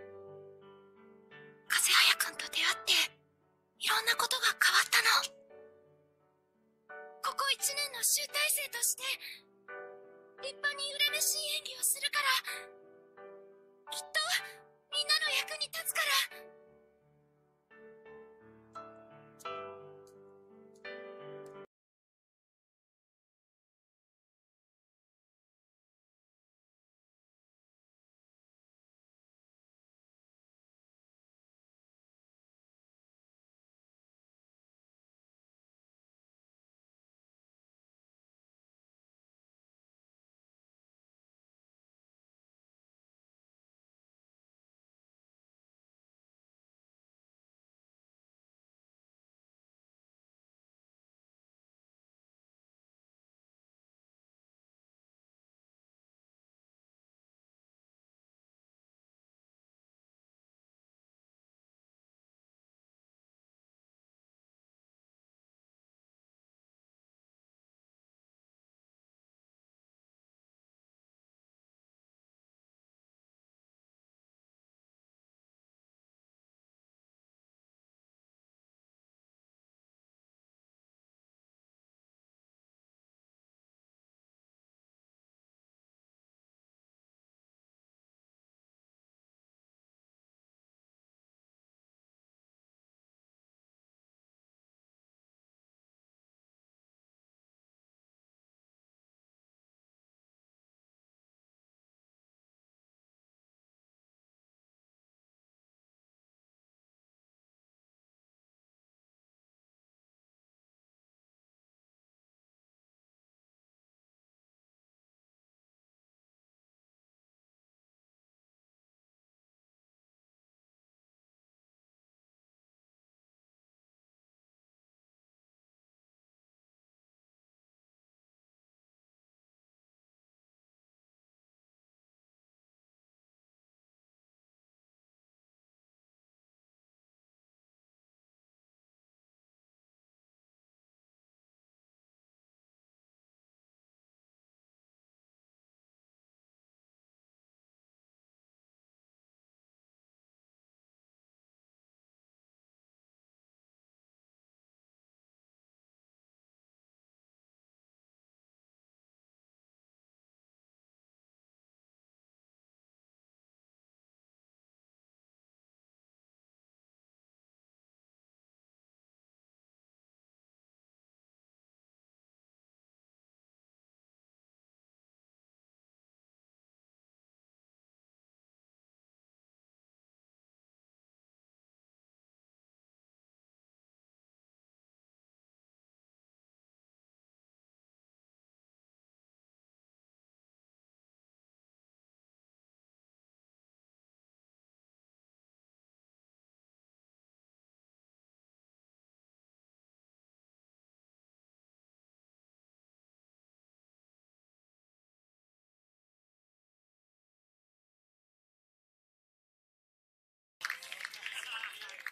風早くんと出会っていろんなことが変わったの。ここいちねんの集大成として立派に嬉しい演技をするから、きっとみんなの役に立つから。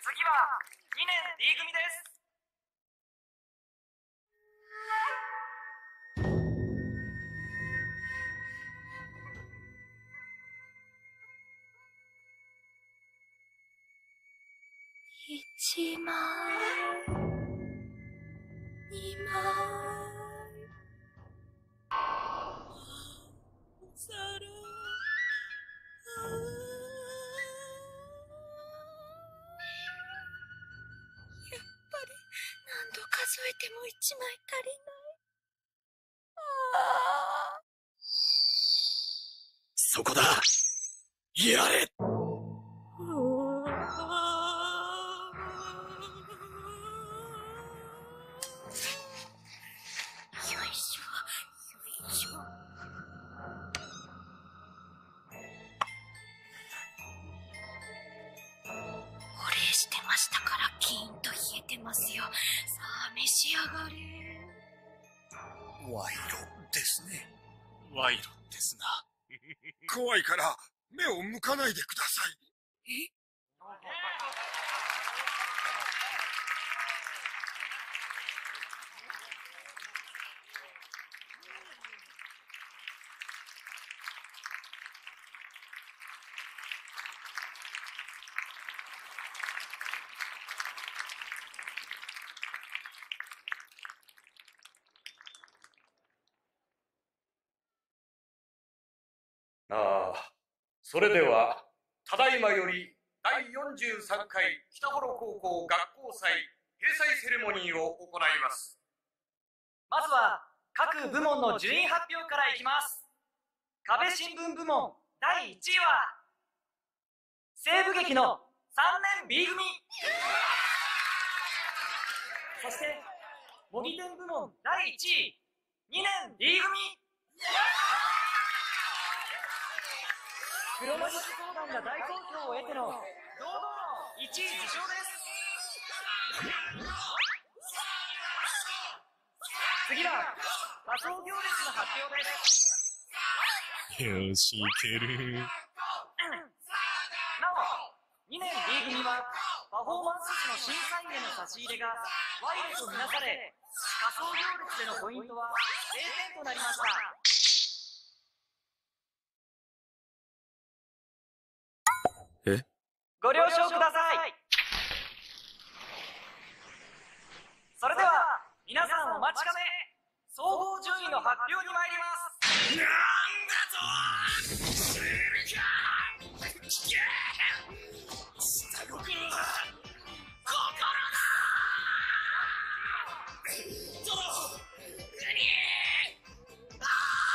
次はにねん D 組です。 一枚、二枚、お皿、やっぱり何度数えても一枚足りない。ああ。 そこだ。やれ。 してましたからキーンと冷えてますよ。さあ召し上がれ。 賄賂ですね。賄賂ですな。怖いから目を向かないでください。え？ ああ、それでは、ただいまよりだいよんじゅうさんかい北幌高校学校祭閉祭セレモニーを行います。 まずは、各部門の順位発表からいきます。壁新聞部門だいいちいは、西部劇のさんねん B 組。そして、模擬店部門だいいちい、にねん D 組。黒魔術相談が大好評を得ての堂々のいちい受賞です。次は仮装行列の発表です。 よし、いける。 なおにねん D 組はパフォーマンス時の審査員への差し入れが賄賂とみなされ、仮装行列でのポイントはぜろてんとなりました。 え？ ご了承ください。それでは皆さんお待ちかね、総合順位の発表に参ります。 なんだと！するか！聞け！下心！心だ！ゾロ！何？あ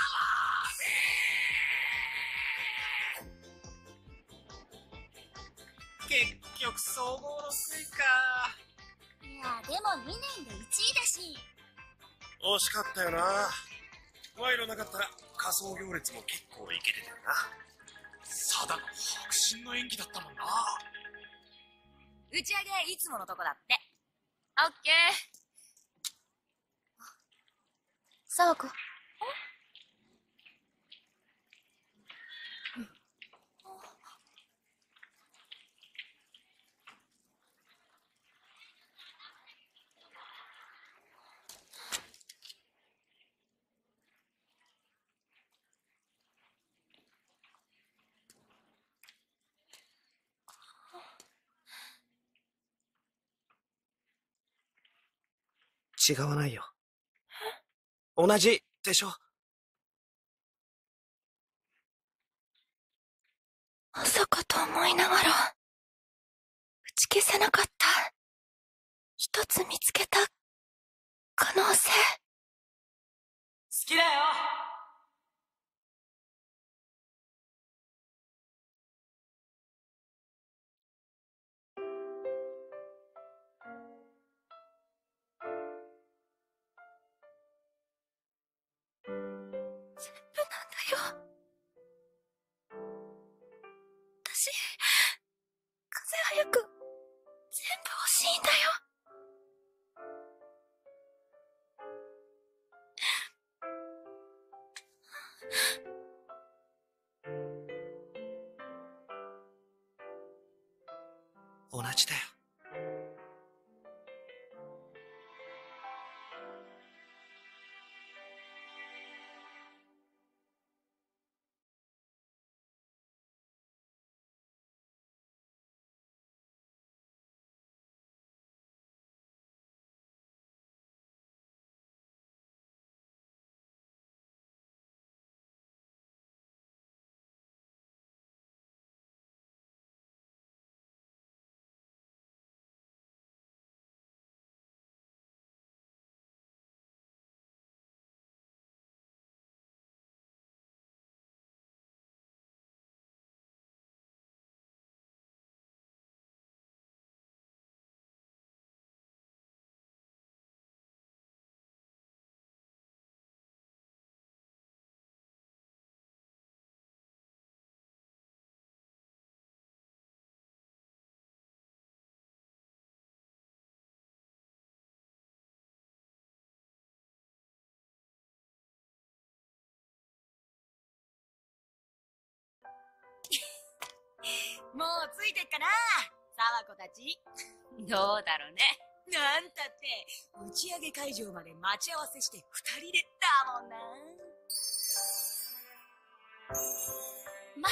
ー！結局総合のせいか。 いやでもにねんでいちいだし。 惜しかったよな。賄賂なかったら仮装行列も結構イケてたよな。貞子迫真の演技だったもんな。 打ち上げいつものとこだって。オッケー。 沢子。 違わないよ。同じでしょ。 まさかと思いながら、打ち消せなかった。一つ見つけた可能性。 好きだよ。 全部なんだよ。私、風早く全部欲しいんだよ。 同じだよ。 もうついてっかな、沢子たち。 どうだろうね。 なんたって打ち上げ会場まで待ち合わせして二人でだもんな。 待った。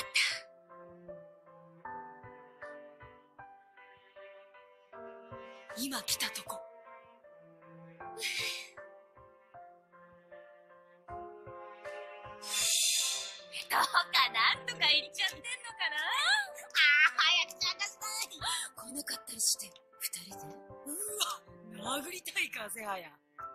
今来たとこ。 どうかなんとか言っちゃってんのかな。 ああ、早く探したい。 来なかったりして二人で。 うわ、殴りたい風早。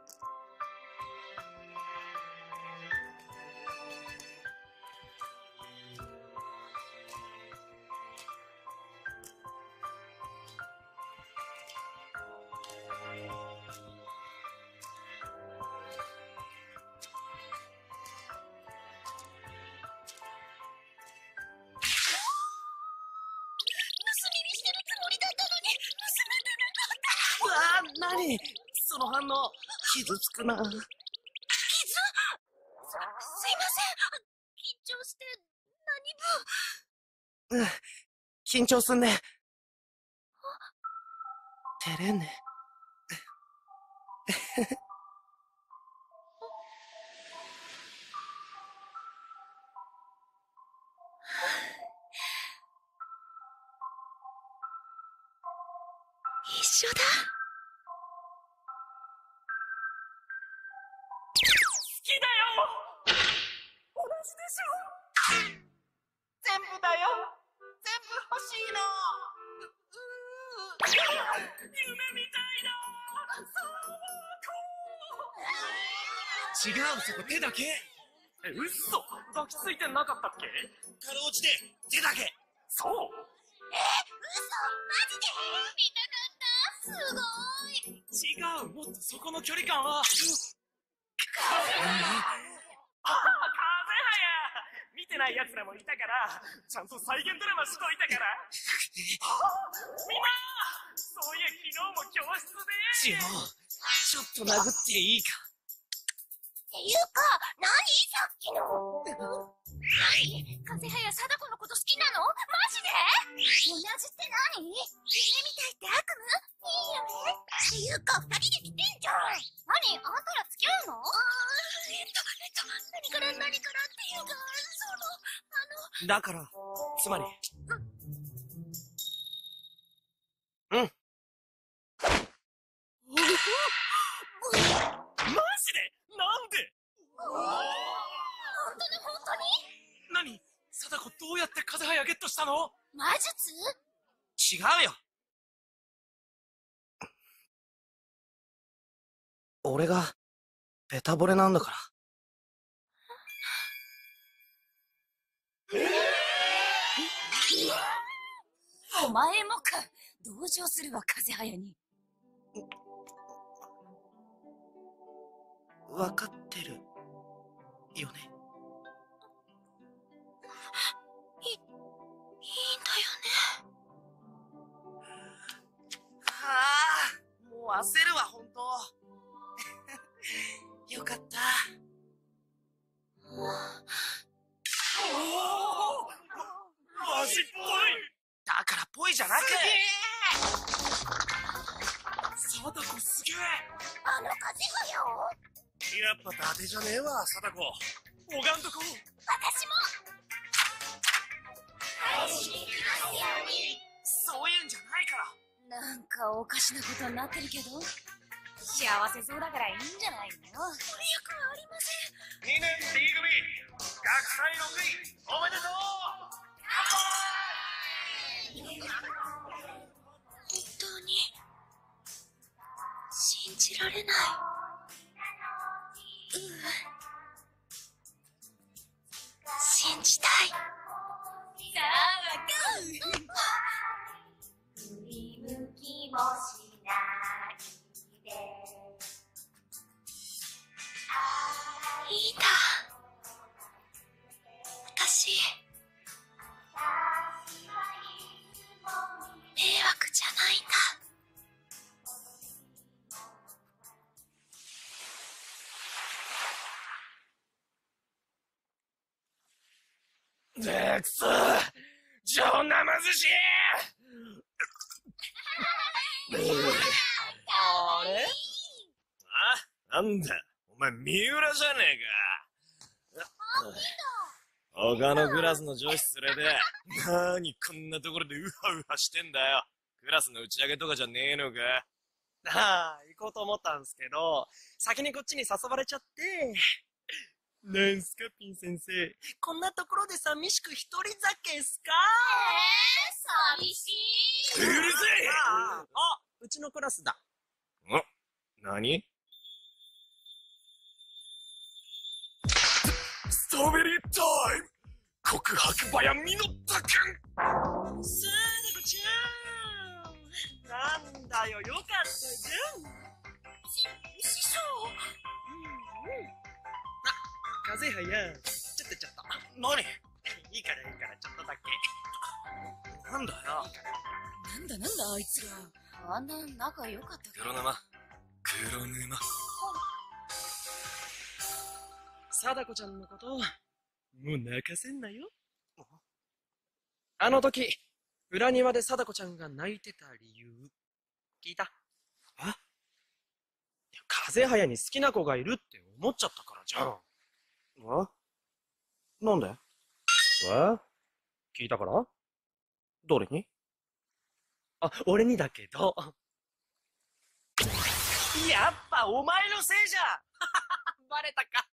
何その反応。傷つくな。傷？す、すいません。緊張して何分。うん。緊張すんね。照れんね。 一緒だ。 好きだよ。同じでしょ。全部だよ。全部欲しいの。夢みたいだ。 違う、そこ手だけ。 え、嘘。抱きついてなかったっけ？ かろうじて手だけ。 そう。 え、嘘、マジで見たかった。すごい。 違う、もっとそこの距離感は。 ああ、風早。見てない奴らもいたから、ちゃんと再現ドラマしといたから。みんな、そういや昨日も教室で。 ジオ、ちょっと殴っていいか。 っていうか、何さっきの。風早、貞子のこと好きなの？マジで？同じって何？夢みたいって悪夢？いい夢？っていうか、二人で来てんじゃん。何？あんたら付き合うの？あー、えっと、えっと、何から何からっていうか、その、あの。 だから、つまり。うん。 マジで？なんで？ 本当に本当に？ 何？貞子どうやって風早ゲットしたの？ 魔術？ 違うよ。俺がベタ惚れなんだから。 お前もか。同情するわ、風早に。 わかってるよね。 い、いいんだよね。 はあ、もう焦るわ、ほんと。よかった。 おお、マジっぽい。 だからぽいじゃなく。 貞子すげえ。 あの風早を？ やっぱ伊達じゃねえわ、貞子。 拝んどこう。 私も。 そういうんじゃないから。 なんかおかしなことになってるけど、幸せそうだからいいんじゃないの？よくありません。 にねん D 組学祭ろくいおめでとう。 本当に信じられない。うう、信じたい。 さあ、わかる。振り向きもしないで。 いいんだ。私迷惑じゃないんだ。 でくそ、 上生寿司あれあ、なんだお前三浦じゃねえか。他のクラスの女子連れで、なーにこんなところでウハウハしてんだよ。クラスの打ち上げとかじゃねえのか。 ああ、行こうと思ったんすけど、先にこっちに誘われちゃって。なんすか、ピン先生。こんなところで寂しく一人酒っすか？ えー、寂しい。 うるせえ！ ああ、うちのクラスだ。 ん？何？ストロベリータイム！告白馬や実ったくん！ さあ、ねこちゃん。なんだよ、よかったじゃん。 し、師匠。 うんうん。あ、風邪はや、ちょっとちょっと。 何？ いいからいいから、ちょっとだけ。 なんだよ。 なんだなんだあいつら。あんな仲良かったっけ？ 黒沼。黒沼。 貞子ちゃんのこと、もう泣かせんなよ。あの時、裏庭で貞子ちゃんが泣いてた理由、聞いた？え？いや、風早に好きな子がいるって思っちゃったからじゃん。 え？なんで？ え？聞いたから？ 誰に？ あ、俺にだけど。やっぱお前のせいじゃバレたか。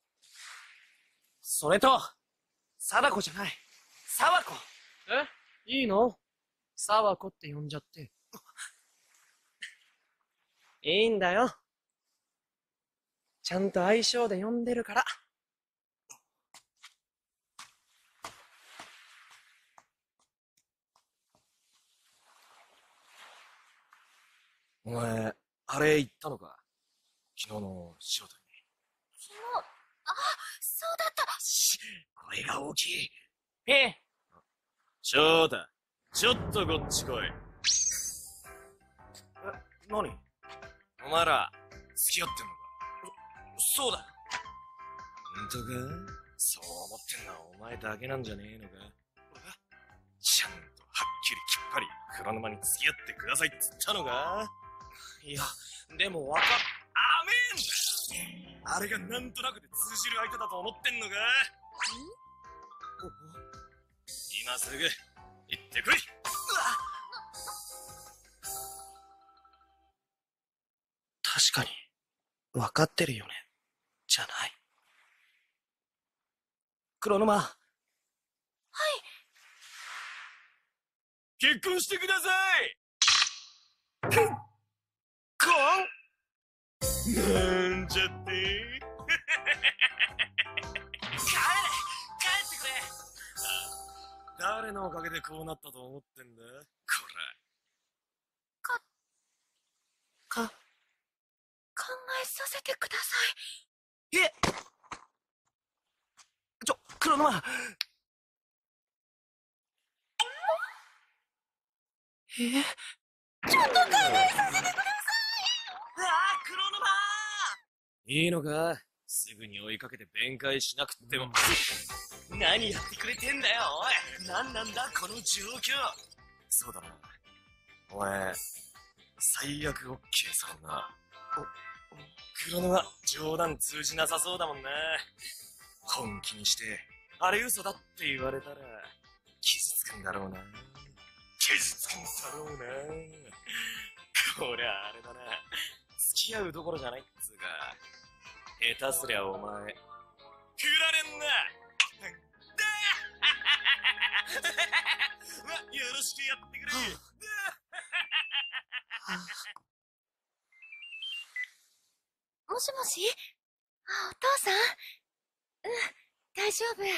それと、貞子じゃない、沢子。え？いいの？沢子って呼んじゃって。いいんだよ。ちゃんと相性で呼んでるから。 お前、あれ言ったのか？昨日の翔太に。 昨日、あ、そうだった。 し、声が大きい。 ええ。 翔太、ちょっとこっち来い。え、何？お前ら、付き合ってんのか？そ、そうだ。ほんとか？そう思ってんのはお前だけなんじゃねえのか？ちゃんとはっきりきっぱり黒沼に付き合ってくださいっつったのか？ いや、でもわか、 あめえんだ！あれがなんとなくで通じる相手だと思ってんのか？今すぐ、行ってこい！ 確かに、わかってるよね、じゃない。黒沼。はい。 結婚してください！ こんなんちゃって帰れ！ 帰ってくれ！ 誰のおかげでこうなったと思ってんだ？こか、か、考えさせてください。え？ちょ、黒沼。え？ ちょっと考えさせてください！ ああ、黒沼！ いいのか？すぐに追いかけて弁解しなくっても。 何やってくれてんだよ、おい！何なんだ、この状況！ そうだな。お前、最悪オッケーさんな。黒沼、冗談通じなさそうだもんな。本気にして、あれ嘘だって言われたら、傷つくんだろうな。傷つくんだろうな。こりゃあれだな。付き合うどころじゃないっつうか。下手すりゃお前、振られんな。わ、よろしくやってくれ。 もしもし？あ、お父さん？うん、大丈夫。うん、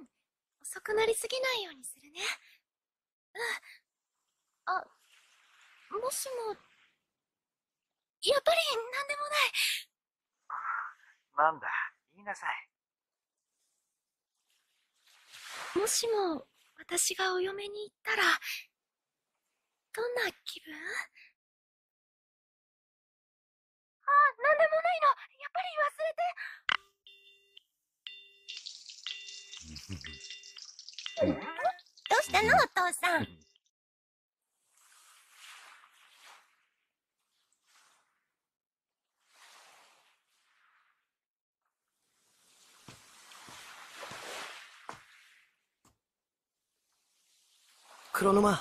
遅くなりすぎないようにするね。うん。あ、もしも、やっぱりなんでもない。 なんだ、言いなさい。 もしも、私がお嫁に行ったら、どんな気分？あ、なんでもないの。やっぱり忘れて。 したのお父さん。 黒沼。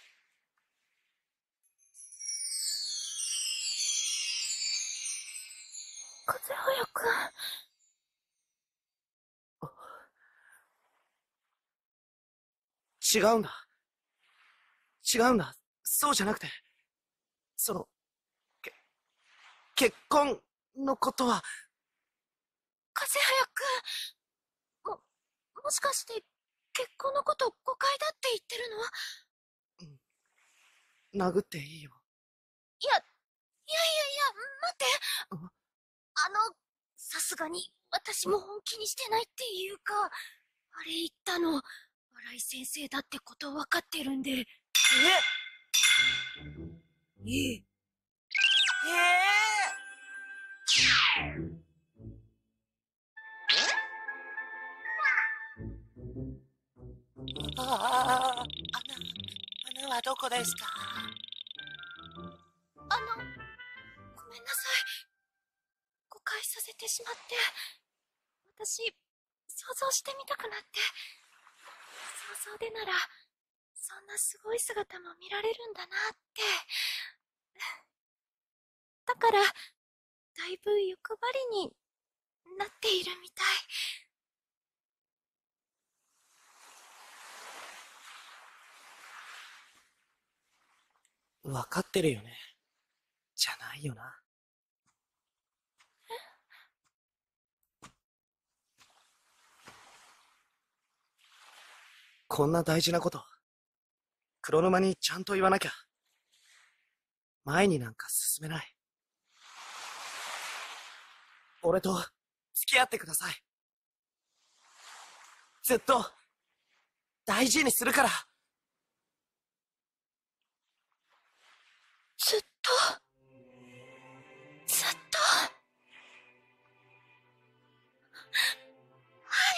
風早くん。 違うんだ。違うんだ。そうじゃなくて、その、け、結婚のことは。 風早くん。も、もしかして、結婚のこと誤解だって言ってるの？ 殴っていいよ。 いや、いやいやいや、待って。あの、さすがに、私も本気にしてないっていうか、あれ言ったの、新井先生だってこと分かってるんで。え？ ええ。えああ、穴、穴はどこですか？ あの、ごめんなさい。誤解させてしまって、私、想像してみたくなって、想像でなら、そんなすごい姿も見られるんだなって。だから、だいぶ欲張りになっているみたい。 わかってるよね。じゃないよな。こんな大事なこと、黒沼にちゃんと言わなきゃ。前になんか進めない。俺と付き合ってください。ずっと大事にするから。 ずっと、ずっと。はい。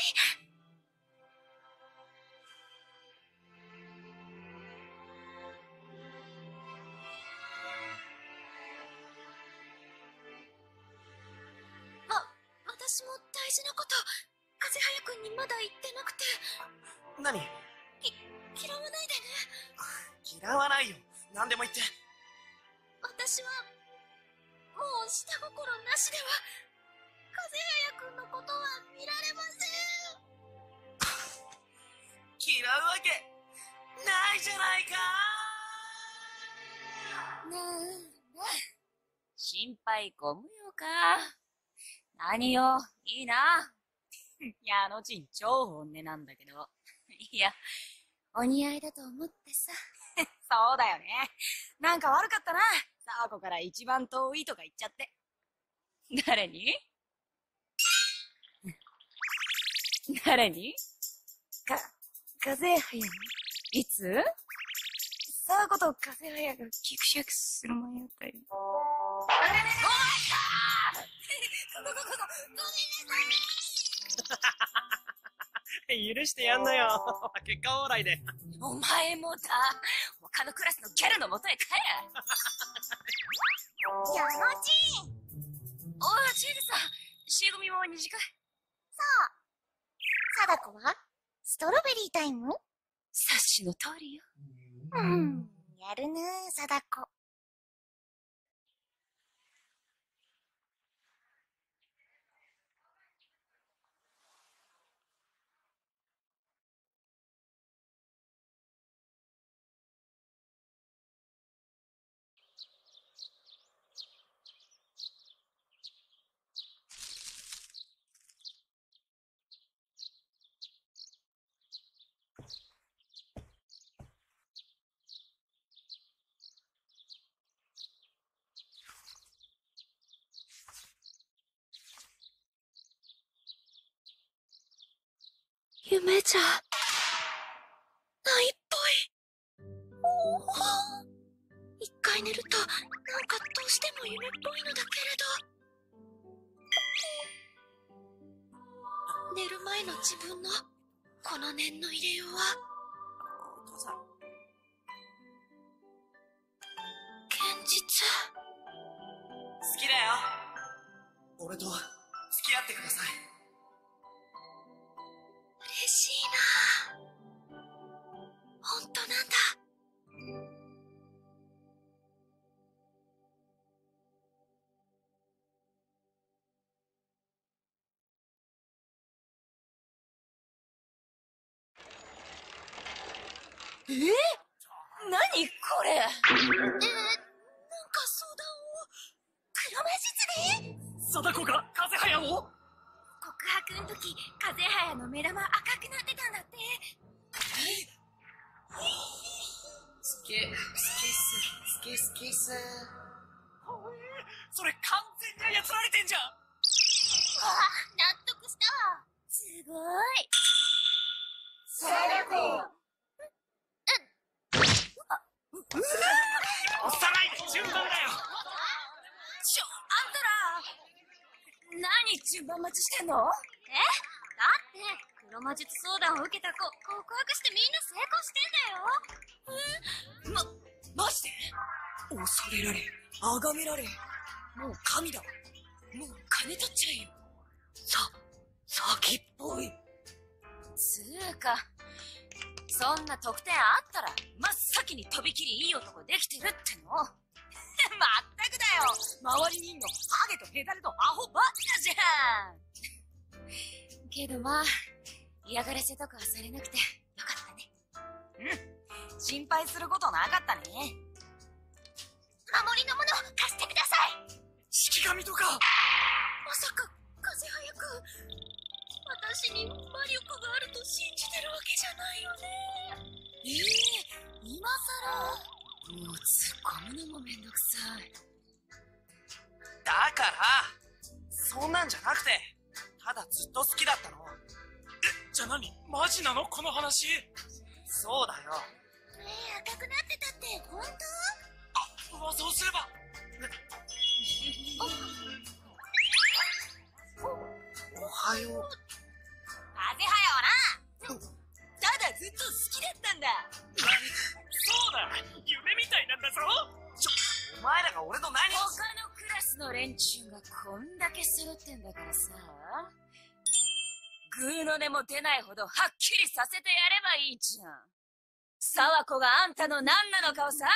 あ、私も大事なこと、風早くんにまだ言ってなくて。 何？ き、嫌わないでね。 嫌わないよ。何でも言って。 私は、もう下心なしでは、風早くんのことは見られません。 嫌うわけないじゃないか。 ねえ、心配ご無用か。何よ、いいな。矢野ちん超本音なんだけど。いや、お似合いだと思ってさ。 そうだよね。なんか悪かったな。サーコから一番遠いとか言っちゃって。 誰に？誰に？か、風早に？いつ？ サーコと風早がギクシャクする前あたり。 ごめんなさい。許してやんなよ。結果オーライで。 お前もだ。他のクラスのギャルの元へ帰れ。 矢野ちん。 おい、チールさん。C組も二次会。 そう。貞子はストロベリータイム？ 察しの通りよ。 うん、やるなぁ、貞子。 夢じゃないっぽい。おお、一回寝るとなんかどうしても夢っぽいのだけれど、寝る前の自分のこの念の入れようは、 つ。 好きだよ。俺と付き合ってください。 嬉しいな。本当なんだ。 えー、何これ。えー、なんか相談を。黒魔術で貞子が風早を。 告白の時、風早の目玉赤くなってたんだって。 スケ、スケス、スケスケス。 それ完全に操られてんじゃん。 ああ、納得したわ。すごい。 貞子。押さないで順番だよ。 ちょ、あんたら何順番待ちしてんの。 え、だって黒魔術相談を受けた子告白してみんな成功してんだよ。 え、ま、マジで。恐れられ、崇められ、もう神だ。もう金取っちゃえよ。さ、先っぽい。 つうか、そんな得点あったら真っ先にとびきりいい男できてるっての。まったくだよ。周りにいんのハゲとヘタレとアホばっかじゃん。けどまあ嫌がらせとかはされなくてよかったね。 うん、心配することなかったね。 守りのもの貸してください。 式神とか。 まさか風早くん、私に魔力があると信じてるわけじゃないよね。 ええー、今さら。もう突っ込むのもめんどくさい。 だからそんなんじゃなくて、ただずっと好きだったの。 え、じゃあ何、マジなのこの話。 そうだよ。 目赤くなってたって本当？ あ、噂をすれば。 お、おはよう。 風早はな、ただずっと好きだったんだ。 そうだ、夢みたいなんだぞ。 ちょ、お前らが俺と何を。 他のクラスの連中がこんだけ揃ってんだからさ、グーの音も出ないほどはっきりさせてやればいいじゃん。沢子があんたの何なのかをさ。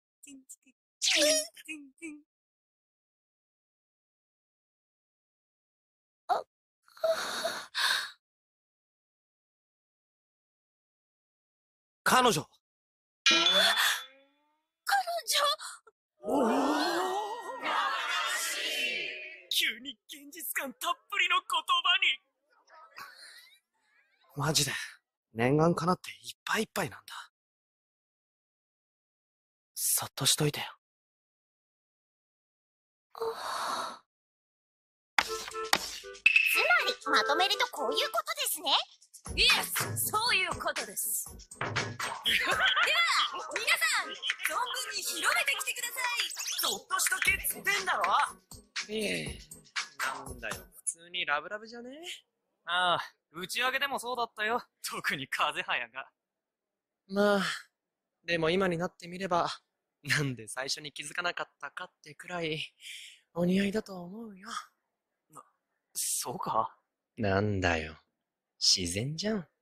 あ、 彼女。 彼女。 急に現実感たっぷりの言葉に。 マジで念願かなっていっぱいいっぱいなんだ。そっとしといてよ。 つまりまとめるとこういうことですね。 イエス、そういうことです。では皆さん存分に広めてきてください。 そっとしとけっつってんだろ。 いえ、なんだよ、普通にラブラブじゃね。 ああ、打ち上げでもそうだったよ。特に風早が。 まあ、でも今になってみれば、なんで最初に気づかなかったかってくらい、お似合いだと思うよ。 な、そうか？ なんだよ、自然じゃん。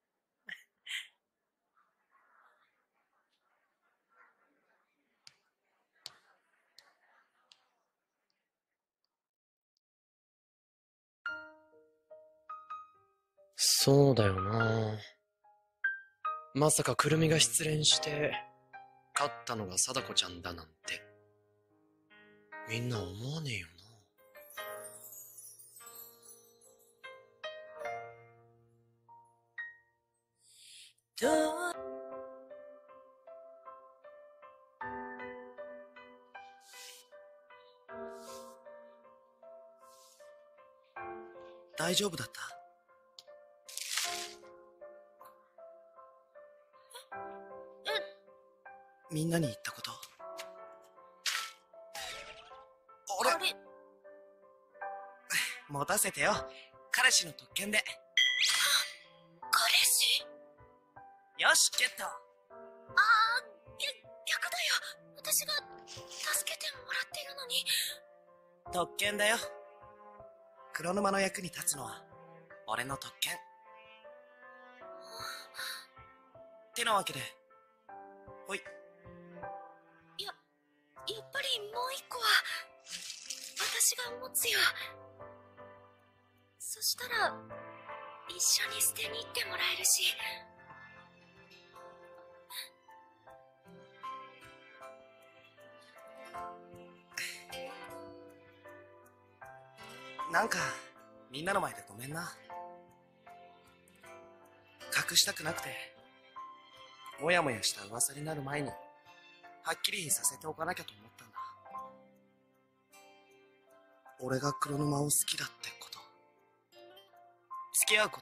そうだよな。まさかくるみが失恋して勝ったのが貞子ちゃんだなんてみんな思わねえよな。どう大丈夫だった？みんなに言ったこと。俺、 あれ、 持たせてよ。彼氏の特権で。 彼氏？ よし、ゲット。 ああ、逆だよ。私が助けてもらってるのに。 特権だよ。黒沼の役に立つのは俺の特権。ってなわけで、ほい。 や、やっぱりもう一個は私が持つよ。そしたら一緒に捨てに行ってもらえるし。 なんかみんなの前でごめんな。隠したくなくて、もやもやした噂になる前にはっきりさせておかなきゃと思ったんだ。俺が黒沼を好きだってこと、付き合うこと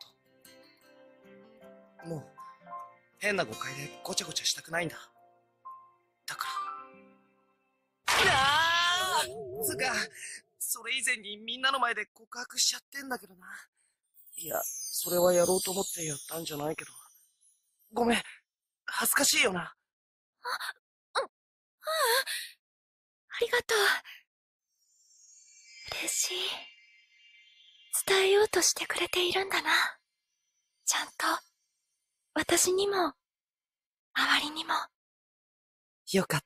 、もう変な誤解でごちゃごちゃしたくないんだ。だからあーつうか、それ以前にみんなの前で告白しちゃってんだけどな。いや、それはやろうと思ってやったんじゃないけど。ごめん、恥ずかしいよな。 あ、うん、ああ、ありがとう。嬉しい。伝えようとしてくれているんだな。ちゃんと、私にも、周りにも。 よかった。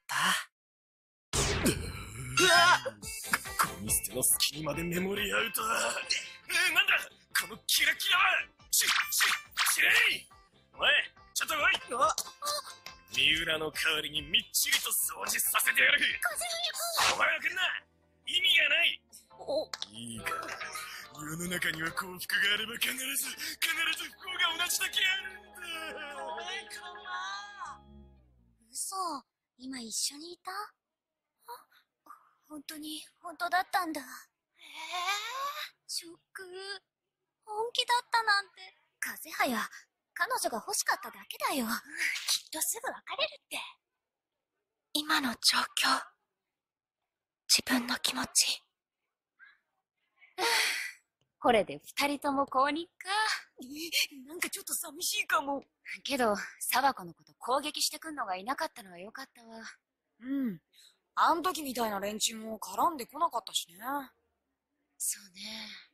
うわっ、ゴミ捨ての隙にまでメモリアウト。なんだこのキラキラは。し、し、しれい。お前、ちょっと来い。三浦の代わりにみっちりと掃除させてやる。お前は来るな。意味がない。いいか、世の中には幸福があれば必ず必ず不幸が同じだけあるんだ。お前かな。 嘘、今一緒にいた？本当に本当だったんだ。ええー、ショック。本気だったなんて。風早、彼女が欲しかっただけだよ。きっとすぐ別れるって。 今の状況、自分の気持ち。 これで二人とも公認か。 なんかちょっと寂しいかも。 けど、沢子のこと攻撃してくんのがいなかったのはよかったわ。 うん。あん時みたいな連中も絡んでこなかったしね。 そうね。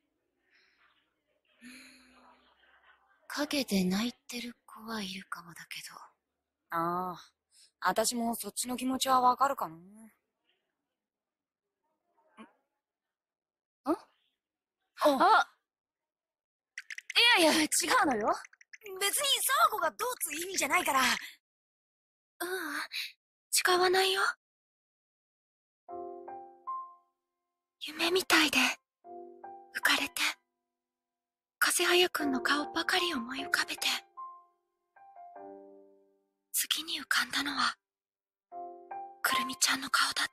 陰で泣いてる子はいるかもだけど。 ああ、私もそっちの気持ちはわかるかな。ん？ あ、いやいや、違うのよ。 別に沢子がどうつ意味じゃないから。 うん、違わないよ。夢みたいで、浮かれて、風早くんの顔ばかり思い浮かべて、次に浮かんだのは、くるみちゃんの顔だった。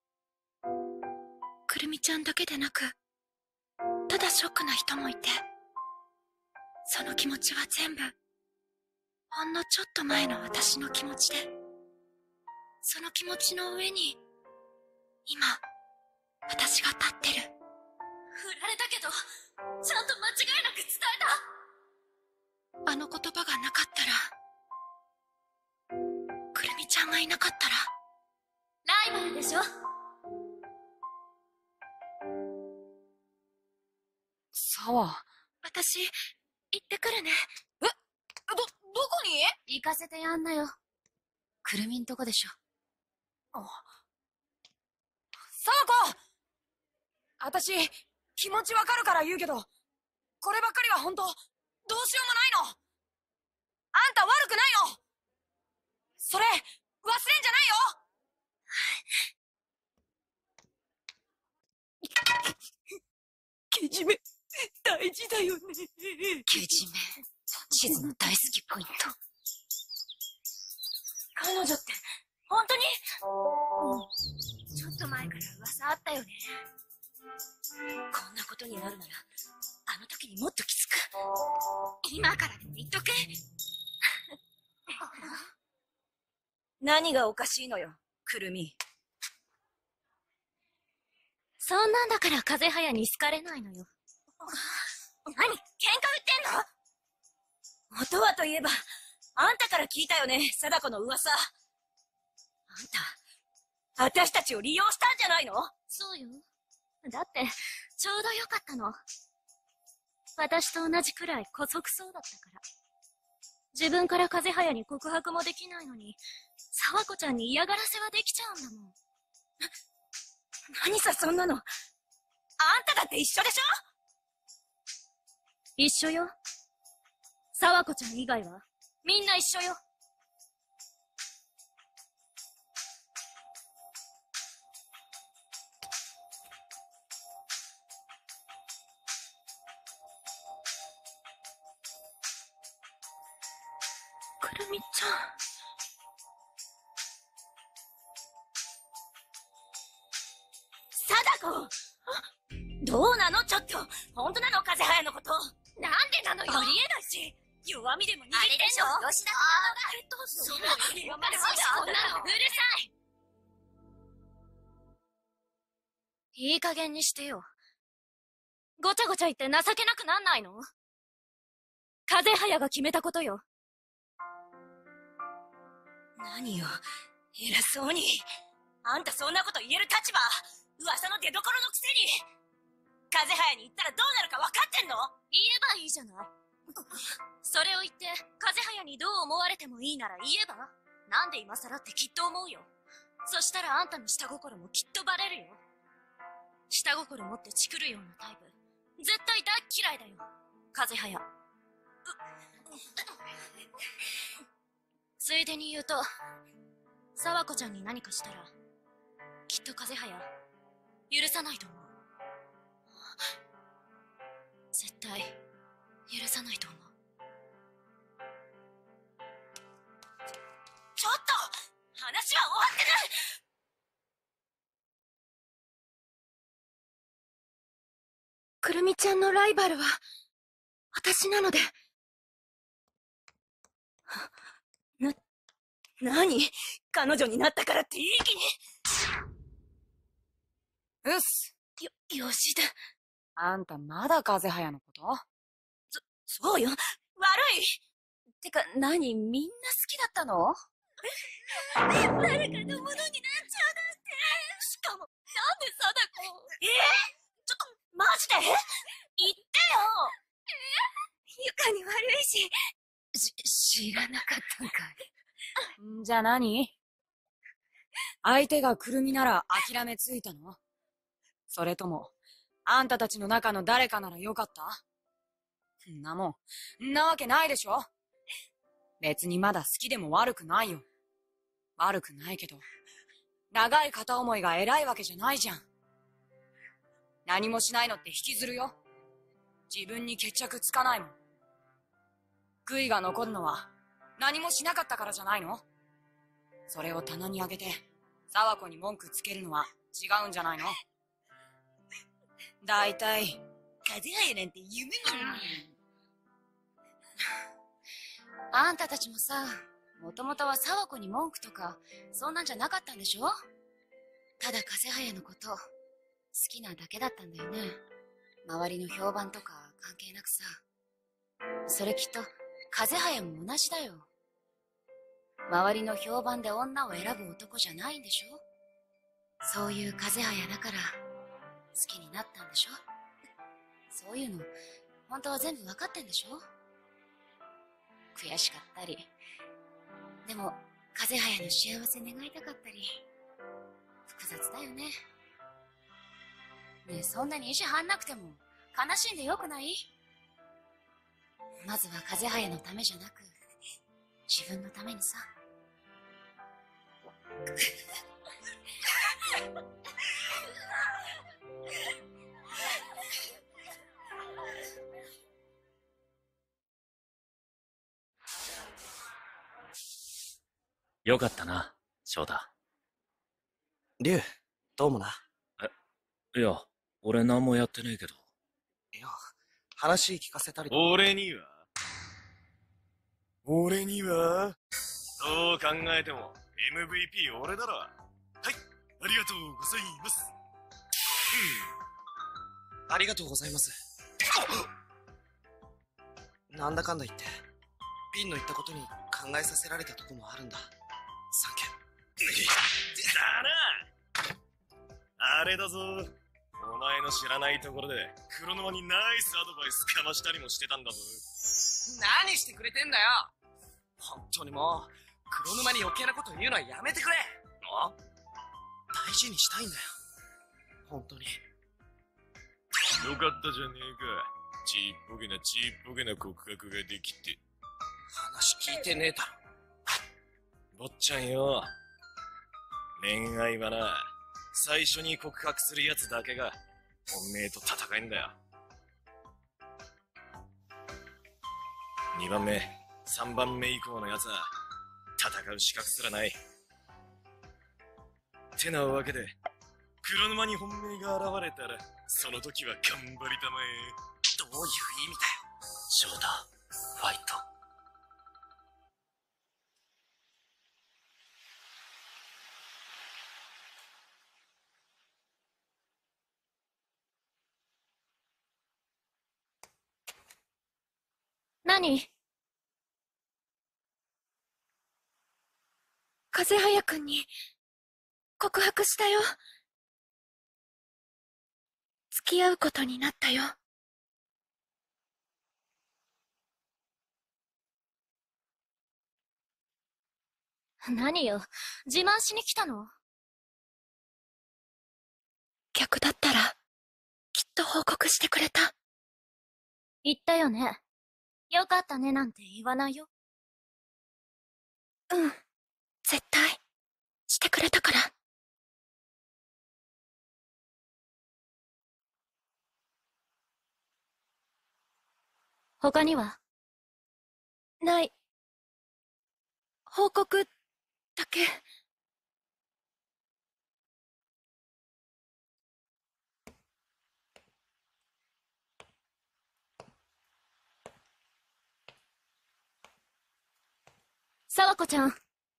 くるみちゃんだけでなく、ただショックな人もいて、その気持ちは全部、ほんのちょっと前の私の気持ちで、その気持ちの上に、今、私が立ってる。 振られたけど、ちゃんと間違いなく伝えた。あの言葉がなかったら、くるみちゃんがいなかったら。 ライバルでしょ？ 沢。 私、行ってくるね。 え？ど、どこに？ 行かせてやんなよ。くるみんとこでしょ。 あ。沢子！私、気持ちわかるから言うけど、こればっかりは本当どうしようもないの。あんた悪くないの。それ、忘れんじゃないよ。けじめ、大事だよね。 けじめ、地図の大好きポイント。 彼女って、本当に？うん、ちょっと前から噂あったよね。こんなことになるなら、あの時にもっときつく。今からでも言っとけ。 何がおかしいのよ、くるみ。 そんなんだから風早に好かれないのよ。何？喧嘩売ってんの？ 元はといえば、あんたから聞いたよね、貞子の噂。あんた、 私たちを利用したんじゃないの？ そうよ。だって、ちょうどよかったの。私と同じくらい姑息そうだったから。自分から風早に告白もできないのに、沢子ちゃんに嫌がらせはできちゃうんだもん。 何さ、そんなの。あんただって一緒でしょ？ 一緒よ。沢子ちゃん以外は、みんな一緒よ。 くるみちゃん。貞子！どうなの？ちょっと。本当なの？風早のこと。なんでなのよ。ありえないし。弱みでも握りでしょ。吉田が。えっと、そうなの。弱まるし、そんなの。うるさい。 いい加減にしてよ。ごちゃごちゃ言って情けなくなんないの？風早が決めたことよ。 何よ、偉そうに。あんたそんなこと言える立場？噂の出所のくせに。風早に言ったらどうなるか分かってんの？ 言えばいいじゃない。それを言って、風早にどう思われてもいいなら言えば？なんで今更ってきっと思うよ。そしたらあんたの下心もきっとバレるよ。下心持ってチクるようなタイプ、絶対大嫌いだよ、風早。ついでに言うと、沢子ちゃんに何かしたら、きっと風早、許さないと思う。絶対、許さないと思う。 ちょっと！話は終わってない！くるみちゃんのライバルは、私なので。な、なに？彼女になったからっていい気に。 うっす。 よ、吉田。 あんたまだ風早のこと？ そ、そうよ。悪い。 てか、何？みんな好きだったの？ 誰かのものになっちゃうなんて。しかも、なんで貞子。えー、ちょっと、マジで？言ってよ。えー、ゆかに悪いし。し、知らなかったんかい。んじゃ何？相手がくるみなら諦めついたの？それとも、あんたたちの中の誰かならよかった？んなもん、んなわけないでしょ？別にまだ好きでも悪くないよ。悪くないけど、長い片思いが偉いわけじゃないじゃん。何もしないのって引きずるよ。自分に決着つかないもん。悔いが残るのは何もしなかったからじゃないの？それを棚にあげて沢子に文句つけるのは違うんじゃないの？だいたい風早なんて夢見る。 あんたたちもさ、もともとは沢子に文句とかそんなんじゃなかったんでしょ？ただ風早のこと好きなだけだったんだよね。周りの評判とか関係なくさ。それきっと風早も同じだよ。周りの評判で女を選ぶ男じゃないんでしょ？そういう風早だから好きになったんでしょ？そういうの本当は全部わかってんでしょ？悔しかったり、でも風早の幸せ願いたかったり、複雑だよね。ねえ、そんなに意地張んなくても悲しんでよくない？まずは風早のためじゃなく自分のためにさ。 よかったな、翔太。 龍、どうもな。 え、いや、俺何もやってねえけど。 いや、話聞かせたりとか。 俺には俺にはどう考えても エムブイピー 俺だろ。はい、ありがとうございます。 うん、ありがとうございます。なんだかんだ言って、ピンの言ったことに考えさせられたとこもあるんだ。サンキュー。 だな。 あれだぞ。お前の知らないところで黒沼にナイスアドバイスかましたりもしてたんだぞ。 何してくれてんだよ。本当にもう黒沼に余計なこと言うのはやめてくれ。 あ、大事にしたいんだよ、本当に。 よかったじゃねえか。ちっぽけなちっぽけな告白ができて。 話聞いてねえだ坊ろ。 ちゃんよ、恋愛はな、最初に告白するやつだけが本命と戦いんだよ。にばんめ、さんばんめ以降のやつは戦う資格すらない。てなわけで黒沼に本命が現れたらその時は頑張りたまえ。 どういう意味だよ。 翔太、ファイト。 何？風早くんに告白したよ。付き合うことになったよ。 何よ、自慢しに来たの？ 逆だったらきっと報告してくれた。 言ったよね。よかったねなんて言わないよ。 うん、絶対してくれたから。 他には？ ない。報告だけ。 沢子ちゃん。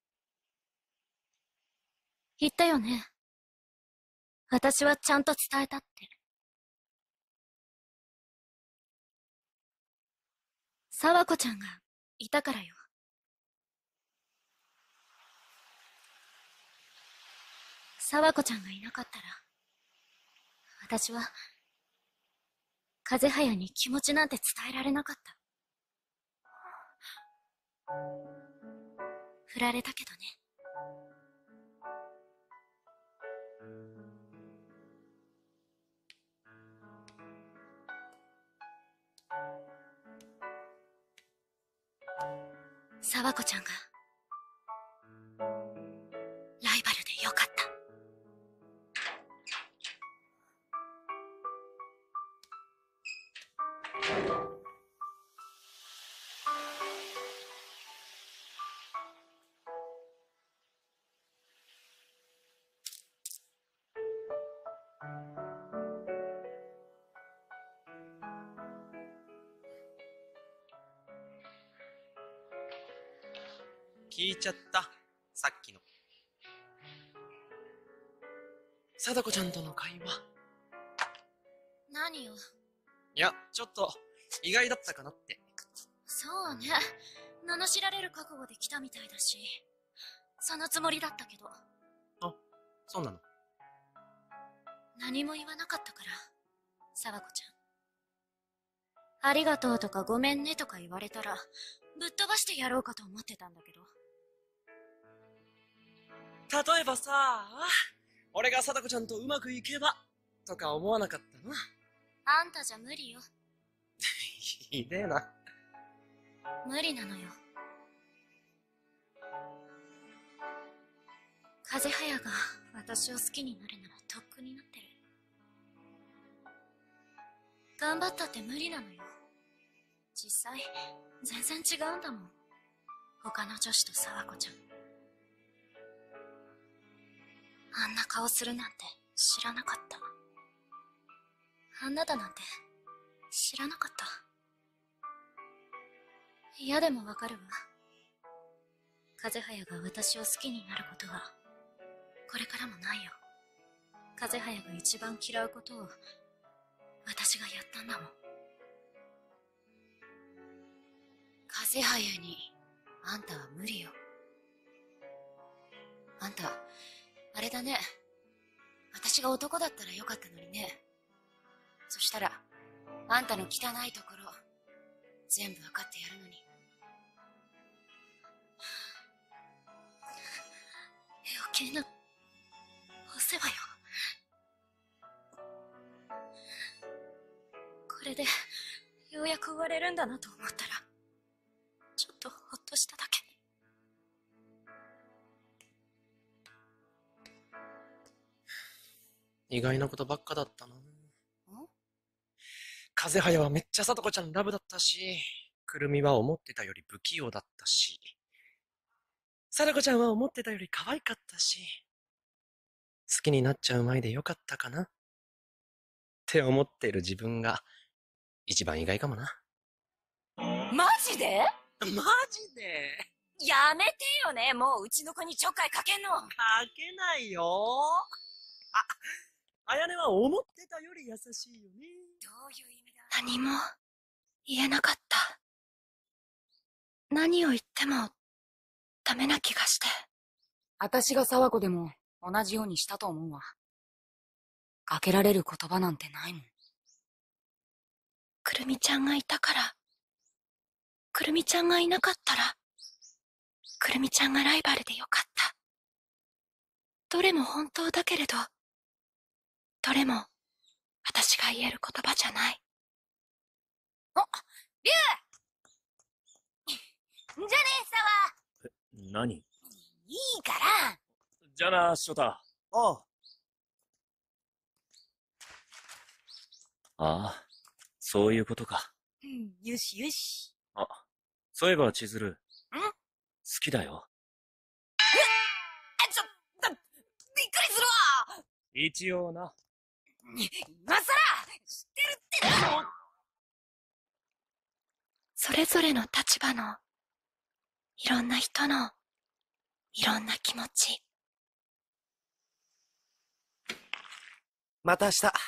言ったよね。私はちゃんと伝えたって。沢子ちゃんがいたからよ。沢子ちゃんがいなかったら、私は、風早に気持ちなんて伝えられなかった。振られたけどね。沢子ちゃんがライバルでよかった。 聞いちゃった、さっきの。貞子ちゃんとの会話。 何よ。 いや、ちょっと意外だったかなって。 そうね。罵られる覚悟で来たみたいだし、そのつもりだったけど。 あ、そうなの。 何も言わなかったから、沢子ちゃん。ありがとうとかごめんねとか言われたら、ぶっ飛ばしてやろうかと思ってたんだけど。 例えばさ、俺が貞子ちゃんとうまくいけば、とか思わなかったな。 あんたじゃ無理よ。 ひでえな。 無理なのよ。風早が私を好きになるならとっくになってる。頑張ったって無理なのよ。実際、全然違うんだもん。他の女子と沢子ちゃん。あんな顔するなんて知らなかった。あんなだなんて知らなかった。嫌でもわかるわ。風早が私を好きになることは、これからもないよ。風早が一番嫌うことを、私がやったんだもん。風早に、あんたは無理よ。あんた、あれだね。 私が男だったらよかったのにね。そしたらあんたの汚いところ全部分かってやるのに。 余計なお世話よ。これでようやく終われるんだなと思ったらちょっとほっとしただけ。 意外なことばっかだったな。風早はめっちゃ貞子ちゃんラブだったし、くるみは思ってたより不器用だったし、貞子ちゃんは思ってたより可愛かったし、好きになっちゃう前でよかったかなって思ってる自分が一番意外かもな。 マジで？ マジで？ やめてよね、もううちの子にちょっかいかけんの。 かけないよ。あ、あやねは思ってたより優しいよね。 どういう意味だ？ 何も言えなかった。何を言ってもダメな気がして。 私が沢子でも同じようにしたと思うわ。かけられる言葉なんてないもん。 くるみちゃんがいたから、くるみちゃんがいなかったら、くるみちゃんがライバルでよかった。どれも本当だけれど、どれも私が言える言葉じゃない。 お、リュウ！じゃねえ、 沢。何？ いいから。 じゃあな、ショタ。 おう。 ああ、そういうことか。 うん、よしよし。 あ、そういえば千鶴。ん？好きだよ。 え、ちょ、だ、びっくりするわ。 一応な。 今さら知ってるってな。 それぞれの立場のいろんな人のいろんな気持ち。 また明日。 うん。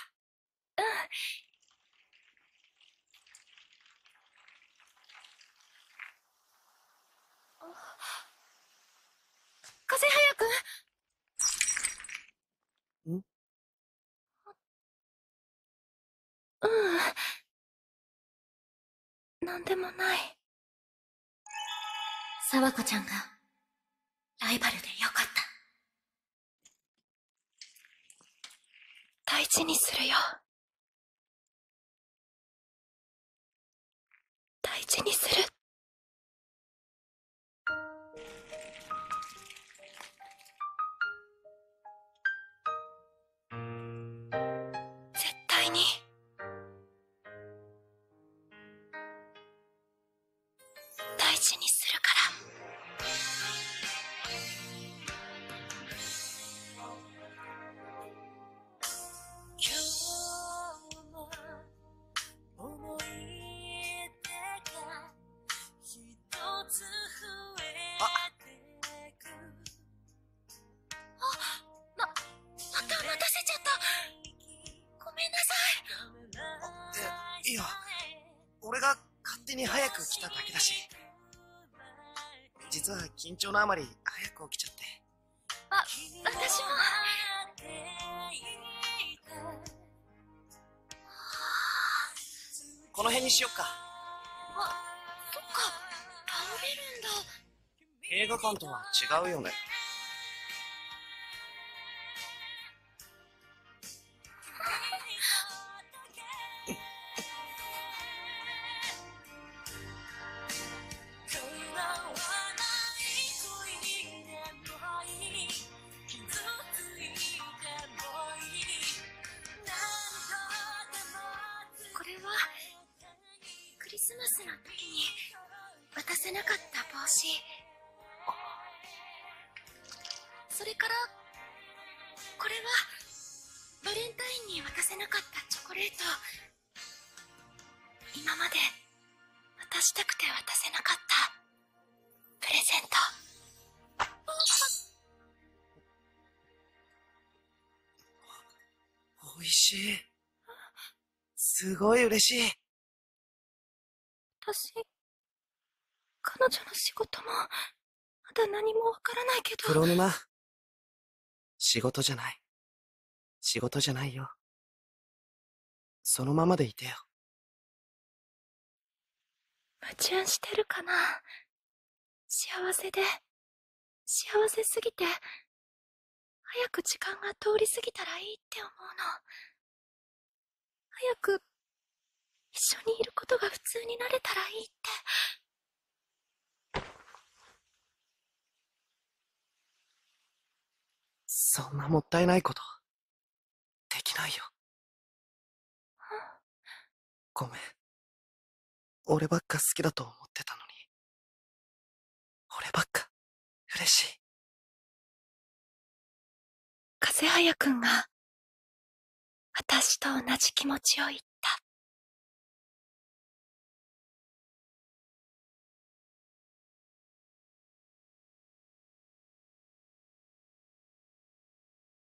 風早くん？ん？うん。なんでもない。 沢子ちゃんがライバルでよかった。大事にするよ。大事にする。絶対に。大事にするから。 いや、俺が勝手に早く来ただけだし。実は緊張のあまり早く起きちゃって。 あ、私も。 この辺にしよっか。 あ、そっか。倒れるんだ。 映画館とは違うよね。 これはクリスマスの時に渡せなかった帽子。それからこれはバレンタインに渡せなかったチョコレート。今まで渡したくて渡せなかったプレゼント。 おいしい。すごい嬉しい。 私、彼女の仕事もまだ何もわからないけど。 黒沼、仕事じゃない。 仕事じゃないよ。そのままでいてよ。 矛盾してるかな。幸せで、幸せすぎて、早く時間が通り過ぎたらいいって思うの。早く、一緒にいることが普通になれたらいいって。 そんなもったいないこと、できないよ。ごめん。俺ばっか好きだと思ってたのに。俺ばっか、嬉しい。 風早くんが、私と同じ気持ちを言っ